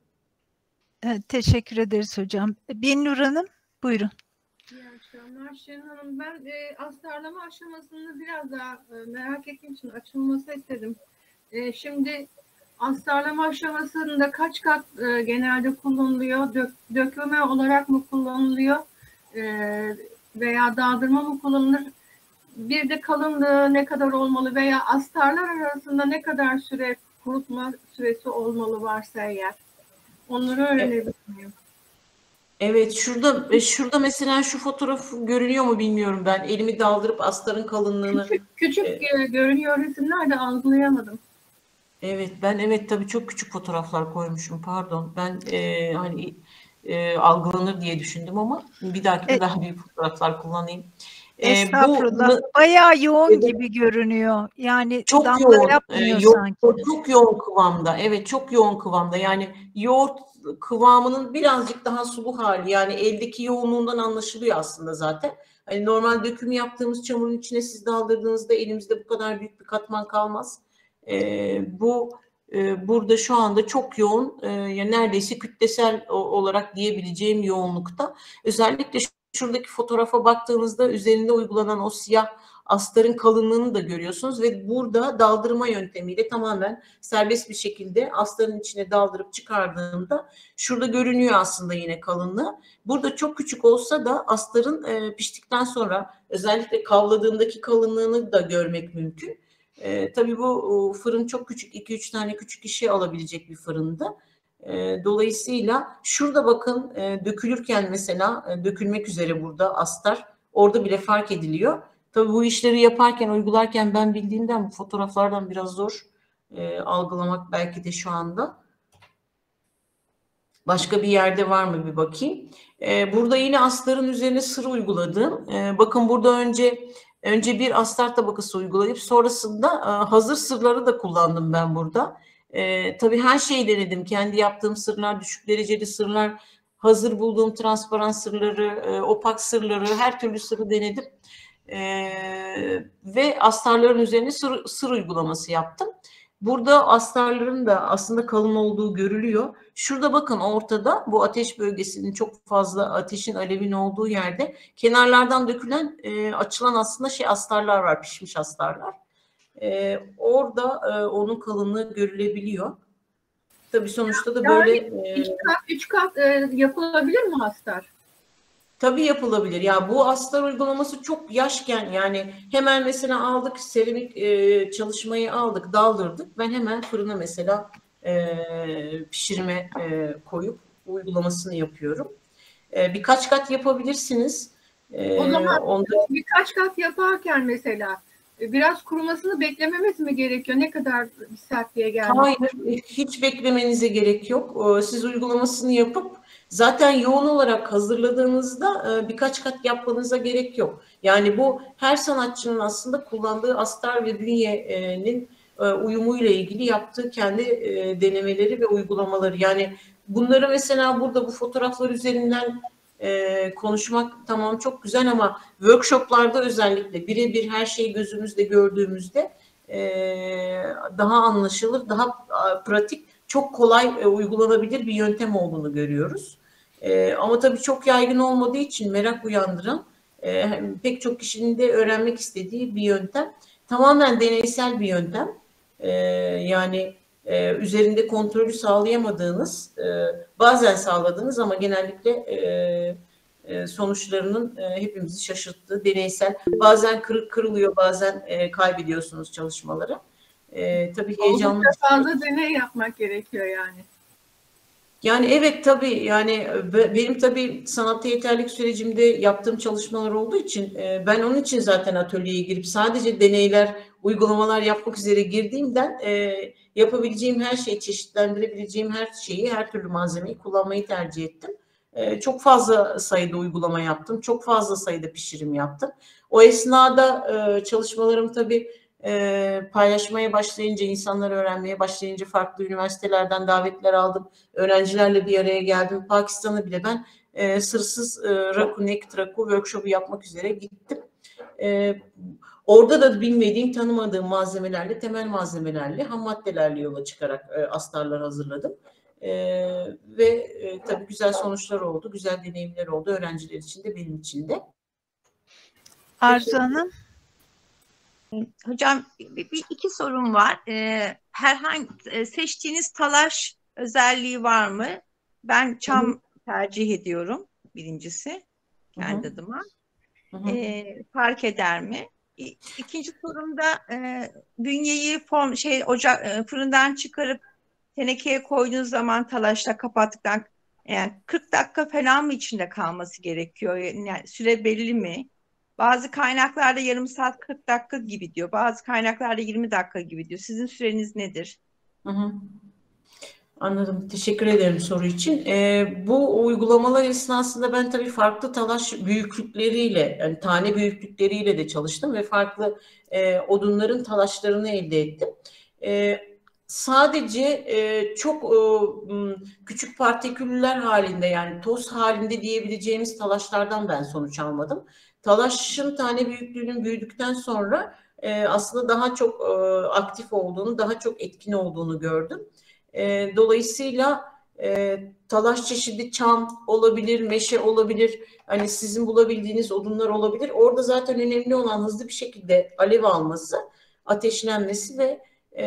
Evet, teşekkür ederiz hocam. Binnur Hanım, buyurun. İyi akşamlar Şirin Hanım. Ben e, astarlama aşamasını biraz daha e, merak ettiğim için açılması istedim. E, şimdi astarlama aşamasında kaç kat e, genelde kullanılıyor? Dök, döküme olarak mı kullanılıyor? E, veya dağdırma mı kullanılır? Bir de kalınlığı ne kadar olmalı veya astarlar arasında ne kadar süre kurutma süresi olmalı varsa eğer? Onları öğrenebilir miyim? Evet, şurada şurada mesela şu fotoğraf görünüyor mu bilmiyorum ben. Elimi daldırıp astarın kalınlığını. Küçük, küçük e, görünüyor resimlerde, algılayamadım. Evet, ben evet tabii çok küçük fotoğraflar koymuşum. Pardon. Ben e, hani e, algılanır diye düşündüm ama bir dahakine e, daha büyük fotoğraflar kullanayım. Estağfurullah. Bu, Bayağı yoğun evet, gibi görünüyor. Yani çok damla yoğun, yapmıyor e, yo sanki. Çok yoğun kıvamda. Evet, çok yoğun kıvamda. Yani yoğurt kıvamının birazcık daha sulu hali. Yani eldeki yoğunluğundan anlaşılıyor aslında zaten. Hani normal döküm yaptığımız çamurun içine siz daldırdığınızda elimizde bu kadar büyük bir katman kalmaz. E, bu e, burada şu anda çok yoğun, e, yani neredeyse kütlesel olarak diyebileceğim yoğunlukta. Özellikle şuradaki fotoğrafa baktığınızda üzerinde uygulanan o siyah astarın kalınlığını da görüyorsunuz ve burada daldırma yöntemiyle tamamen serbest bir şekilde astarın içine daldırıp çıkardığımda şurada görünüyor aslında yine kalınlığı. Burada çok küçük olsa da astarın e, piştikten sonra özellikle kavladığındaki kalınlığını da görmek mümkün. E, tabii bu fırın çok küçük, iki üç tane küçük kişi alabilecek bir fırındı. E, dolayısıyla şurada bakın e, dökülürken mesela e, dökülmek üzere burada astar orada bile fark ediliyor. Tabii bu işleri yaparken, uygularken ben bildiğimden bu fotoğraflardan biraz zor e, algılamak belki de şu anda. Başka bir yerde var mı bir bakayım. E, burada yine astarın üzerine sır uyguladım. E, bakın burada önce önce bir astar tabakası uygulayıp sonrasında e, hazır sırları da kullandım ben burada. E, tabii her şeyi denedim. Kendi yaptığım sırlar, düşük dereceli sırlar, hazır bulduğum transparan sırları, e, opak sırları, her türlü sırrı denedim. Ee, ve astarların üzerine sır, sır uygulaması yaptım. Burada astarların da aslında kalın olduğu görülüyor. Şurada bakın ortada bu ateş bölgesinin çok fazla ateşin alevin olduğu yerde kenarlardan dökülen e, açılan aslında şey astarlar var, pişmiş astarlar. E, orada e, onun kalınlığı görülebiliyor. Tabii sonuçta da böyle... Yani üç kat, üç kat e, yapılabilir mi astar? Tabii yapılabilir. Ya bu astar uygulaması çok yaşken yani hemen mesela aldık seramik e, çalışmayı aldık, daldırdık. Ben hemen fırına mesela e, pişirme e, koyup uygulamasını yapıyorum. E, birkaç kat yapabilirsiniz. E, o zaman onda... birkaç kat yaparken mesela biraz kurumasını beklememiz mi gerekiyor? Ne kadar bir sertliğe gelmesi? Hayır, hiç beklemenize gerek yok. Siz uygulamasını yapıp zaten yoğun olarak hazırladığınızda birkaç kat yapmanıza gerek yok. Yani bu her sanatçının aslında kullandığı astar ve bünyenin uyumuyla ilgili yaptığı kendi denemeleri ve uygulamaları. Yani bunları mesela burada bu fotoğraflar üzerinden Ee, konuşmak tamam çok güzel ama workshoplarda özellikle birebir her şeyi gözümüzde gördüğümüzde e, daha anlaşılır, daha a, pratik, çok kolay e, uygulanabilir bir yöntem olduğunu görüyoruz. E, ama tabii çok yaygın olmadığı için merak uyandıran e, pek çok kişinin de öğrenmek istediği bir yöntem. Tamamen deneysel bir yöntem. E, yani e, üzerinde kontrolü sağlayamadığınız, e, bazen sağladığınız ama genellikle e, e, sonuçlarının e, hepimizi şaşırttığı deneysel, bazen kır, kırılıyor, bazen e, kaybediyorsunuz çalışmaları. E, tabii heyecanlı. Oldukça fazla deney yapmak gerekiyor yani. Yani evet tabii, yani benim tabii sanatta yeterlilik sürecimde yaptığım çalışmalar olduğu için ben onun için zaten atölyeye girip sadece deneyler, uygulamalar yapmak üzere girdiğimden yapabileceğim her şeyi, çeşitlendirebileceğim her şeyi, her türlü malzemeyi kullanmayı tercih ettim. Çok fazla sayıda uygulama yaptım, çok fazla sayıda pişirim yaptım. O esnada çalışmalarım tabii E, paylaşmaya başlayınca, insanlar öğrenmeye başlayınca farklı üniversitelerden davetler aldım. Öğrencilerle bir araya geldim. Pakistan'a bile ben e, sırsız e, raku, nekt raku workshop'u yapmak üzere gittim. E, orada da bilmediğim, tanımadığım malzemelerle, temel malzemelerle, ham maddelerle yola çıkarak e, astarlar hazırladım. E, ve e, tabii güzel sonuçlar oldu, güzel deneyimler oldu öğrenciler için de, benim için de. Arzu Hanım? Hocam bir, bir iki sorum var. Ee, herhangi seçtiğiniz talaş özelliği var mı? Ben çam Hı-hı. tercih ediyorum birincisi kendi Hı-hı. adıma. Ee, fark eder mi? İ, ikinci sorumda e, bünyeyi form şey ocak e, fırından çıkarıp tenekeye koyduğunuz zaman talaşla kapattıktan yani kırk dakika falan mı içinde kalması gerekiyor? Yani süre belli mi? Bazı kaynaklarda yarım saat kırk dakika gibi diyor. Bazı kaynaklarda yirmi dakika gibi diyor. Sizin süreniz nedir? Hı hı. Anladım. Teşekkür ederim soru için. Ee, bu uygulamalar esnasında ben tabii farklı talaş büyüklükleriyle, yani tane büyüklükleriyle de çalıştım ve farklı e, odunların talaşlarını elde ettim. E, sadece e, çok e, küçük partiküller halinde, yani toz halinde diyebileceğimiz talaşlardan ben sonuç almadım. Talaşın tane büyüklüğünün büyüdükten sonra e, aslında daha çok e, aktif olduğunu, daha çok etkin olduğunu gördüm. E, dolayısıyla e, talaş çeşidi çam olabilir, meşe olabilir, hani sizin bulabildiğiniz odunlar olabilir. Orada zaten önemli olan hızlı bir şekilde alev alması, ateşlenmesi ve e,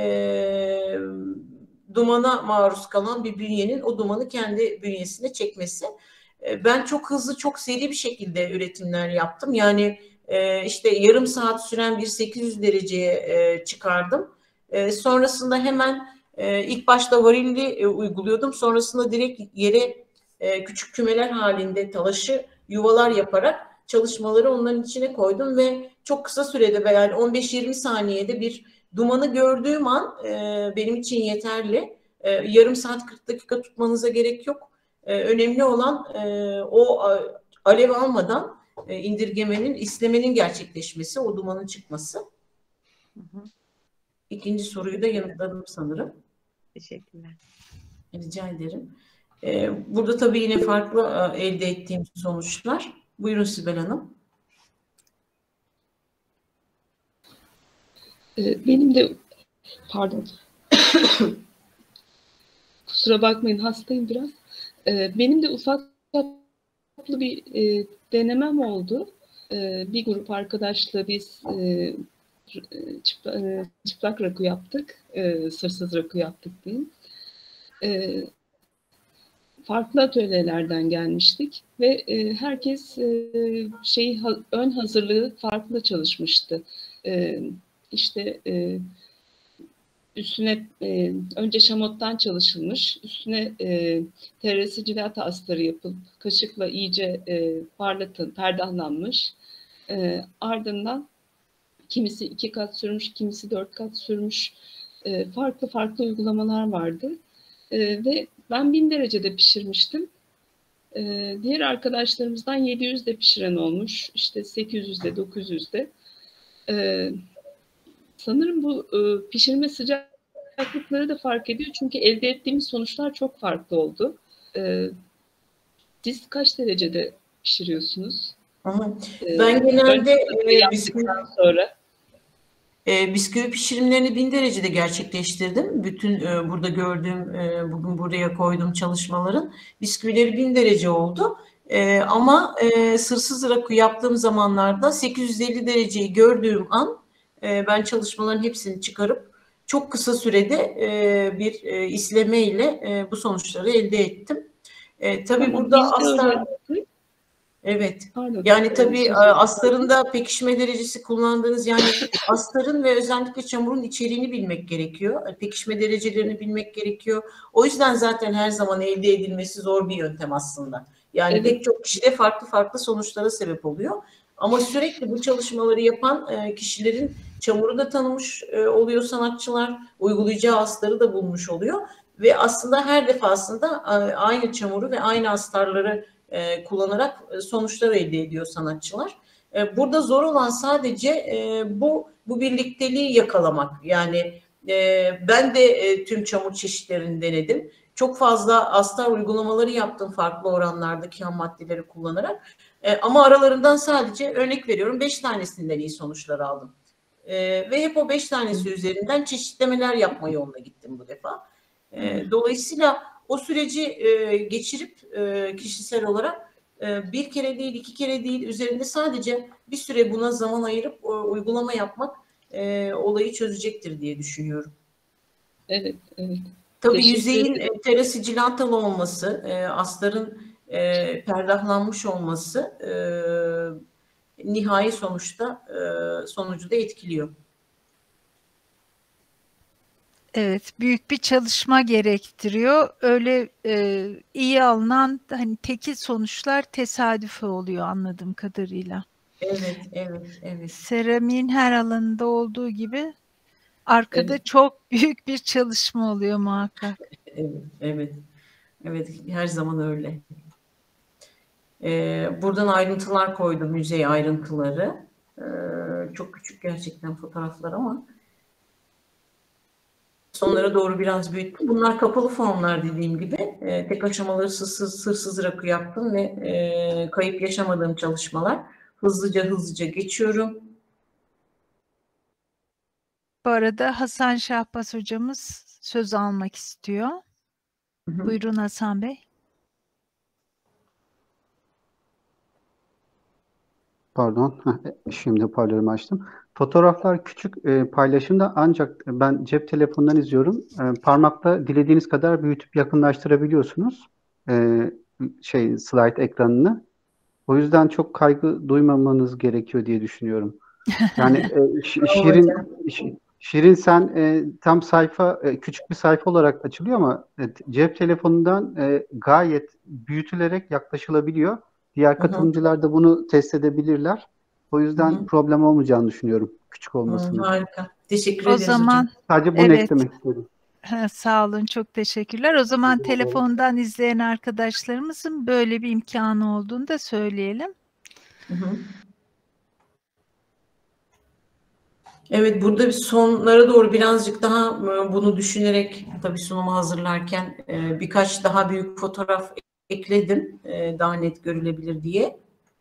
dumana maruz kalan bir bünyenin o dumanı kendi bünyesine çekmesi. E, ben çok hızlı, çok seri bir şekilde üretimler yaptım. Yani e, işte yarım saat süren bir sekiz yüz dereceye e, çıkardım. E, sonrasında hemen Ee, ilk başta varilli e, uyguluyordum. Sonrasında direkt yere e, küçük kümeler halinde talaşı yuvalar yaparak çalışmaları onların içine koydum ve çok kısa sürede, yani on beş yirmi saniyede bir dumanı gördüğüm an e, benim için yeterli. E, yarım saat kırk dakika tutmanıza gerek yok. E, önemli olan e, o alev almadan e, indirgemenin, islemenin gerçekleşmesi, o dumanın çıkması. Hı hı. İkinci soruyu da yanıtladım sanırım. Teşekkürler. Rica ederim. Ee, burada tabii yine farklı e, elde ettiğim sonuçlar. Buyurun Sibel Hanım. Benim de, pardon, kusura bakmayın, hastayım biraz. Benim de ufak çaplı bir denemem oldu. Bir grup arkadaşla biz çıplak, çıplak rakı yaptık, sırsız rakı yaptık diyeyim. Farklı atölyelerden gelmiştik ve herkes şey ön hazırlığı farklı çalışmıştı. İşte üstüne önce şamottan çalışılmış, üstüne T R S cilata astarı yapılıp kaşıkla iyice parlatın, perdahlanmış. Ardından kimisi iki kat sürmüş, kimisi dört kat sürmüş. E, farklı farklı uygulamalar vardı. E, ve ben bin derecede pişirmiştim. E, diğer arkadaşlarımızdan yedi yüzde pişiren olmuş. İşte sekiz yüzde, dokuz yüzde. E, sanırım bu e, pişirme sıcaklıkları da fark ediyor. Çünkü elde ettiğimiz sonuçlar çok farklı oldu. E, siz kaç derecede pişiriyorsunuz? Aha. Ben e, genelde e, bisküvi, sonra. e, bisküvi pişirimlerini bin derecede gerçekleştirdim. Bütün e, burada gördüğüm, e, bugün buraya koyduğum çalışmaların bisküvileri bin derece oldu. E, ama e, sırsız rakı yaptığım zamanlarda sekiz yüz elli dereceyi gördüğüm an e, ben çalışmaların hepsini çıkarıp çok kısa sürede e, bir e, izleme ile e, bu sonuçları elde ettim. E, tabii Tamam, burada biz de astar, öyle yaptık. evet. Pardon, Yani e, tabii sözünü astarın da pekişme derecesi kullandığınız, yani astarın ve özellikle çamurun içeriğini bilmek gerekiyor. Pekişme derecelerini bilmek gerekiyor. O yüzden zaten her zaman elde edilmesi zor bir yöntem aslında. Yani Evet. pek çok kişide farklı farklı sonuçlara sebep oluyor. Ama sürekli bu çalışmaları yapan e, kişilerin çamuru da tanımış e, oluyor sanatçılar. Uygulayacağı astarı da bulmuş oluyor. Ve aslında her defasında e, aynı çamuru ve aynı astarları e, kullanarak sonuçlar elde ediyor sanatçılar. E, burada zor olan sadece e, bu bu birlikteliği yakalamak. Yani e, ben de e, tüm çamur çeşitlerini denedim. Çok fazla astar uygulamaları yaptım farklı oranlardaki ham maddeleri kullanarak. E, ama aralarından sadece örnek veriyorum beş tanesinden iyi sonuçlar aldım. E, ve hep o beş tanesi üzerinden çeşitlemeler yapma yoluna gittim bu defa. E, dolayısıyla o süreci e, geçirip e, kişisel olarak e, bir kere değil, iki kere değil, üzerinde sadece bir süre buna zaman ayırıp e, uygulama yapmak e, olayı çözecektir diye düşünüyorum. Evet, evet. Tabii Teşekkür yüzeyin ederim. e, terası cilantalı olması, e, astarın e, perdahlanmış olması e, nihai sonuçta e, sonucu da etkiliyor. Evet, büyük bir çalışma gerektiriyor. Öyle e, iyi alınan hani tekil sonuçlar tesadüfe oluyor anladığım kadarıyla. Evet, evet, evet. Seramiğin her alanında olduğu gibi arkada Evet. çok büyük bir çalışma oluyor muhakkak. Evet, evet. Evet, her zaman öyle. Ee, buradan ayrıntılar koydum, yüzey ayrıntıları. Ee, çok küçük gerçekten fotoğraflar ama sonlara doğru biraz büyüttüm. Bunlar kapalı formlar dediğim gibi. Ee, tek aşamaları sırsız, sırsız rakı yaptım ve e, kayıp yaşamadığım çalışmalar. Hızlıca hızlıca geçiyorum. Bu arada Hasan Şahbaz hocamız söz almak istiyor. Hı hı. Buyurun Hasan Bey. Pardon, şimdi hoparlörümü açtım. Fotoğraflar küçük e, paylaşımda, ancak ben cep telefonundan izliyorum. E, parmakla dilediğiniz kadar büyütüp yakınlaştırabiliyorsunuz e, şey slide ekranını. O yüzden çok kaygı duymamanız gerekiyor diye düşünüyorum. Yani e, Ş- Bravo Şirin hocam. Ş- Şirin sen e, tam sayfa e, küçük bir sayfa olarak açılıyor ama e, cep telefonundan e, gayet büyütülerek yaklaşılabiliyor. Diğer Hı hı, katılımcılar da bunu test edebilirler. O hı yüzden hı, problem olmayacağını düşünüyorum küçük hı, olmasının. harika. Teşekkür O ederiz hocam. zaman Sadece bunu evet, eklemek istedim. ha, sağ olun, çok teşekkürler. O zaman telefondan izleyen arkadaşlarımızın böyle bir imkanı olduğunu da söyleyelim. Hı hı. Evet, burada bir sonlara doğru birazcık daha e, bunu düşünerek tabii sunumu hazırlarken e, birkaç daha büyük fotoğraf ekledim e, daha net görülebilir diye.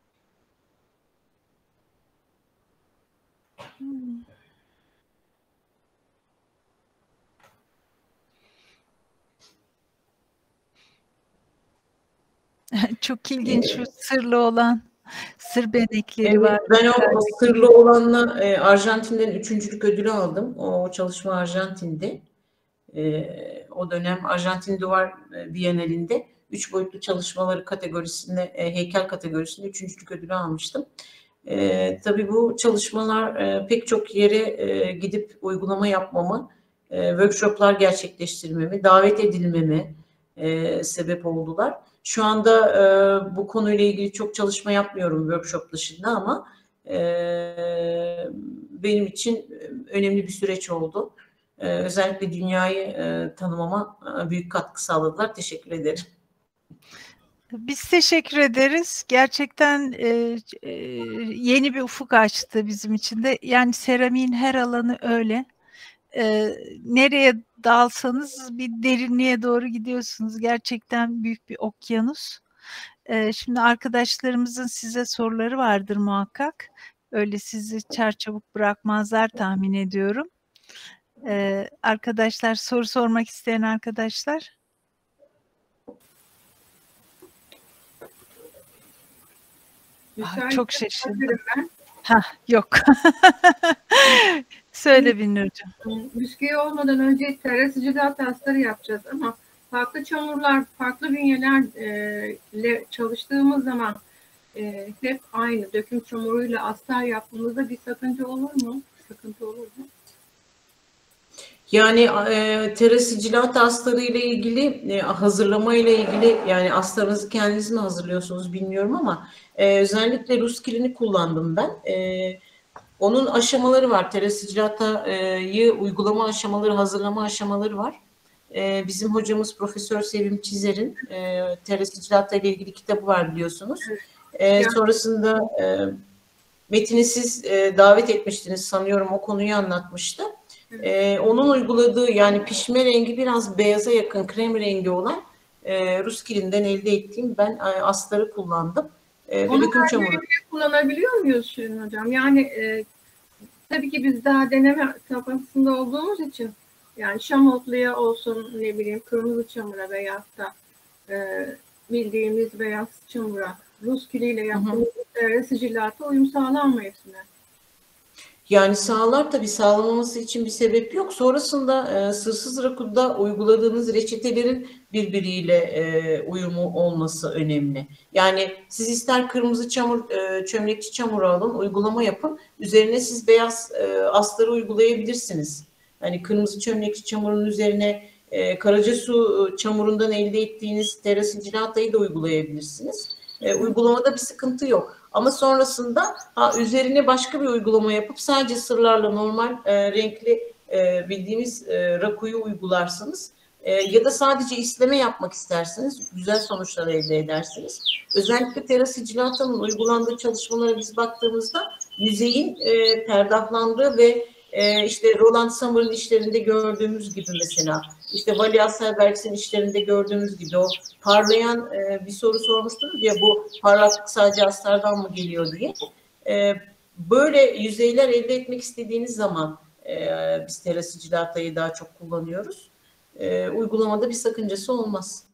Çok ilginç şu sırlı olan, sır benekleri Evet, var. ben o sırlı olanla e, Arjantin'den üçüncülük ödülü aldım. O çalışma Arjantin'de. E, o dönem Arjantin Duvar e, Bienalinde üç boyutlu çalışmaları kategorisinde, e, heykel kategorisinde üçüncülük ödülü almıştım. E, tabii bu çalışmalar e, pek çok yere e, gidip uygulama yapmamı, e, workshoplar gerçekleştirmemi, davet edilmeme e, sebep oldular. Şu anda e, bu konuyla ilgili çok çalışma yapmıyorum workshop dışında ama e, benim için önemli bir süreç oldu. E, özellikle dünyayı e, tanımama e, büyük katkı sağladılar. Teşekkür ederim. Biz teşekkür ederiz. Gerçekten e, e, yeni bir ufuk açtı bizim için de. Yani seramiğin her alanı öyle. E, nereye dalsanız bir derinliğe doğru gidiyorsunuz. Gerçekten büyük bir okyanus. E, şimdi arkadaşlarımızın size soruları vardır muhakkak. Öyle sizi çarçabuk bırakmazlar tahmin ediyorum. E, arkadaşlar, soru sormak isteyen arkadaşlar. Ah, çok şaşırdım. Ha, yok. Söyle Binnurcuğum. Bisküvi olmadan önce terasıcıda tasları yapacağız ama farklı çamurlar, farklı bünyelerle çalıştığımız zaman e, hep aynı döküm çamuruyla astar yapmamızda bir sakınca olur mu? Sıkıntı olur mu? Yani e, terasıcılat astarı ile ilgili, e, hazırlama ile ilgili, yani astarınızı kendiniz mi hazırlıyorsunuz bilmiyorum ama e, özellikle Rus kilini kullandım ben. E, onun aşamaları var. Terasıcılatayı uygulama aşamaları, hazırlama aşamaları var. E, bizim hocamız Profesör Sevim Çizer'in e, terasıcılata ile ilgili kitabı var biliyorsunuz. E, sonrasında e, Metin'i siz e, davet etmiştiniz sanıyorum, o konuyu anlatmıştı. Ee, onun uyguladığı, yani pişme rengi biraz beyaza yakın krem rengi olan e, Rus kilinden elde ettiğim ben e, astarı kullandım. E, Onu döküm çamuru kullanabiliyor muyuz Şirin Hocam? Yani e, tabii ki biz daha deneme kafasında olduğumuz için, yani şamotluya olsun, ne bileyim kırmızı çamura veya da e, bildiğimiz beyaz çamura Rus kiliyle yaptığımız terasıcılata uyum sağlar mı hepsine? Yani sağlar tabii, sağlamaması için bir sebep yok. Sonrasında e, sırsız rakuda uyguladığınız reçetelerin birbiriyle e, uyumu olması önemli. Yani siz ister kırmızı çamur, e, çömlekçi çamuru alın, uygulama yapın. Üzerine siz beyaz e, astarı uygulayabilirsiniz. Yani kırmızı çömlekçi çamurun üzerine e, Karacasu çamurundan elde ettiğiniz terasıcılatayı da uygulayabilirsiniz. E, uygulamada bir sıkıntı yok. Ama sonrasında ha, üzerine başka bir uygulama yapıp sadece sırlarla normal e, renkli e, bildiğimiz e, rakuyu uygularsınız. E, ya da sadece isleme yapmak isterseniz güzel sonuçlar elde edersiniz. Özellikle terasıcılatanın uygulandığı çalışmalara biz baktığımızda yüzeyin e, perdahlandığı ve e, işte Roland Sommer'ın işlerinde gördüğümüz gibi, mesela işte Vali Asselbergs'in işlerinde gördüğümüz gibi o parlayan e, bir soru sormuştunuz ya, bu parlaklık sadece astardan mı geliyor diye. E, böyle yüzeyler elde etmek istediğiniz zaman e, biz terasıcılatayı daha çok kullanıyoruz. E, uygulamada bir sakıncası olmaz.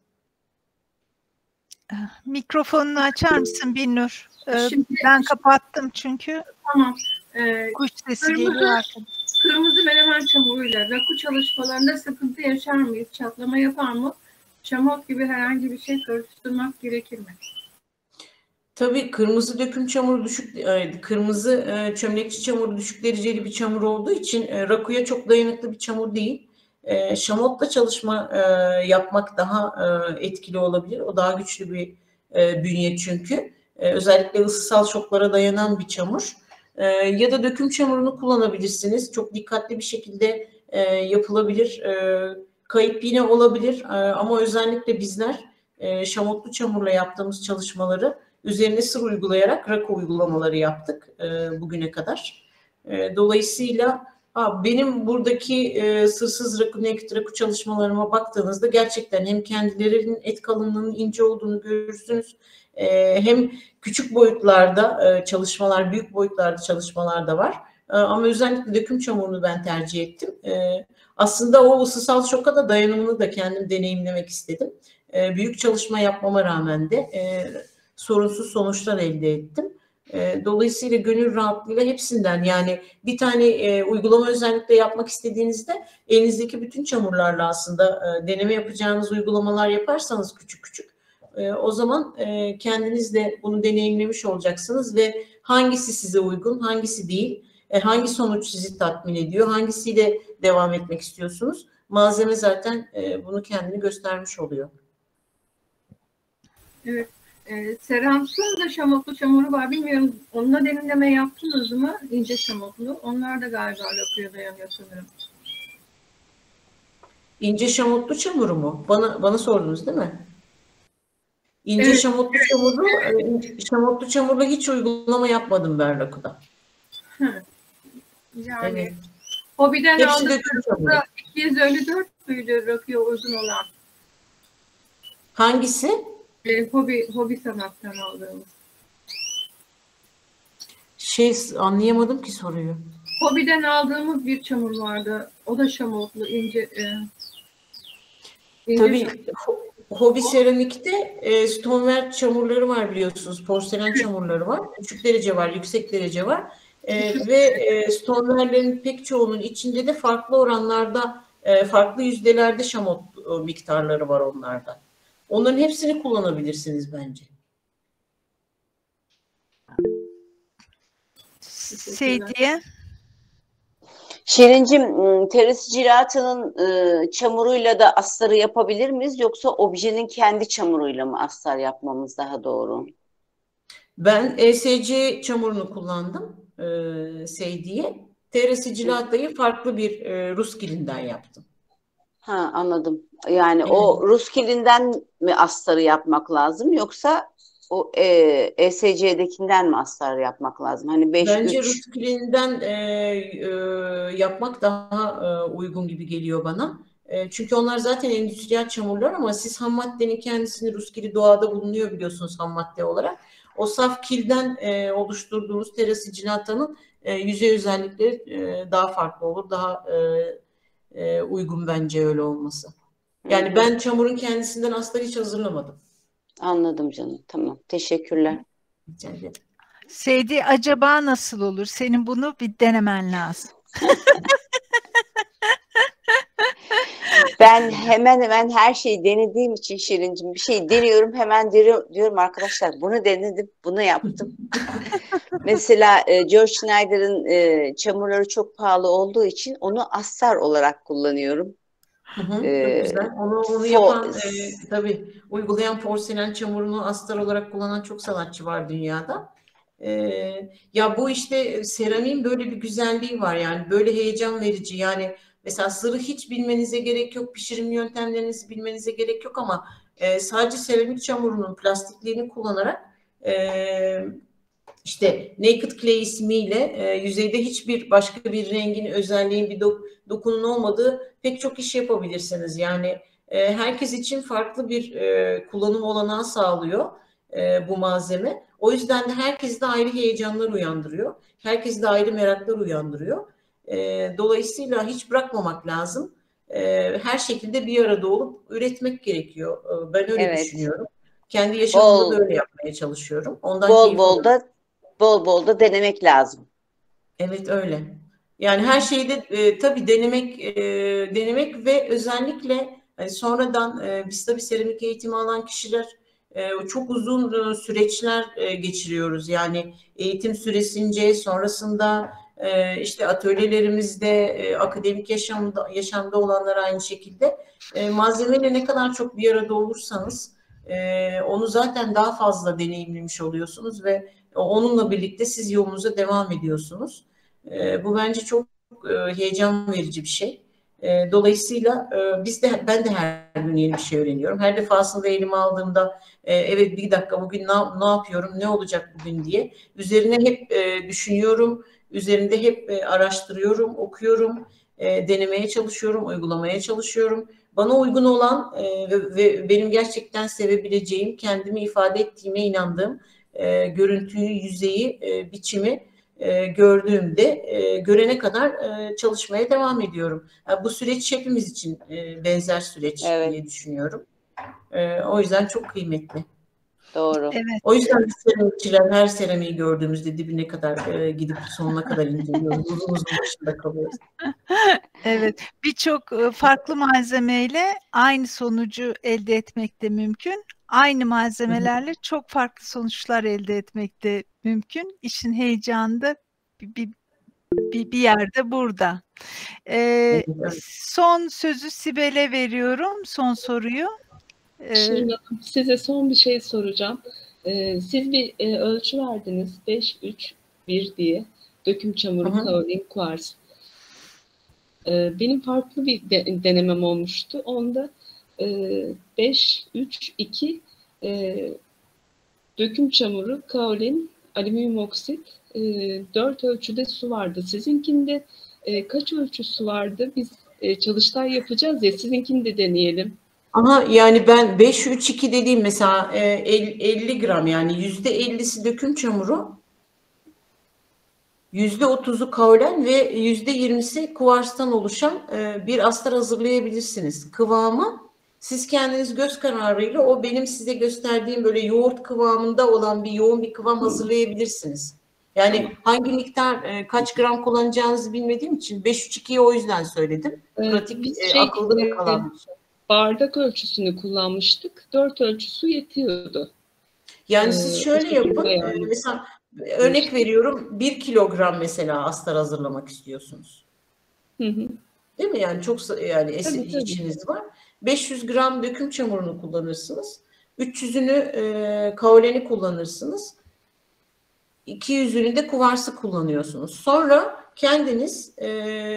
Mikrofonunu açar mısın Binnur? Ee, Şimdi, ben kapattım çünkü. Tamam. Ee, kuş sesi kırmızı, geliyor arkadan. Kırmızı menemen çamuruyla raku çalışmalarında sıkıntı yaşar mıyız? Çatlama yapar mı? Çamot gibi herhangi bir şey karıştırmak gerekir mi? Tabii kırmızı döküm çamuru düşük, kırmızı çömlekçi çamuru düşük dereceli bir çamur olduğu için rakuya çok dayanıklı bir çamur değil. Şamotla çalışma yapmak daha etkili olabilir. O daha güçlü bir bünye çünkü. Özellikle ısısal şoklara dayanan bir çamur. Ya da döküm çamurunu kullanabilirsiniz. Çok dikkatli bir şekilde yapılabilir. Kayıp yine olabilir ama özellikle bizler şamotlu çamurla yaptığımız çalışmaları üzerine sır uygulayarak raku uygulamaları yaptık e, bugüne kadar. E, dolayısıyla ha, benim buradaki e, sırsız raku, naked raku çalışmalarıma baktığınızda gerçekten hem kendilerinin et kalınlığının ince olduğunu görürsünüz, e, hem küçük boyutlarda e, çalışmalar, büyük boyutlarda çalışmalar da var. E, ama özellikle döküm çamurunu ben tercih ettim. E, aslında o ısısal şoka da dayanımını da kendim deneyimlemek istedim. E, büyük çalışma yapmama rağmen de e, sorunsuz sonuçlar elde ettim. E, dolayısıyla gönül rahatlığıyla hepsinden, yani bir tane e, uygulama özellikle yapmak istediğinizde elinizdeki bütün çamurlarla aslında e, deneme yapacağınız uygulamalar yaparsanız küçük küçük e, o zaman e, kendiniz de bunu deneyimlemiş olacaksınız ve hangisi size uygun, hangisi değil, e, hangi sonuç sizi tatmin ediyor, hangisiyle devam etmek istiyorsunuz. Malzeme zaten e, bunu kendini göstermiş oluyor. Evet. E, Serams'ın da şamotlu çamuru var. Bilmiyorum, onunla denileme yaptınız mı? İnce şamotlu. Onlar da galiba rakuya dayanıyor sanırım. İnce şamotlu çamuru mu? Bana bana sordunuz değil mi? İnce Evet. şamotlu çamuru, şamotlu çamurla hiç uygulama yapmadım ben rakuda. Hı. Yani Evet. hobiden Hepsi aldığımda döküm çamuru. iki yüz elli dört müydü rakuya uzun olan? Hangisi? E, hobi, hobi sanattan aldığımız. Şey, anlayamadım ki soruyu. Hobiden aldığımız bir çamur vardı. O da şamotlu, ince. E, ince Tabii şamotlu. hobi seramikte e, stoneware çamurları var biliyorsunuz. Porselen çamurları var. Küçük derece var, yüksek derece var. E, ve e, stonewerlerin pek çoğunun içinde de farklı oranlarda, e, farklı yüzdelerde şamot e, miktarları var onlarda. Onların hepsini kullanabilirsiniz bence. Seydiye. Şirincim, teresi cilatanın e, çamuruyla da astarı yapabilir miyiz? Yoksa objenin kendi çamuruyla mı astar yapmamız daha doğru? Ben E S C çamurunu kullandım e, Seydiye. Teresi cilatayı farklı bir e, Rus kilinden yaptım. Ha, anladım. Yani Evet. o Rus kilinden mi astarı yapmak lazım, yoksa o e, ESC'dekinden mi astar yapmak lazım? Hani beş Bence üç. Rus kilinden e, e, yapmak daha e, uygun gibi geliyor bana. E, çünkü onlar zaten endüstriyel çamurlar, ama siz ham maddenin kendisini, Rus kili doğada bulunuyor biliyorsunuz ham madde olarak. O saf kilden e, oluşturduğunuz terası cilatanın e, yüzey özellikleri e, daha farklı olur. Daha e, e, uygun bence öyle olması. Yani ben çamurun kendisinden astar hiç hazırlamadım. Anladım canım. Tamam. Teşekkürler. Rica ederim. Seydi, acaba nasıl olur? Senin bunu bir denemen lazım. Ben hemen hemen her şeyi denediğim için Şirincim, bir şey deniyorum hemen diyorum, diyorum arkadaşlar bunu denedim, bunu yaptım. Mesela e, George Schneider'ın e, çamurları çok pahalı olduğu için onu astar olarak kullanıyorum. Hı hı, Ee, çok güzel. Onu, onu yapan, e, tabii uygulayan, porselen çamurunu astar olarak kullanan çok sanatçı var dünyada. E, ya bu işte seramiğin böyle bir güzelliği var, yani böyle heyecan verici. Yani mesela sırrı hiç bilmenize gerek yok, pişirim yöntemlerinizi bilmenize gerek yok, ama e, sadece seramik çamurunun plastikliğini kullanarak e, İşte Naked Clay ismiyle e, yüzeyde hiçbir başka bir rengin, özelliğin, bir do dokunun olmadığı pek çok iş yapabilirsiniz. Yani e, herkes için farklı bir e, kullanım olanağı sağlıyor e, bu malzeme. O yüzden de herkes de ayrı heyecanlar uyandırıyor. Herkes de ayrı meraklar uyandırıyor. E, dolayısıyla hiç bırakmamak lazım. E, her şekilde bir arada olup üretmek gerekiyor. E, ben öyle Evet. düşünüyorum. Kendi yaşamımda Bol, da öyle yapmaya çalışıyorum. Ondan bol keyif bol alıyorum. da bol bol da denemek lazım. Evet, öyle. Yani her şeyde e, tabii denemek e, denemek ve özellikle hani sonradan e, biz tabii seramik eğitimi alan kişiler e, çok uzun e, süreçler e, geçiriyoruz. Yani eğitim süresince, sonrasında e, işte atölyelerimizde, e, akademik yaşamda yaşamda olanlar aynı şekilde e, malzemeyle ne kadar çok bir arada olursanız e, onu zaten daha fazla deneyimlemiş oluyorsunuz ve onunla birlikte siz yolunuza devam ediyorsunuz. E, bu bence çok e, heyecan verici bir şey. E, dolayısıyla e, biz de ben de her gün yeni bir şey öğreniyorum. Her defasında elime aldığımda e, evet bir dakika bugün ne, ne yapıyorum, ne olacak bugün diye üzerine hep e, düşünüyorum, üzerinde hep e, araştırıyorum, okuyorum, e, denemeye çalışıyorum, uygulamaya çalışıyorum. Bana uygun olan e, ve, ve benim gerçekten sevebileceğim, kendimi ifade ettiğime inandığım e, görüntüyü, yüzeyi, e, biçimi e, gördüğümde, e, görene kadar e, çalışmaya devam ediyorum. Yani bu süreç hepimiz için e, benzer süreç Evet. diye düşünüyorum. E, o yüzden çok kıymetli. Doğru. Evet. O yüzden biz seramikçiler her seramiği gördüğümüzde dibine kadar e, gidip sonuna kadar inceliyoruz. Uzun uzun başında kalıyoruz. Evet, birçok e, farklı malzemeyle aynı sonucu elde etmek de mümkün. Aynı malzemelerle çok farklı sonuçlar elde etmek de mümkün. İşin heyecanı da bir, bir, bir, bir yerde burada. Ee, Evet, evet. son sözü Sibel'e veriyorum, son soruyu. Ee, Şirin Hanım, size son bir şey soracağım. Ee, siz bir e, ölçü verdiniz, beş üç bir diye. Döküm çamuru, Hı hı. kaolin, kuars. Ee, benim farklı bir de, denemem olmuştu. Onda e, beş üç iki e, döküm çamuru, kaolin, alüminyum oksit, e, dört ölçüde su vardı. Sizinkinde e, kaç ölçü su vardı? Biz e, çalıştay yapacağız ya, sizinkini de deneyelim. Ama yani ben beş üç iki dediğim mesela e, elli gram, yani yüzde ellisi döküm çamuru, yüzde otuzu kaolen ve yüzde yirmisi kuvarstan oluşan e, bir astar hazırlayabilirsiniz. Kıvamı siz kendiniz göz kararıyla o benim size gösterdiğim böyle yoğurt kıvamında olan bir yoğun bir kıvam hazırlayabilirsiniz. Yani hangi miktar, e, kaç gram kullanacağınızı bilmediğim için beş üç ikiyi o yüzden söyledim. Evet, Pratik, biz e, şey, akılda e, kalan bir şey. bardak ölçüsünü kullanmıştık. Dört ölçü su yetiyordu. Yani Ee, siz şöyle yapın. e, yani. Mesela örnek veriyorum, bir kilogram mesela astar hazırlamak istiyorsunuz. Hı hı. Değil mi? Yani çok sa- yani es- Tabii, tabii. içiniz var. beş yüz gram döküm çamurunu kullanırsınız. üç yüzünü e, kaoleni kullanırsınız. iki yüzünü de kuvarsı kullanıyorsunuz. Sonra kendiniz e,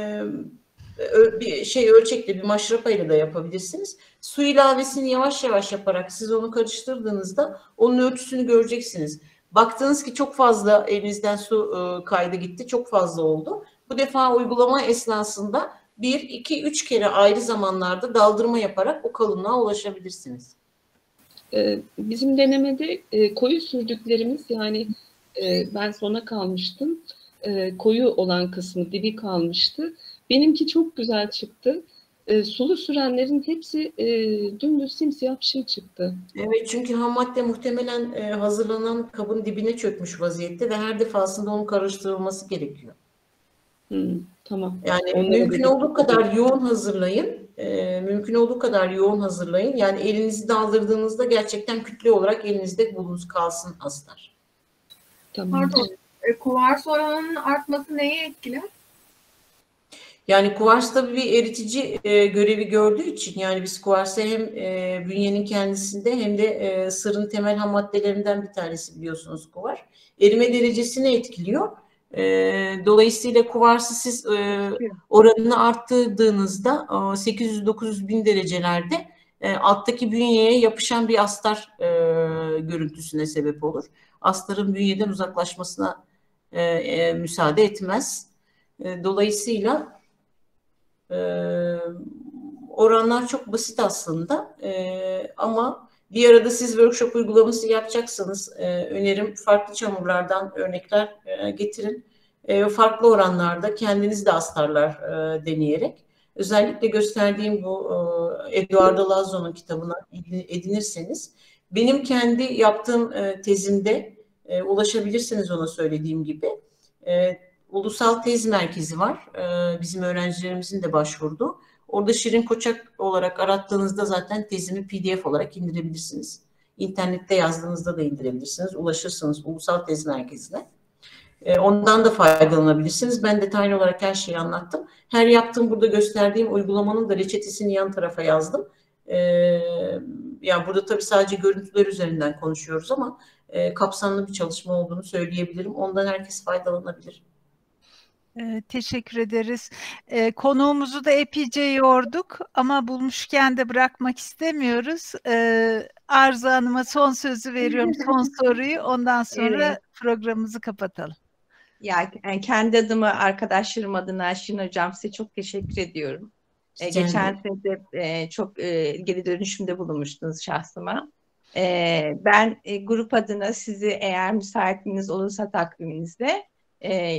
ö- bir şey ölçekli bir maşrapayla da yapabilirsiniz. Su ilavesini yavaş yavaş yaparak siz onu karıştırdığınızda onun ölçüsünü göreceksiniz. Baktınız ki çok fazla elinizden su e, kaydı gitti, çok fazla oldu. Bu defa uygulama esnasında bir, iki, üç kere ayrı zamanlarda daldırma yaparak o kalınlığa ulaşabilirsiniz. Ee, bizim denemede e, koyu sürdüklerimiz, yani e, ben sona kalmıştım. E, koyu olan kısmı dibi kalmıştı. Benimki çok güzel çıktı. E, sulu sürenlerin hepsi e, dümdüz simsiyah bir şey çıktı. Evet, çünkü ham madde muhtemelen e, hazırlanan kabın dibine çökmüş vaziyette ve her defasında onun karıştırılması gerekiyor. Hmm, tamam. Yani Onlara mümkün da olduğu kadar yoğun hazırlayın. E, mümkün olduğu kadar yoğun hazırlayın. Yani elinizi daldırdığınızda gerçekten kütle olarak elinizde bulunuz, kalsın astar. Tamam. Pardon, e, kuvars oranının artması neye etkiler? Yani kuvars tabii bir eritici e, görevi gördüğü için, yani biz kuvarsı hem e, bünyenin kendisinde hem de e, sırın temel ham maddelerinden bir tanesi, biliyorsunuz kuvar. Erime derecesini etkiliyor. E, dolayısıyla kuvarsı siz e, oranını arttırdığınızda sekiz yüz dokuz yüz bin derecelerde e, alttaki bünyeye yapışan bir astar e, görüntüsüne sebep olur. Astarın bünyeden uzaklaşmasına e, e, müsaade etmez. E, dolayısıyla Ee, oranlar çok basit aslında, ee, ama bir arada siz workshop uygulaması yapacaksanız e, önerim farklı çamurlardan örnekler e, getirin. E, farklı oranlarda kendiniz de astarlar e, deneyerek. Özellikle gösterdiğim bu e, Eduardo Lazo'nun kitabına edinirseniz, benim kendi yaptığım e, tezimde e, ulaşabilirsiniz ona, söylediğim gibi. E, Ulusal Tez Merkezi var. Ee, bizim öğrencilerimizin de başvurduğu. Orada Şirin Koçak olarak arattığınızda zaten tezimi P D F olarak indirebilirsiniz. İnternette yazdığınızda da indirebilirsiniz. Ulaşırsınız Ulusal Tez Merkezi'ne. Ee, ondan da faydalanabilirsiniz. Ben detaylı olarak her şeyi anlattım. Her yaptığım, burada gösterdiğim uygulamanın da reçetesini yan tarafa yazdım. Ee, yani burada tabii sadece görüntüler üzerinden konuşuyoruz ama e, kapsamlı bir çalışma olduğunu söyleyebilirim. Ondan herkes faydalanabilir. Ee, teşekkür ederiz. Ee, konuğumuzu da epeyce yorduk ama bulmuşken de bırakmak istemiyoruz. Ee, Arzu Hanım'a son sözü veriyorum, son soruyu. Ondan sonra Evet. programımızı kapatalım. Ya, yani kendi adıma, arkadaşlarım adına Şirin Hocam, size çok teşekkür ediyorum. Ee, Rica geçen ederim. sene de e, çok e, geri dönüşümde bulunmuştunuz şahsıma. Ee, ben e, grup adına sizi, eğer müsaitliğiniz olursa takviminizde, e,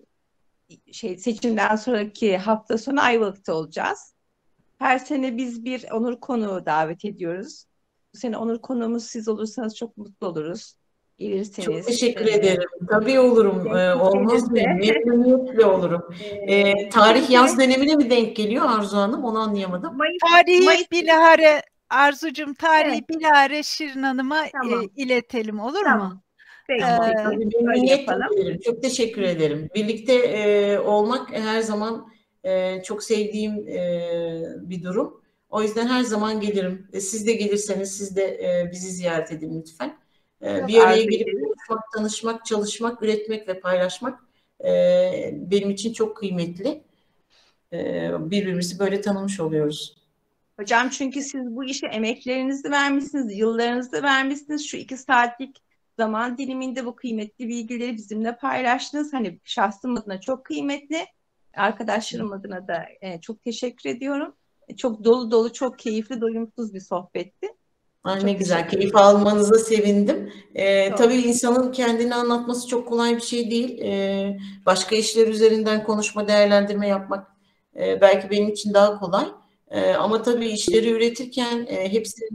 şey seçimden sonraki hafta sonu Ayvalık'ta olacağız. Her sene biz bir onur konuğu davet ediyoruz. Bu sene onur konuğumuz siz olursanız çok mutlu oluruz. Gelirseniz. Çok teşekkür e, ederim. Tabii olurum. Ee, olmaz mı? Memnuniyetle olurum. Ee, tarih yaz dönemine mi denk geliyor Arzu Hanım? Onu anlayamadım. Mayıs, Tarihi Mayıs, bilahare Arzucum, tarihi Evet. bilahare Şirin Hanım'a Tamam. e, iletelim, olur Tamam. mu? Peki, Ee, peki. Tabii Öyle memnuniyetle yapalım. gelirim. Çok teşekkür ederim. Birlikte e, olmak her zaman e, çok sevdiğim e, bir durum. O yüzden her zaman gelirim. E, siz de gelirseniz siz de e, bizi ziyaret edin lütfen. E, Çok bir araya arzu gelip ederiz. konuşmak, tanışmak, çalışmak, üretmek ve paylaşmak e, benim için çok kıymetli. E, birbirimizi böyle tanımış oluyoruz. Hocam, çünkü siz bu işe emeklerinizi vermişsiniz, yıllarınızı vermişsiniz. Şu iki saatlik zaman diliminde bu kıymetli bilgileri bizimle paylaştınız. Hani şahsım adına çok kıymetli. Arkadaşlarım adına da e, çok teşekkür ediyorum. E, çok dolu dolu, çok keyifli, doyumsuz bir sohbetti. Ay, Çok ne güzel, teşekkür keyif ederim. almanıza sevindim. Ee, Çok. tabii insanın kendini anlatması çok kolay bir şey değil. Ee, başka işler üzerinden konuşma, değerlendirme yapmak e, belki benim için daha kolay. E, ama tabii işleri üretirken e, hepsinin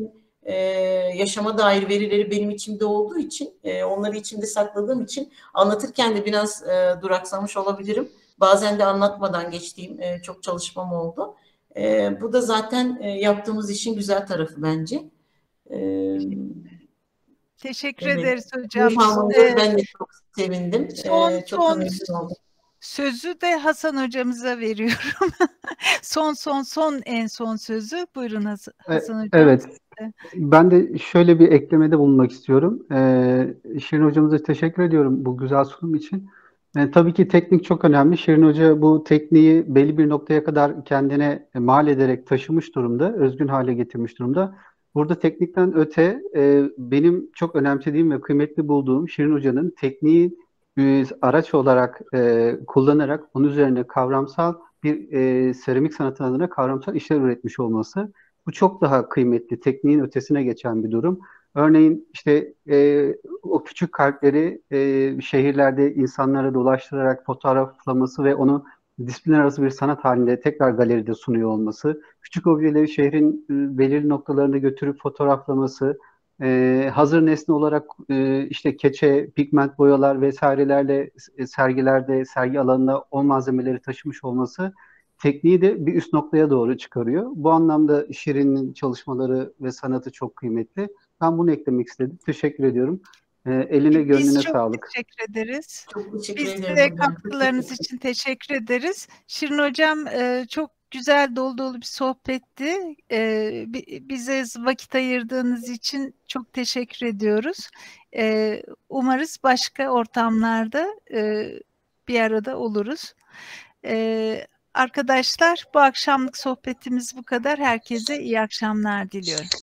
e, yaşama dair verileri benim içimde olduğu için, e, onları içimde sakladığım için anlatırken de biraz e, duraksamış olabilirim. Bazen de anlatmadan geçtiğim e, çok çalışmam oldu. E, bu da zaten e, yaptığımız işin güzel tarafı bence. E, Teşekkür evet. ederiz hocam. Ee, ben de çok sevindim. Son, ee, çok son memnun oldum. Sözü de Hasan hocamıza veriyorum. son son son en son sözü. Buyurun Hasan, Hasan hocam. Evet. Ben de şöyle bir eklemede bulunmak istiyorum. Ee, Şirin hocamıza teşekkür ediyorum bu güzel sunum için. Ee, tabii ki teknik çok önemli. Şirin Hoca bu tekniği belli bir noktaya kadar kendine mal ederek taşımış durumda, özgün hale getirmiş durumda. Burada teknikten öte e, benim çok önemsediğim ve kıymetli bulduğum Şirin Hoca'nın tekniği e, araç olarak e, kullanarak onun üzerine kavramsal bir e, seramik sanatı adına kavramsal işler üretmiş olması. Bu çok daha kıymetli, tekniğin ötesine geçen bir durum. Örneğin işte e, o küçük kalpleri e, şehirlerde insanlara dolaştırarak fotoğraflaması ve onu disiplin arası bir sanat halinde tekrar galeride sunuyor olması, küçük objeleri şehrin e, belirli noktalarına götürüp fotoğraflaması, e, hazır nesne olarak e, işte keçe, pigment boyalar vesairelerle e, sergilerde, sergi alanına o malzemeleri taşımış olması tekniği de bir üst noktaya doğru çıkarıyor. Bu anlamda Şirin'in çalışmaları ve sanatı çok kıymetli. Ben bunu eklemek istedim. Teşekkür ediyorum. E, eline gönlüne Biz çok sağlık. teşekkür ederiz. Çok teşekkür Biz ederim de hocam. katkılarınız için teşekkür ederiz. Şirin hocam e, çok güzel dolu dolu bir sohbetti. E, bize vakit ayırdığınız için çok teşekkür ediyoruz. E, umarız başka ortamlarda e, bir arada oluruz. E, arkadaşlar bu akşamlık sohbetimiz bu kadar. Herkese iyi akşamlar diliyorum.